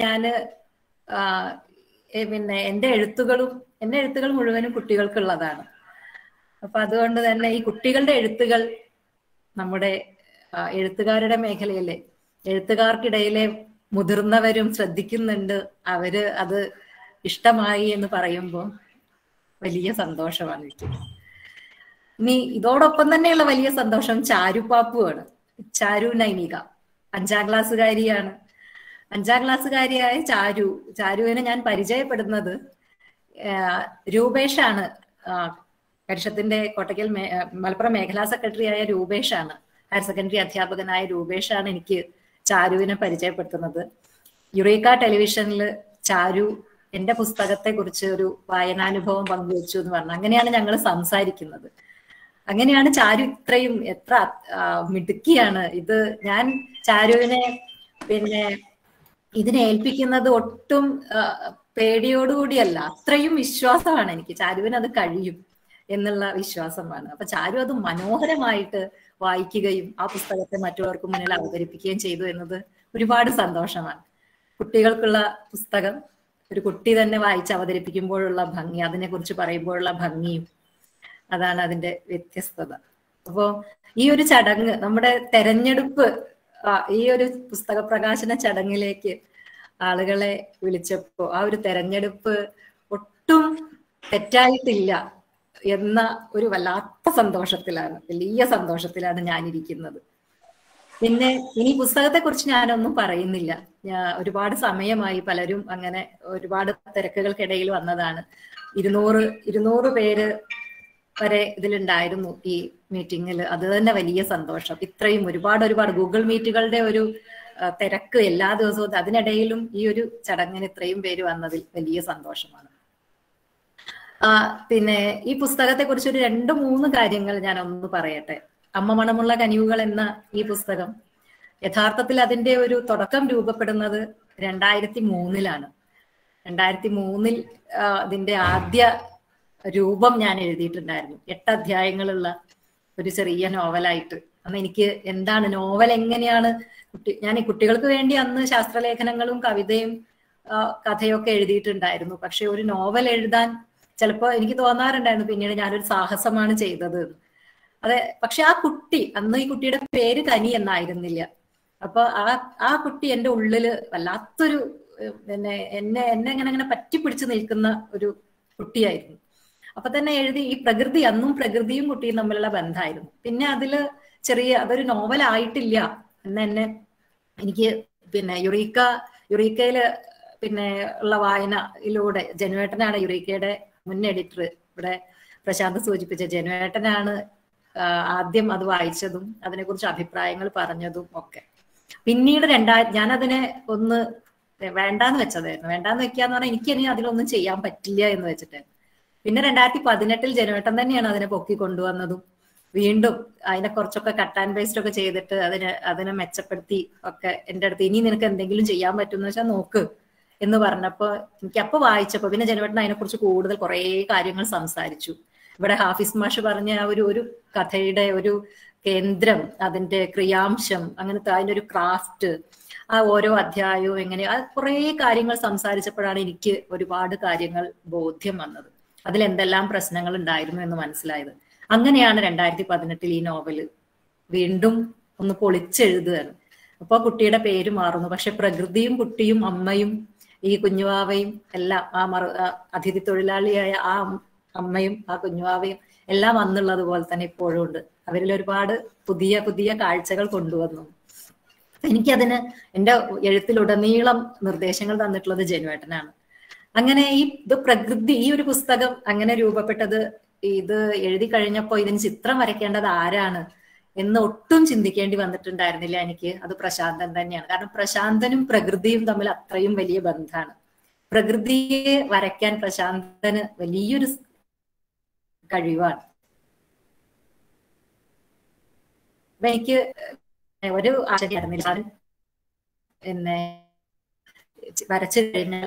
പിന്നെ എന്റെ എഴുത്തുകൾ മുഴുവനും കുട്ടികൾക്കുള്ളതാണ്. അപ്പൊ അതുകൊണ്ട് തന്നെ ഈ കുട്ടികളുടെ എഴുത്തുകൾ നമ്മുടെ എഴുത്തുകാരുടെ മേഖലയിലെ എഴുത്തുകാർക്കിടയിലെ മുതിർന്നവരും ശ്രദ്ധിക്കുന്നുണ്ട്, അവര് അത് ഇഷ്ടമായി എന്ന് പറയുമ്പോൾ വലിയ സന്തോഷമാണ് എനിക്ക്. ഇനി ഇതോടൊപ്പം തന്നെയുള്ള വലിയ സന്തോഷം ചാരുപാപ്പുവാണ്. ചാരു നൈനിക 5ാം ക്ലാസ്സുകാരിയാണ്. 5ാം ക്ലാസ്സുകാരിയായ ചാരുവിനെ ഞാൻ പരിചയപ്പെടുന്നത് രൂപേഷാണ്. പരിഷത്തിന്റെ കോട്ടയ്ക്കൽ മലപ്പുറം മേഖലാ സെക്രട്ടറി ആയ രൂപേഷാണ്, ഹയർ സെക്കൻഡറി അധ്യാപകനായ രൂപേഷാണ് എനിക്ക് ചാരുവിനെ പരിചയപ്പെടുത്തുന്നത്. യുറേക്ക ടെലിവിഷനിൽ ചാരു എന്റെ പുസ്തകത്തെ കുറിച്ച് ഒരു വായനാനുഭവം പങ്കുവെച്ചു എന്ന് പറഞ്ഞു. അങ്ങനെയാണ് ഞങ്ങൾ സംസാരിക്കുന്നത്. അങ്ങനെയാണ് ചാരു ഇത്രയും എത്ര മിടുക്കിയാണ്. ഇത് ഞാൻ ചാരുവിനെ പിന്നെ ഇതിനെ ഏൽപ്പിക്കുന്നത് ഒട്ടും പേടിയോടുകൂടിയല്ല, അത്രയും വിശ്വാസമാണ് എനിക്ക്. ചാരുവിന് അത് കഴിയും എന്നുള്ള വിശ്വാസമാണ്. അപ്പൊ ചാരു അത് മനോഹരമായിട്ട് വായിക്കുകയും ആ പുസ്തകത്തെ മറ്റുള്ളവർക്ക് മുന്നിൽ അവതരിപ്പിക്കുകയും ചെയ്തു എന്നത് ഒരുപാട് സന്തോഷമാണ്. കുട്ടികൾക്കുള്ള പുസ്തകം ഒരു കുട്ടി തന്നെ വായിച്ച് അവതരിപ്പിക്കുമ്പോഴുള്ള ഭംഗി, അതിനെക്കുറിച്ച് പറയുമ്പോഴുള്ള ഭംഗിയും, അതാണ് അതിന്റെ വ്യത്യസ്തത. അപ്പോ ഈ ഒരു ചടങ്ങ്, നമ്മുടെ തെരഞ്ഞെടുപ്പ്, ഈ ഒരു പുസ്തക പ്രകാശന ചടങ്ങിലേക്ക് ആളുകളെ വിളിച്ചപ്പോ ആ ഒരു തെരഞ്ഞെടുപ്പ് ഒട്ടും തെറ്റായിട്ടില്ല എന്ന ഒരു വല്ലാത്ത സന്തോഷത്തിലാണ്, വലിയ സന്തോഷത്തിലാണ് ഞാനിരിക്കുന്നത്. പിന്നെ ഇനി പുസ്തകത്തെ കുറിച്ച് ഞാനൊന്നും പറയുന്നില്ല. ഒരുപാട് സമയമായി, പലരും അങ്ങനെ ഒരുപാട് തിരക്കുകൾക്കിടയിൽ വന്നതാണ്. 200 പേര് വരെ ഇതിലുണ്ടായിരുന്നു ഈ മീറ്റിങ്ങിൽ. അത് തന്നെ വലിയ സന്തോഷം. ഇത്രയും ഒരുപാട് ഗൂഗിൾ മീറ്റുകളുടെ ഒരു തിരക്ക് എല്ലാ ദിവസവും, അതിനിടയിലും ഈ ഒരു ചടങ്ങിന് ഇത്രയും പേര് വന്നതിൽ വലിയ സന്തോഷമാണ്. പിന്നെ ഈ പുസ്തകത്തെ കുറിച്ച് ഒരു 2-3 കാര്യങ്ങൾ ഞാൻ ഒന്ന് പറയട്ടെ. അമ്മ മണമുള്ള കനിവുകൾ എന്ന ഈ പുസ്തകം യഥാർത്ഥത്തിൽ അതിന്റെ ഒരു തുടക്കം രൂപപ്പെടുന്നത് 2003-ലാണ്. 2003 അതിന്റെ ആദ്യ രൂപം ഞാൻ എഴുതിയിട്ടുണ്ടായിരുന്നു. 8 അധ്യായങ്ങളുള്ള ഒരു ചെറിയ നോവലായിട്ട്. അന്ന് എനിക്ക് എന്താണ് നോവൽ, എങ്ങനെയാണ് ഞാൻ ഈ കുട്ടികൾക്ക് വേണ്ടി അന്ന് ശാസ്ത്രലേഖനങ്ങളും കവിതയും കഥയൊക്കെ എഴുതിയിട്ടുണ്ടായിരുന്നു. പക്ഷെ ഒരു നോവൽ എഴുതാൻ ചിലപ്പോൾ എനിക്ക് തോന്നാറുണ്ടായിരുന്നു പിന്നീട് ഞാനൊരു സാഹസമാണ് ചെയ്തത്. അതെ, പക്ഷെ ആ കുട്ടി, അന്ന് ഈ കുട്ടിയുടെ പേര് കനി എന്നായിരുന്നില്ല. അപ്പൊ ആ കുട്ടി എൻ്റെ ഉള്ളില് വല്ലാത്തൊരു എന്നെ ഇങ്ങനെ പറ്റിപ്പിടിച്ച് നിൽക്കുന്ന ഒരു കുട്ടിയായിരുന്നു. അപ്പൊ തന്നെ എഴുതി. ഈ പ്രകൃതി, അന്നും പ്രകൃതിയും കുട്ടിയും തമ്മിലുള്ള ബന്ധമായിരുന്നു. പിന്നെ അതൊരു നോവൽ ആയിട്ടില്ല എന്നെ എനിക്ക് പിന്നെ യുറീക്കയില് പിന്നെ ഉള്ള വായനയിലൂടെ, ജനുവേട്ടനാണ് യുറീക്കയുടെ മുൻ എഡിറ്റർ, ഇവിടെ പ്രശാന്ത് സൂചിപ്പിച്ച ജനുവേട്ടനാണ് ആദ്യം അത് വായിച്ചതും അതിനെക്കുറിച്ച് അഭിപ്രായങ്ങൾ പറഞ്ഞതും ഒക്കെ. പിന്നീട് ഞാനതിനെ ഒന്ന് വേണ്ടാന്ന് വെച്ചതായിരുന്നു. വേണ്ടാന്ന് വെക്കാന്ന് പറഞ്ഞാൽ എനിക്ക് ഇനി അതിലൊന്നും ചെയ്യാൻ പറ്റില്ല എന്ന് വെച്ചിട്ടായിരുന്നു. പിന്നെ 2018 ജനുവേട്ടൻ തന്നെയാണ് അതിനെ പൊക്കി കൊണ്ടുവന്നതും വീണ്ടും അതിനെ കുറച്ചൊക്കെ കട്ട് ആൻഡ് പേസ്റ്റ് ഒക്കെ ചെയ്തിട്ട് അതിനെ മെച്ചപ്പെടുത്തി ഒക്കെ എൻ്റെ അടുത്ത് ഇനി നിനക്ക് എന്തെങ്കിലും ചെയ്യാൻ പറ്റുമെന്ന് വെച്ചാൽ നോക്ക് എന്ന് പറഞ്ഞപ്പോ എനിക്ക് അപ്പൊ വായിച്ചപ്പോ പിന്നെ ജനുവേട്ടൻ അതിനെക്കുറിച്ച് കൂടുതൽ കുറേ കാര്യങ്ങൾ സംസാരിച്ചു. ഇവിടെ ഹാഫിസ് മാഷ് പറഞ്ഞ ആ ഒരു കഥയുടെ ഒരു കേന്ദ്രം, അതിന്റെ ക്രിയാംശം, അങ്ങനത്തെ അതിന്റെ ഒരു ക്രാഫ്റ്റ്, ആ ഓരോ അധ്യായവും എങ്ങനെ, ആ കുറേ കാര്യങ്ങൾ സംസാരിച്ചപ്പോഴാണ് എനിക്ക് ഒരുപാട് കാര്യങ്ങൾ ബോധ്യം വന്നത്. അതിലെന്തെല്ലാം പ്രശ്നങ്ങൾ ഉണ്ടായിരുന്നു എന്ന് മനസ്സിലായത്. അങ്ങനെയാണ് 2018 ഈ നോവല് വീണ്ടും ഒന്ന് പൊളിച്ചെഴുതുകയാണ്. അപ്പൊ കുട്ടിയുടെ പേര് മാറുന്നു, പക്ഷെ പ്രകൃതിയും കുട്ടിയും അമ്മയും ഈ കുഞ്ഞുവാവയും എല്ലാം ആ അതിഥി തൊഴിലാളിയായ ആ അമ്മയും ആ കുഞ്ഞുവാവയും എല്ലാം അന്നുള്ളത് പോലെ തന്നെ ഇപ്പോഴും ഉണ്ട്. അവരിൽ ഒരുപാട് പുതിയ പുതിയ കാഴ്ചകൾ കൊണ്ടുവന്നു. എനിക്കതിന് എൻ്റെ എഴുത്തിലുടനീളം നിർദ്ദേശങ്ങൾ തന്നിട്ടുള്ളത് ജനുവേട്ടനാണ്. അങ്ങനെ ഇത് പ്രകൃതി, ഈ ഒരു പുസ്തകം അങ്ങനെ രൂപപ്പെട്ടത്, ഇത് എഴുതി കഴിഞ്ഞപ്പോ ഇതിന് ചിത്രം വരയ്ക്കേണ്ടത് ആരാണ് എന്ന് ഒട്ടും ചിന്തിക്കേണ്ടി വന്നിട്ടുണ്ടായിരുന്നില്ല എനിക്ക്. അത് പ്രശാന്തൻ തന്നെയാണ്. കാരണം പ്രശാന്തനും പ്രകൃതിയും തമ്മിൽ അത്രയും വലിയ ബന്ധമാണ്. പ്രകൃതിയെ വരയ്ക്കാൻ പ്രശാന്തന് വലിയൊരു കഴിവാണ്. എനിക്ക് ഒരു ആശ്ചര്യമായിരുന്നില്ല പിന്നെ വരച്ചു കഴിഞ്ഞാൽ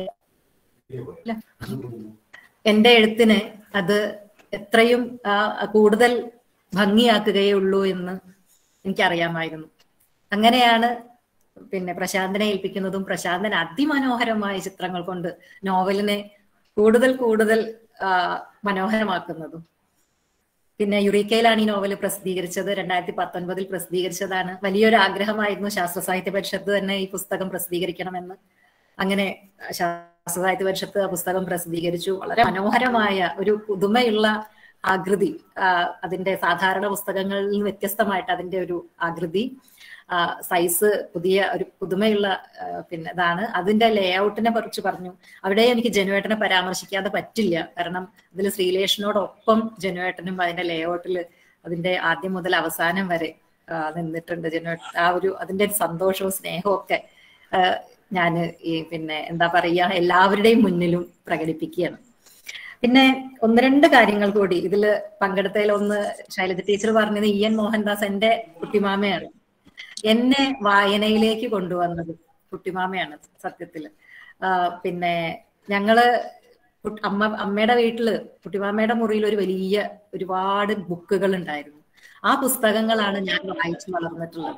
എന്റെ എഴുത്തിനെ അത് എത്രയും കൂടുതൽ ഭംഗിയാക്കുകയേ ഉള്ളൂ എന്ന് എനിക്കറിയാമായിരുന്നു. അങ്ങനെയാണ് പിന്നെ പ്രശാന്തനെ ഏൽപ്പിക്കുന്നതും പ്രശാന്തൻ അതിമനോഹരമായ ചിത്രങ്ങൾ കൊണ്ട് നോവലിനെ കൂടുതൽ കൂടുതൽ മനോഹരമാക്കുന്നതും. പിന്നെ യുറീക്കയിലാണ് ഈ നോവൽ പ്രസിദ്ധീകരിച്ചത്. 2019 പ്രസിദ്ധീകരിച്ചതാണ്. വലിയൊരു ആഗ്രഹമായിരുന്നു ശാസ്ത്ര സാഹിത്യ പരിഷത്ത് തന്നെ ഈ പുസ്തകം പ്രസിദ്ധീകരിക്കണമെന്ന്. അങ്ങനെ ശാസ്ത്ര സാഹിത്യ പരിഷത്ത് ആ പുസ്തകം പ്രസിദ്ധീകരിച്ചു. വളരെ മനോഹരമായ ഒരു പുതുമയുള്ള ആകൃതി, അതിന്റെ സാധാരണ പുസ്തകങ്ങളിൽ നിന്ന് വ്യത്യസ്തമായിട്ട് അതിന്റെ ഒരു ആകൃതി, സൈസ്, പുതിയ ഒരു പുതുമയുള്ള പിന്നെ ഇതാണ്. അതിന്റെ ലേഔട്ടിനെ കുറിച്ച് പറഞ്ഞു. അവിടെ എനിക്ക് ജനുവേട്ടനെ പരാമർശിക്കാതെ പറ്റില്ല. കാരണം അതിൽ ശ്രീലേഷിനോടൊപ്പം ജനുവേട്ടനും അതിന്റെ ലേഔട്ടിൽ അതിന്റെ ആദ്യം മുതൽ അവസാനം വരെ നിന്നിട്ടുണ്ട്. ജനുവേട്ടൻ ആ ഒരു അതിന്റെ ഒരു സന്തോഷവും സ്നേഹവും ഒക്കെ ഞാൻ ഈ പിന്നെ എന്താ പറയുക എല്ലാവരുടെയും മുന്നിലും പ്രകടിപ്പിക്കുകയാണ്. പിന്നെ 1-2 കാര്യങ്ങൾ കൂടി ഇതിൽ പങ്കെടുത്തതിൽ ഒന്ന്, ശൈലജ ടീച്ചർ പറഞ്ഞത് EN മോഹൻദാസ് എന്റെ കുട്ടിമാമയാണ്. എന്നെ വായനയിലേക്ക് കൊണ്ടുവന്നത് കുട്ടിമാമയാണ് സത്യത്തില്. പിന്നെ ഞങ്ങള് അമ്മയുടെ വീട്ടില് കുട്ടിമാമയുടെ മുറിയിൽ ഒരു വലിയ ഒരുപാട് ബുക്കുകൾ ഉണ്ടായിരുന്നു. ആ പുസ്തകങ്ങളാണ് ഞാൻ വായിച്ചു വളർന്നിട്ടുള്ളത്.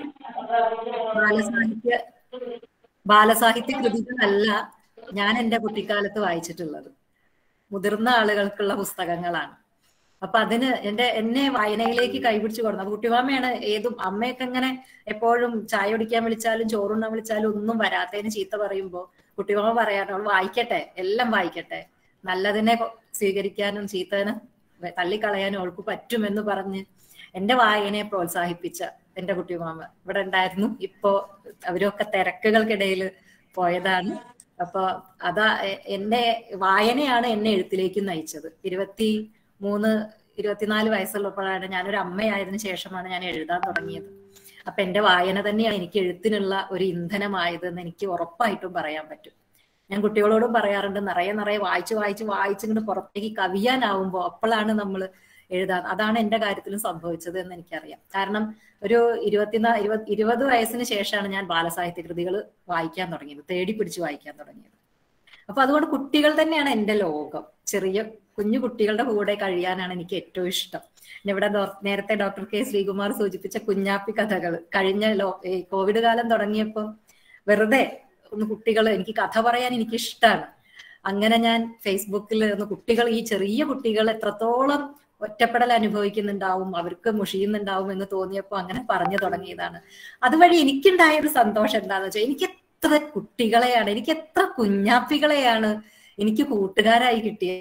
ബാലസാഹിത്യ കൃതികളല്ല ഞാൻ എൻ്റെ കുട്ടിക്കാലത്ത് വായിച്ചിട്ടുള്ളത്, മുതിർന്ന ആളുകൾക്കുള്ള പുസ്തകങ്ങളാണ്. അപ്പൊ അതിന് എന്നെ വായനയിലേക്ക് കൈപിടിച്ചു കൊടുന്നു. അപ്പൊ കുട്ടിമാമയാണ് ഏതും, അമ്മയൊക്കെ ഇങ്ങനെ എപ്പോഴും ചായ കുടിക്കാൻ വിളിച്ചാലും ചോറുണ്ണാൻ വിളിച്ചാലും ഒന്നും വരാത്തതിന് ചീത്ത പറയുമ്പോ കുട്ടിമാമ പറയാറ് അവൾ വായിക്കട്ടെ, എല്ലാം വായിക്കട്ടെ, നല്ലതിനെ സ്വീകരിക്കാനും ചീത്തനെ തള്ളിക്കളയാനും അവൾക്ക് പറ്റുമെന്ന് പറഞ്ഞ് എന്റെ വായനയെ പ്രോത്സാഹിപ്പിച്ച എന്റെ കുട്ടിമാമ ഇവിടെ ഉണ്ടായിരുന്നു. ഇപ്പോ അവരൊക്കെ തിരക്കുകൾക്കിടയിൽ പോയതാണ്. അപ്പൊ അതാ എന്റെ വായനയാണ് എന്നെ എഴുത്തിലേക്ക് നയിച്ചത്. 23-24 വയസ്സുള്ളപ്പോഴാണ്, ഞാനൊരു അമ്മയായതിനു ശേഷമാണ് ഞാൻ എഴുതാൻ തുടങ്ങിയത്. അപ്പൊ എന്റെ വായന തന്നെയാണ് എനിക്ക് എഴുത്തിനുള്ള ഒരു ഇന്ധനമായതെന്ന് എനിക്ക് ഉറപ്പായിട്ടും പറയാൻ പറ്റും. ഞാൻ കുട്ടികളോടും പറയാറുണ്ട്, നിറയെ വായിച്ചിങ്ങനെ പുറത്തേക്ക് കവിയാനാവുമ്പോ അപ്പോഴാണ് നമ്മൾ എഴുതാൻ. അതാണ് എന്റെ കാര്യത്തിലും സംഭവിച്ചത് എന്ന് എനിക്കറിയാം. കാരണം ഒരു 20 വയസ്സിന് ശേഷമാണ് ഞാൻ ബാലസാഹിത്യ കൃതികൾ വായിക്കാൻ തുടങ്ങിയത്, തേടി പിടിച്ച് വായിക്കാൻ തുടങ്ങിയത്. അപ്പൊ അതുകൊണ്ട് കുട്ടികൾ തന്നെയാണ് എന്റെ ലോകം. ചെറിയ കുഞ്ഞു കുട്ടികളുടെ കൂടെ കഴിയാനാണ് എനിക്ക് ഏറ്റവും ഇഷ്ടം. ഇവിടെ നേരത്തെ ഡോക്ടർ കെ ശ്രീകുമാർ സൂചിപ്പിച്ച കുഞ്ഞാപ്പി കഥകൾ, കഴിഞ്ഞ കോവിഡ് കാലം തുടങ്ങിയപ്പോ വെറുതെ ഒന്ന് കുട്ടികൾ, എനിക്ക് കഥ പറയാൻ എനിക്ക് ഇഷ്ടമാണ്. അങ്ങനെ ഞാൻ ഫേസ്ബുക്കിൽ ഒന്ന് കുട്ടികൾ, ഈ ചെറിയ കുട്ടികൾ എത്രത്തോളം ഒറ്റപ്പെടൽ അനുഭവിക്കുന്നുണ്ടാവും, അവർക്ക് മുഷിയുന്നുണ്ടാവും എന്ന് തോന്നിയപ്പോ അങ്ങനെ പറഞ്ഞു തുടങ്ങിയതാണ്. അതുവഴി എനിക്കുണ്ടായ ഒരു സന്തോഷം എന്താന്ന് വെച്ചാൽ, എനിക്ക് എത്ര കുട്ടികളെയാണ്, എനിക്ക് എത്ര കുഞ്ഞാപ്പികളെയാണ് എനിക്ക് കൂട്ടുകാരായി കിട്ടിയത്.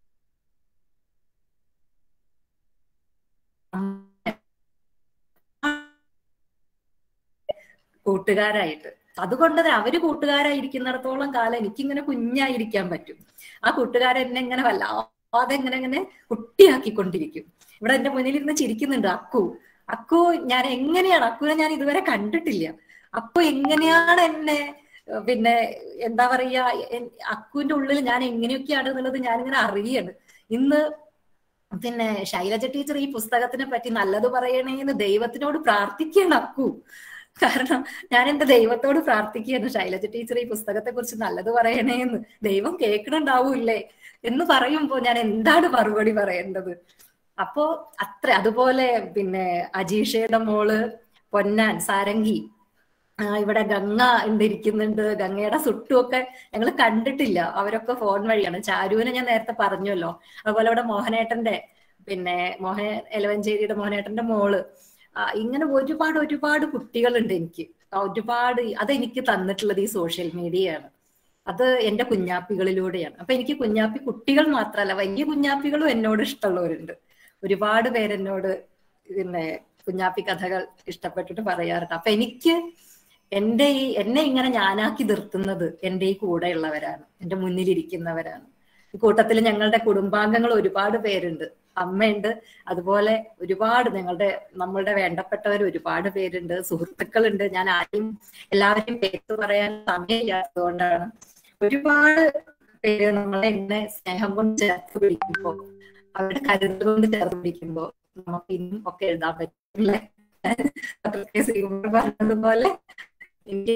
കൂട്ടുകാരായിട്ട്, അതുകൊണ്ട് അവര് കൂട്ടുകാരായിരിക്കുന്നിടത്തോളം കാലം എനിക്കിങ്ങനെ കുഞ്ഞായിരിക്കാൻ പറ്റും. ആ കൂട്ടുകാരൻ എന്നെ ഇങ്ങനെ വല്ലാതെ ഇങ്ങനെ കുട്ടിയാക്കിക്കൊണ്ടിരിക്കും. ഇവിടെ എന്റെ മുന്നിൽ ഇരുന്ന് ചിരിക്കുന്നുണ്ട് അക്കു ഞാൻ എങ്ങനെയാണ്, അക്കുവിനെ ഞാൻ ഇതുവരെ കണ്ടിട്ടില്ല. അക്കു എങ്ങനെയാണ് എന്നെ പിന്നെ എന്താ പറയാ, അക്കുവിന്റെ ഉള്ളിൽ ഞാൻ എങ്ങനെയൊക്കെയാണ് എന്നുള്ളത് ഞാനിങ്ങനെ അറിയാണ്. ഇന്ന് പിന്നെ ശൈലജ ടീച്ചർ ഈ പുസ്തകത്തിനെ പറ്റി നല്ലത് പറയണേന്ന് ദൈവത്തിനോട് പ്രാർത്ഥിക്കണം അക്കു. കാരണം ഞാൻ എന്റെ ദൈവത്തോട് പ്രാർത്ഥിക്കുകയാണ്, ശൈലജ ടീച്ചർ ഈ പുസ്തകത്തെ കുറിച്ച് നല്ലത് പറയണേന്ന്. ദൈവം കേൾക്കണുണ്ടാവൂല്ലേ എന്ന് പറയുമ്പോ ഞാൻ എന്താണ് മറുപടി പറയേണ്ടത്? അപ്പോ അതുപോലെ പിന്നെ അജീഷയുടെ മോള് പൊന്നാൻ സാരംഗി, ഇവിടെ ഗംഗ ഇരിക്കുന്നുണ്ട്. ഗംഗയുടെ സുട്ടുമൊക്കെ ഞങ്ങൾ കണ്ടിട്ടില്ല, അവരൊക്കെ ഫോൺ വഴിയാണ്. ചാരുവിനെ ഞാൻ നേരത്തെ പറഞ്ഞല്ലോ. അതുപോലെ ഇവിടെ മോഹനേട്ടന്റെ പിന്നെ എലവഞ്ചേരിയുടെ മോഹനേട്ടന്റെ മോള്, ഇങ്ങനെ ഒരുപാട് കുട്ടികളുണ്ട് എനിക്ക്. ഒരുപാട് അതെനിക്ക് തന്നിട്ടുള്ളത് ഈ സോഷ്യൽ മീഡിയയാണ്, അത് എന്റെ കുഞ്ഞാപ്പികളിലൂടെയാണ്. അപ്പൊ എനിക്ക് കുഞ്ഞാപ്പി കുട്ടികൾ മാത്രമല്ല, വലിയ കുഞ്ഞാപ്പികളും എന്നോട് ഇഷ്ടമുള്ളവരുണ്ട്. ഒരുപാട് പേരെന്നോട് പിന്നെ കുഞ്ഞാപ്പി കഥകൾ ഇഷ്ടപ്പെട്ടിട്ട് പറയാറുണ്ട്. അപ്പൊ എനിക്ക് എന്നെ ഇങ്ങനെ ഞാനാക്കി നിർത്തുന്നത് എന്റെ ഈ കൂടെയുള്ളവരാണ്, എന്റെ മുന്നിലിരിക്കുന്നവരാണ്. കൂട്ടത്തിൽ ഞങ്ങളുടെ കുടുംബാംഗങ്ങൾ ഒരുപാട് പേരുണ്ട്, അമ്മയുണ്ട്, അതുപോലെ ഒരുപാട് നമ്മളുടെ വേണ്ടപ്പെട്ടവർ ഒരുപാട് പേരുണ്ട്, സുഹൃത്തുക്കളുണ്ട്. ഞാൻ എല്ലാവരെയും പേര് പറയാൻ സമയമില്ലാത്തതുകൊണ്ടാണ്. ഒരുപാട് പേര് നമ്മളെ ഇങ്ങനെ സ്നേഹം കൊണ്ട് ചേർത്ത് പിടിക്കുമ്പോ, അവരുടെ കരുതൽ കൊണ്ട് ചേർത്ത് പിടിക്കുമ്പോ നമുക്ക് ഇന്നും ഒക്കെ എഴുതാൻ പറ്റില്ലേ. പറഞ്ഞതുപോലെ എനിക്ക്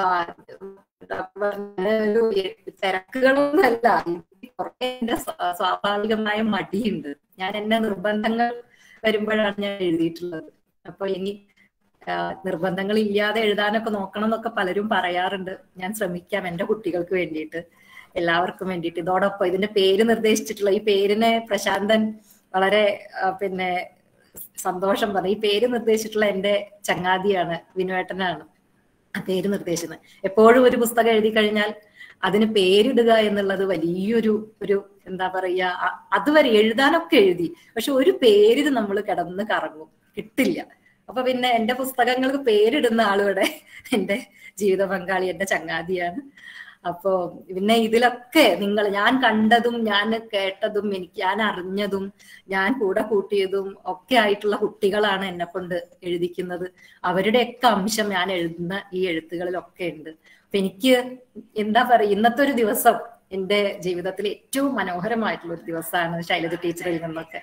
ഒരു തിരക്കുകളൊന്നുമല്ല, കുറെ എന്റെ സ്വാഭാവികമായ മടിയുണ്ട്. ഞാൻ എന്റെ നിർബന്ധങ്ങൾ വരുമ്പോഴാണ് ഞാൻ എഴുതിയിട്ടുള്ളത്. അപ്പൊ ഇനി നിർബന്ധങ്ങൾ ഇല്ലാതെ എഴുതാനൊക്കെ നോക്കണം എന്നൊക്കെ പലരും പറയാറുണ്ട്. ഞാൻ ശ്രമിക്കാം എന്റെ കുട്ടികൾക്ക് വേണ്ടിയിട്ട്, എല്ലാവർക്കും വേണ്ടിയിട്ട്. ഇതോടൊപ്പം ഇതിന്റെ പേര് നിർദ്ദേശിച്ചിട്ടുള്ള ഈ പേരിനെ പ്രശാന്തൻ വളരെ പിന്നെ സന്തോഷം പറഞ്ഞു. ഈ പേര് നിർദ്ദേശിച്ചിട്ടുള്ള എന്റെ ചങ്ങാതിയാണ്, വിനുവേട്ടനാണ് ആ പേര് നിർദ്ദേശിച്ചത്. എപ്പോഴും ഒരു പുസ്തകം എഴുതി കഴിഞ്ഞാൽ അതിന് പേരിടുക എന്നുള്ളത് വലിയൊരു എന്താ പറയാ, അതുവരെ എഴുതാനൊക്കെ എഴുതി, പക്ഷെ ഒരു പേരിന് നമ്മൾ കിടന്ന് കറങ്ങും, കിട്ടില്ല. അപ്പൊ പിന്നെ എന്റെ പുസ്തകങ്ങൾക്ക് പേരിടുന്ന ആളുടെ എന്റെ ജീവിത പങ്കാളി, എന്റെ ചങ്ങാതിയാണ്. അപ്പോ പിന്നെ ഇതിലൊക്കെ ഞാൻ കണ്ടതും ഞാൻ കേട്ടതും ഞാൻ അറിഞ്ഞതും ഞാൻ കൂടെ കൂട്ടിയതും ഒക്കെ ആയിട്ടുള്ള കുട്ടികളാണ് എന്നെ കൊണ്ട് എഴുതിക്കുന്നത്. അവരുടെയൊക്കെ അംശം ഞാൻ എഴുതുന്ന ഈ എഴുത്തുകളിലൊക്കെ ഉണ്ട്. അപ്പൊ എനിക്ക് എന്താ പറയുക, ഇന്നത്തെ ഒരു ദിവസം എന്റെ ജീവിതത്തിൽ ഏറ്റവും മനോഹരമായിട്ടുള്ള ഒരു ദിവസമാണ് ശൈലജ ടീച്ചറിൽ നിന്നൊക്കെ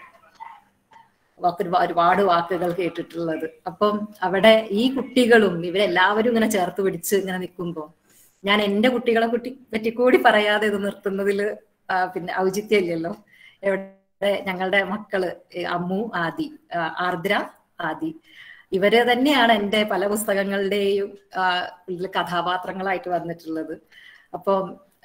ഒരുപാട് വാക്കുകൾ കേട്ടിട്ടുള്ളത്. അപ്പം അവിടെ ഈ കുട്ടികളും ഇവരെല്ലാവരും ഇങ്ങനെ ചേർത്ത് പിടിച്ച് ഇങ്ങനെ നിൽക്കുമ്പോ ഞാൻ എന്റെ കുട്ടികളെ പറ്റി കൂടി പറയാതെ ഇത് നിർത്തുന്നതിൽ പിന്നെ ഔചിത്യമില്ലല്ലോ. എവിടെ ഞങ്ങളുടെ മക്കള് അമ്മു, ആർദ്ര, ആദി, ഇവര് തന്നെയാണ് എന്റെ പല പുസ്തകങ്ങളുടെയും കഥാപാത്രങ്ങളായിട്ട് വന്നിട്ടുള്ളത്. അപ്പം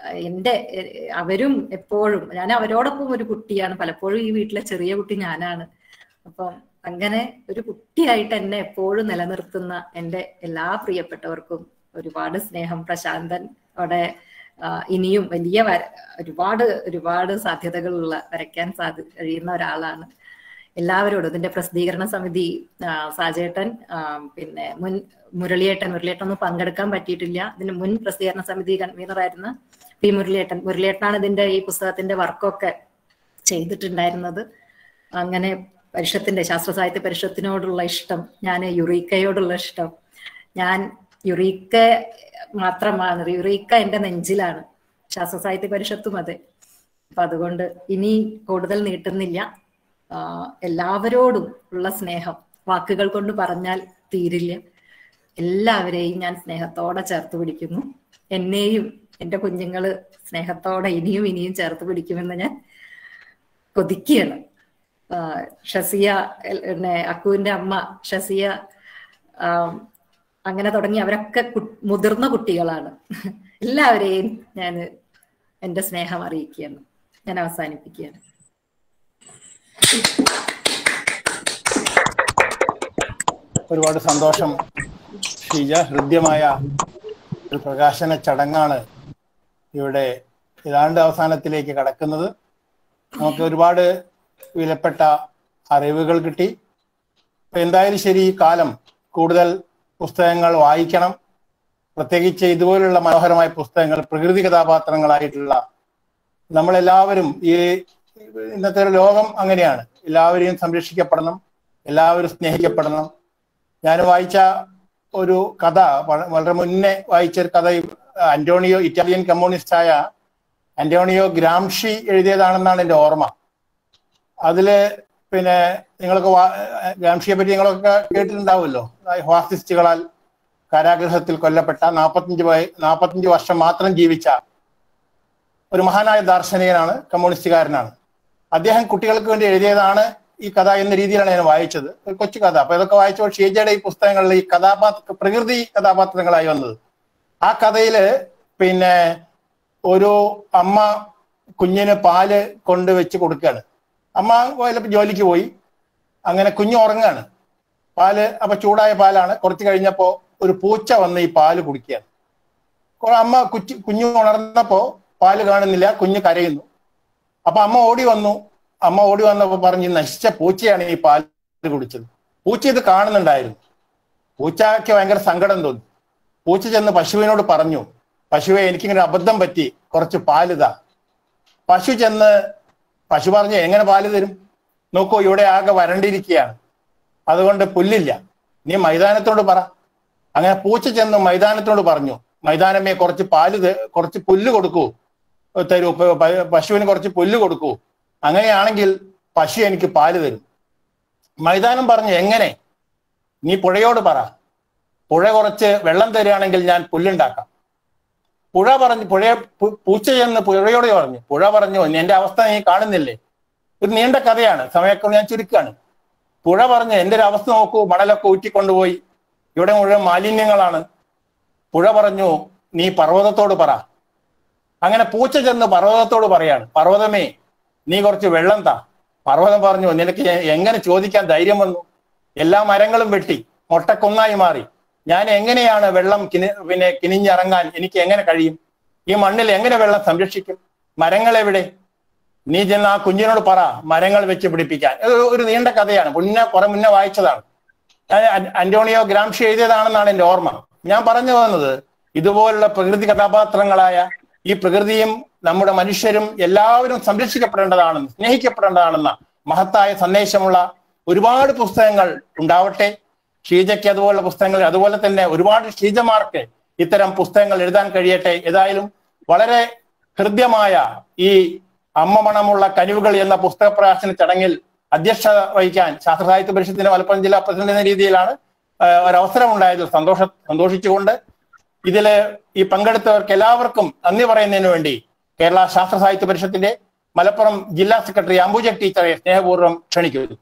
അവരും എപ്പോഴും, ഞാൻ അവരോടൊപ്പം ഒരു കുട്ടിയാണ്. പലപ്പോഴും ഈ വീട്ടിലെ ചെറിയ കുട്ടി ഞാനാണ്. അപ്പം അങ്ങനെ ഒരു കുട്ടിയായിട്ട് എന്നെ എപ്പോഴും നിലനിർത്തുന്ന എന്റെ എല്ലാ പ്രിയപ്പെട്ടവർക്കും ഒരുപാട് സ്നേഹം. പ്രശാന്തൻ അവിടെ ഇനിയും വലിയ ഒരുപാട് സാധ്യതകളുള്ള വരയ്ക്കാൻ കഴിയുന്ന ഒരാളാണ്. എല്ലാവരോടും ഇതിന്റെ പ്രസിദ്ധീകരണ സമിതി സാജേട്ടൻ, പിന്നെ മുരളിയേട്ടൻ ഒന്നും പങ്കെടുക്കാൻ പറ്റിയിട്ടില്ല. ഇതിന് മുൻ പ്രസിദ്ധീകരണ സമിതി കൺവീനറായിരുന്ന പി മുരളിയേട്ടനാണ് ഇതിന്റെ ഈ പുസ്തകത്തിന്റെ വർക്കൊക്കെ ചെയ്തിട്ടുണ്ടായിരുന്നത്. അങ്ങനെ ശാസ്ത്ര സാഹിത്യ പരിഷത്തിനോടുള്ള ഇഷ്ടം, ഞാൻ യുറീക്കയോടുള്ള ഇഷ്ടം, ഞാൻ യുറീക്ക മാത്രമാണ്, യുറീക്ക എന്റെ നെഞ്ചിലാണ്, ശാസ്ത്ര സാഹിത്യ പരിഷത്തും അതെ. അപ്പൊ അതുകൊണ്ട് ഇനി കൂടുതൽ നീട്ടുന്നില്ല. എല്ലാവരോടും ഉള്ള സ്നേഹം വാക്കുകൾ കൊണ്ട് പറഞ്ഞാൽ തീരില്ല. എല്ലാവരെയും ഞാൻ സ്നേഹത്തോടെ ചേർത്ത് പിടിക്കുന്നു. എന്നെയും എന്റെ കുഞ്ഞുങ്ങള് സ്നേഹത്തോടെ ഇനിയും ചേർത്ത് പിടിക്കുമെന്ന് ഞാൻ കൊതിക്കുകയാണ്. ഷസിയ, അക്കുവിന്റെ അമ്മ ഷസിയ, അങ്ങനെ തുടങ്ങി അവരൊക്കെ മുതിർന്ന കുട്ടികളാണ്. എല്ലാവരെയും ഞാൻ എന്റെ സ്നേഹം അറിയിക്കുകയാണ്. ഞാൻ അവസാനിപ്പിക്കുകയാണ്. ഒരുപാട് സന്തോഷം ഷീജ. ഹൃദ്യമായ ഒരു പ്രകാശന ചടങ്ങാണ് ഇവിടെ ഏതാണ്ട് അവസാനത്തിലേക്ക് കടക്കുന്നത്. നമുക്ക് ഒരുപാട് വിലപ്പെട്ട അറിവുകൾ കിട്ടി. എന്തായാലും ശരി, ഈ കാലം കൂടുതൽ പുസ്തകങ്ങൾ വായിക്കണം. പ്രത്യേകിച്ച് ഇതുപോലുള്ള മനോഹരമായ പുസ്തകങ്ങൾ, പ്രകൃതി കഥാപാത്രങ്ങളായിട്ടുള്ള നമ്മളെല്ലാവരും ഇന്നത്തെ ഒരു ലോകം അങ്ങനെയാണ്. എല്ലാവരെയും സംരക്ഷിക്കപ്പെടണം, എല്ലാവരും സ്നേഹിക്കപ്പെടണം. ഞാൻ വായിച്ച ഒരു കഥ, വളരെ മുന്നേ വായിച്ചൊരു കഥ, ഇറ്റാലിയൻ കമ്മ്യൂണിസ്റ്റായ അന്റോണിയോ ഗ്രാംഷി എഴുതിയതാണെന്നാണ് എൻ്റെ ഓർമ്മ. അതില് പിന്നെ നിങ്ങൾക്ക് ഗാംഷിയെ പറ്റി നിങ്ങളൊക്കെ കേട്ടിട്ടുണ്ടാവുമല്ലോ. ഫാസിസ്റ്റുകളാൽ കാരാഗൃഹത്തിൽ കൊല്ലപ്പെട്ട 45 വർഷം മാത്രം ജീവിച്ച ഒരു മഹാനായ ദാർശനികനാണ്, കമ്മ്യൂണിസ്റ്റുകാരനാണ്. അദ്ദേഹം കുട്ടികൾക്ക് വേണ്ടി എഴുതിയതാണ് ഈ കഥ എന്ന രീതിയിലാണ് ഞാൻ വായിച്ചത്. ഒരു കൊച്ചു കഥ. അപ്പൊ ഇതൊക്കെ വായിച്ചപ്പോൾ ഷീജയുടെ ഈ പുസ്തകങ്ങളിൽ ഈ പ്രകൃതി കഥാപാത്രങ്ങളായി വന്നത്. ആ കഥയില് പിന്നെ ഒരു അമ്മ കുഞ്ഞിന് പാല് കൊണ്ടുവച്ച് കൊടുക്കുകയാണ്. അമ്മ ജോലിക്ക് പോയി, അങ്ങനെ കുഞ്ഞു ഉറങ്ങാണ്. പാല് അപ്പൊ ചൂടായ പാലാണ്. കുറച്ച് കഴിഞ്ഞപ്പോ ഒരു പൂച്ച വന്ന് ഈ പാല് കുടിക്കുകയാണ്. അമ്മ കുഞ്ഞു ഉണർന്നപ്പോ പാല് കാണുന്നില്ല, കുഞ്ഞ് കരയുന്നു. അപ്പൊ അമ്മ ഓടി വന്നപ്പോ പറഞ്ഞു, നശിച്ച പൂച്ചയാണ് ഈ പാല് കുടിച്ചത്. പൂച്ച ഇത് കാണുന്നുണ്ടായിരുന്നു. പൂച്ചയ്ക്ക് ഭയങ്കര സങ്കടം തോന്നി. പൂച്ച ചെന്ന് പശുവിനോട് പറഞ്ഞു, പശുവെ എനിക്കിങ്ങനെ അബദ്ധം പറ്റി, കുറച്ച് പാലിതാ. പശു പറഞ്ഞു, എങ്ങനെ പാല് തരും? നോക്കൂ, ഇവിടെ ആകെ വരണ്ടിരിക്കുകയാണ്, അതുകൊണ്ട് പുല്ലില്ല, നീ മൈതാനത്തോട് പറ. അങ്ങനെ പൂച്ച ചെന്ന് മൈതാനത്തോട് പറഞ്ഞു, മൈതാനമേ കുറച്ച് പുല്ല് കൊടുക്കൂ, തരൂ, പശുവിന് കുറച്ച് പുല്ല് കൊടുക്കൂ, അങ്ങനെയാണെങ്കിൽ പശു എനിക്ക് പാല് തരും. മൈതാനം പറഞ്ഞു, എങ്ങനെ? നീ പുഴയോട് പറ, പുഴ കുറച്ച് വെള്ളം തരികയാണെങ്കിൽ ഞാൻ പുല്ലുണ്ടാക്കാം. പൂച്ച ചെന്ന് പുഴയോട് പറഞ്ഞു. പുഴ പറഞ്ഞു, എന്റെ അവസ്ഥ നീ കാണുന്നില്ലേ? ഒരു നീണ്ട കഥയാണ്, സമയമൊക്കെ ഞാൻ ചുരുക്കാണ്. പുഴ പറഞ്ഞു, എന്റെ ഒരു അവസ്ഥ നോക്കൂ, മണലൊക്കെ ഊറ്റിക്കൊണ്ടുപോയി, ഇവിടെ മുഴുവൻ മാലിന്യങ്ങളാണ്. പുഴ പറഞ്ഞു, നീ പർവ്വതത്തോട് പറ. അങ്ങനെ പൂച്ച ചെന്ന് പർവ്വതത്തോട് പറയാണ്, പർവ്വതമേ നീ കുറച്ച് വെള്ളം താ. പർവ്വതം പറഞ്ഞു, നിനക്ക് എങ്ങനെ ചോദിക്കാൻ ധൈര്യം വന്നു? എല്ലാ മരങ്ങളും വെട്ടി മൊട്ടക്കൊന്നായി മാറി, ഞാൻ എങ്ങനെയാണ് വെള്ളം കിനിഞ്ഞിറങ്ങാൻ എനിക്ക് എങ്ങനെ കഴിയും? ഈ മണ്ണിൽ എങ്ങനെ വെള്ളം സംരക്ഷിക്കും? മരങ്ങൾ എവിടെ? നീ ചെന്ന് ആ കുഞ്ഞിനോട് പറ, മരങ്ങൾ വെച്ച് പിടിപ്പിക്കാൻ. ഒരു നീണ്ട കഥയാണ്, മുന്നേ വായിച്ചതാണ്. അന്റോണിയോ ഗ്രാംഷി എഴുതിയതാണെന്നാണ് എൻ്റെ ഓർമ്മ. ഞാൻ പറഞ്ഞു വന്നത്, ഇതുപോലുള്ള പ്രകൃതി കഥാപാത്രങ്ങളായ ഈ പ്രകൃതിയും നമ്മുടെ മനുഷ്യരും എല്ലാവരും സംരക്ഷിക്കപ്പെടേണ്ടതാണെന്ന്, സ്നേഹിക്കപ്പെടേണ്ടതാണെന്ന മഹത്തായ സന്ദേശമുള്ള ഒരുപാട് പുസ്തകങ്ങൾ ഉണ്ടാവട്ടെ. ഷീജയ്ക്ക് അതുപോലുള്ള പുസ്തകങ്ങൾ, അതുപോലെ തന്നെ ഒരുപാട് ഷീജമാർക്ക് ഇത്തരം പുസ്തകങ്ങൾ എഴുതാൻ കഴിയട്ടെ. ഏതായാലും വളരെ ഹൃദ്യമായ ഈ അമ്മ മണമുള്ള കനിവുകൾ എന്ന പുസ്തക പ്രകാശന ചടങ്ങിൽ അധ്യക്ഷത വഹിക്കാൻ ശാസ്ത്ര സാഹിത്യ പരിഷത്തിന്റെ മലപ്പുറം ജില്ലാ പ്രസിഡന്റ് എന്ന രീതിയിലാണ് ഒരവസരം ഉണ്ടായത്. സന്തോഷിച്ചുകൊണ്ട് ഇതില് ഈ പങ്കെടുത്തവർക്ക് എല്ലാവർക്കും നന്ദി പറയുന്നതിന് വേണ്ടി കേരള ശാസ്ത്ര സാഹിത്യ പരിഷത്തിന്റെ മലപ്പുറം ജില്ലാ സെക്രട്ടറി അംബുജ ടീച്ചറെ സ്നേഹപൂർവ്വം ക്ഷണിക്കുന്നു.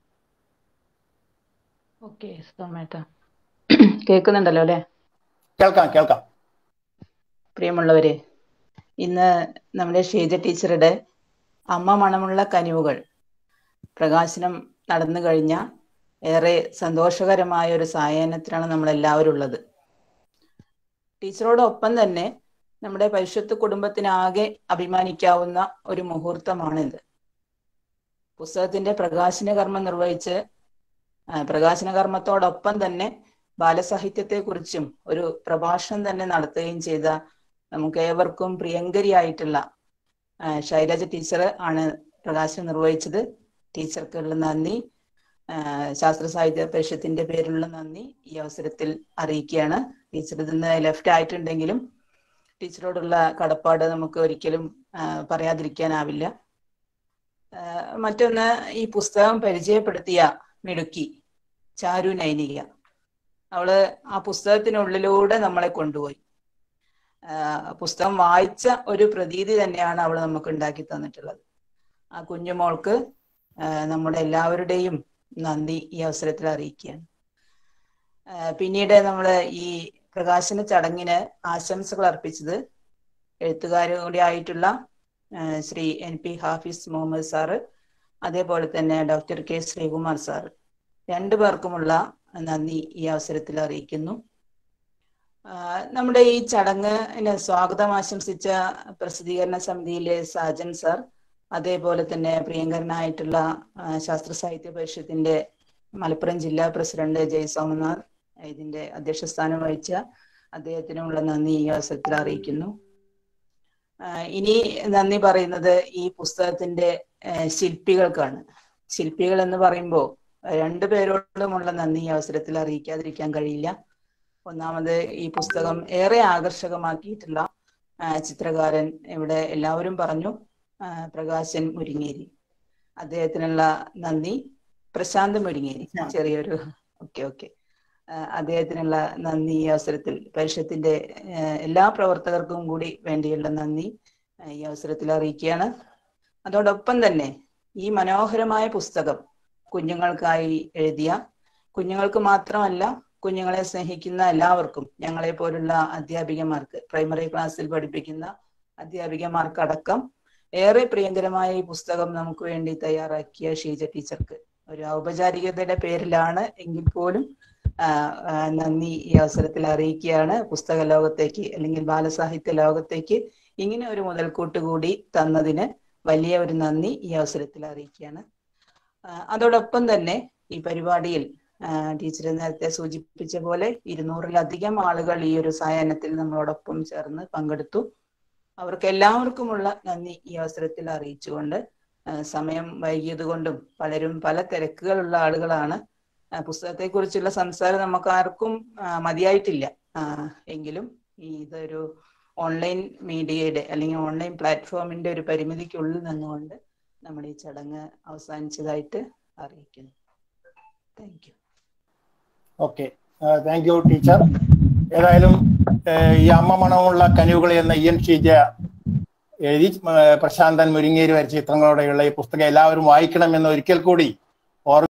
ഓക്കെ, കേൾക്കുന്നുണ്ടല്ലോ അല്ലെ? കേൾക്കാം. പ്രിയമുള്ളവരെ, ഇന്ന് നമ്മുടെ ഷീജ ടീച്ചറുടെ അമ്മ മണമുള്ള കനിവുകൾ പ്രകാശനം നടന്നു കഴിഞ്ഞ ഏറെ സന്തോഷകരമായ ഒരു സായാഹ്നത്തിലാണ് നമ്മളെല്ലാവരും ഉള്ളത്. ടീച്ചറോടൊപ്പം തന്നെ നമ്മുടെ പരിശുദ്ധ കുടുംബത്തിനാകെ അഭിമാനിക്കാവുന്ന ഒരു മുഹൂർത്തമാണിത്. പുസ്തകത്തിന്റെ പ്രകാശന കർമ്മം നിർവഹിച്ച് പ്രകാശന കർമ്മത്തോടൊപ്പം തന്നെ ബാലസാഹിത്യത്തെക്കുറിച്ചും ഒരു പ്രഭാഷണം തന്നെ നടത്തുകയും ചെയ്ത നമുക്ക് ഏവർക്കും പ്രിയങ്കരിയായിട്ടുള്ള ശൈലജ ടീച്ചർ ആണ് പ്രകാശനം നിർവഹിച്ചത്. ടീച്ചർക്കുള്ള നന്ദി, ശാസ്ത്ര സാഹിത്യ പരിഷത്തിന്റെ പേരിലുള്ള നന്ദി ഈ അവസരത്തിൽ അറിയിക്കുകയാണ്. ടീച്ചർ ഇതിന്ന് ലെഫ്റ്റ് ആയിട്ടുണ്ടെങ്കിലും ടീച്ചറോടുള്ള കടപ്പാട് നമുക്ക് ഒരിക്കലും പറയാതിരിക്കാനാവില്ല. മറ്റൊന്ന്, ഈ പുസ്തകം പരിചയപ്പെടുത്തിയ മിടുക്കി ചാരു നൈനിക, അവള് ആ പുസ്തകത്തിനുള്ളിലൂടെ നമ്മളെ കൊണ്ടുപോയി. പുസ്തകം വായിച്ച ഒരു പ്രതീതി തന്നെയാണ് അവൾ നമുക്ക് ഉണ്ടാക്കി തന്നിട്ടുള്ളത്. ആ കുഞ്ഞുമോൾക്ക് നമ്മുടെ എല്ലാവരുടെയും നന്ദി ഈ അവസരത്തിൽ അറിയിക്കുകയാണ്. പിന്നീട് നമ്മൾ ഈ പ്രകാശന ചടങ്ങിന് ആശംസകൾ അർപ്പിച്ചത് എഴുത്തുകാരും കൂടി ആയിട്ടുള്ള ശ്രീ NP ഹാഫിസ് മുഹമ്മദ് സാറ്, അതേപോലെ തന്നെ ഡോക്ടർ K ശ്രീകുമാർ സാറ്, രണ്ടുപേർക്കുമുള്ള നന്ദി ഈ അവസരത്തിൽ അറിയിക്കുന്നു. നമ്മുടെ ഈ ചടങ്ങിന് സ്വാഗതം ആശംസിച്ച പ്രസിദ്ധീകരണ സമിതിയിലെ സാജൻ സാർ, അതേപോലെ തന്നെ പ്രിയങ്കരനായിട്ടുള്ള ശാസ്ത്ര സാഹിത്യ പരിഷത്തിന്റെ മലപ്പുറം ജില്ലാ പ്രസിഡന്റ് ജയസോമനാഥ്, ഇതിന്റെ അധ്യക്ഷ സ്ഥാനം വഹിച്ച അദ്ദേഹത്തിനുമുള്ള നന്ദി ഈ അവസരത്തിൽ അറിയിക്കുന്നു. ഇനി നന്ദി പറയുന്നത് ഈ പുസ്തകത്തിന്റെ ശില്പികൾക്കാണ്. ശില്പികൾ എന്ന് പറയുമ്പോൾ രണ്ടുപേരോടുമുള്ള നന്ദി ഈ അവസരത്തിൽ അറിയിക്കാതിരിക്കാൻ കഴിയില്ല. ഒന്നാമത്, ഈ പുസ്തകം ഏറെ ആകർഷകമാക്കിയിട്ടുള്ള ചിത്രകാരൻ ഇവിടെ എല്ലാവരും പറഞ്ഞു, പ്രകാശൻ മുരിങ്ങേരി. അദ്ദേഹത്തിനുള്ള നന്ദി. പ്രശാന്ത് മുരിങ്ങേരി ചെറിയൊരു ഓക്കെ അദ്ദേഹത്തിനുള്ള നന്ദി ഈ അവസരത്തിൽ പരിഷത്തിന്റെ എല്ലാ പ്രവർത്തകർക്കും കൂടി വേണ്ടിയുള്ള നന്ദി ഈ അവസരത്തിൽ അറിയിക്കുകയാണ്. അതോടൊപ്പം തന്നെ ഈ മനോഹരമായ പുസ്തകം കുഞ്ഞുങ്ങൾക്കായി എഴുതിയ, കുഞ്ഞുങ്ങൾക്ക് മാത്രമല്ല കുഞ്ഞുങ്ങളെ സ്നേഹിക്കുന്ന എല്ലാവർക്കും, ഞങ്ങളെ പോലുള്ള അധ്യാപികമാർക്ക്, പ്രൈമറി ക്ലാസ്സിൽ പഠിപ്പിക്കുന്ന അധ്യാപികമാർക്കടക്കം ഏറെ പ്രിയങ്കരമായ ഈ പുസ്തകം നമുക്ക് വേണ്ടി തയ്യാറാക്കിയ ഷീജ ടീച്ചർക്ക് ഒരു ഔപചാരികതയുടെ പേരിലാണ് എങ്കിൽ പോലും നന്ദി ഈ അവസരത്തിൽ അറിയിക്കുകയാണ്. പുസ്തക ലോകത്തേക്ക് അല്ലെങ്കിൽ ബാലസാഹിത്യ ലോകത്തേക്ക് ഇങ്ങനെ ഒരു മുതൽക്കൂട്ട് കൂടി തന്നതിന് വലിയ ഒരു നന്ദി ഈ അവസരത്തിൽ അറിയിക്കുകയാണ്. അതോടൊപ്പം തന്നെ ഈ പരിപാടിയിൽ ടീച്ചർ നേരത്തെ സൂചിപ്പിച്ച പോലെ 200-ലധികം ആളുകൾ ഈ ഒരു സായാഹ്നത്തിൽ നമ്മളോടൊപ്പം ചേർന്ന് പങ്കെടുത്തു. അവർക്ക് എല്ലാവർക്കുമുള്ള നന്ദി ഈ അവസരത്തിൽ അറിയിച്ചുകൊണ്ട്, സമയം വൈകിയത് കൊണ്ടും പലരും പല തിരക്കുകളുള്ള ആളുകളാണ്, പുസ്തകത്തെക്കുറിച്ചുള്ള സംസാരം നമുക്ക് ആർക്കും മതിയായിട്ടില്ല. എങ്കിലും ഇതൊരു ഓൺലൈൻ മീഡിയയുടെ അല്ലെങ്കിൽ ഓൺലൈൻ പ്ലാറ്റ്ഫോമിന്റെ ഒരു പരിമിതിക്കുള്ളിൽ നിന്നുകൊണ്ട് നമ്മുടെ ഈ ചടങ്ങ് അവസാനിച്ചതായിട്ട് അറിയിക്കുന്നു. Thank you. Okay, thank you teacher. ഏതായാലും ഈ അമ്മ മണമുള്ള കനിവുകൾ എന്ന EN ഷീജ എഴുതി പ്രശാന്തൻ മുരിങ്ങേരി വരച്ച ചിത്രങ്ങളോടെയുള്ള ഈ പുസ്തകം എല്ലാവരും വായിക്കണമെന്ന് ഒരിക്കൽ കൂടി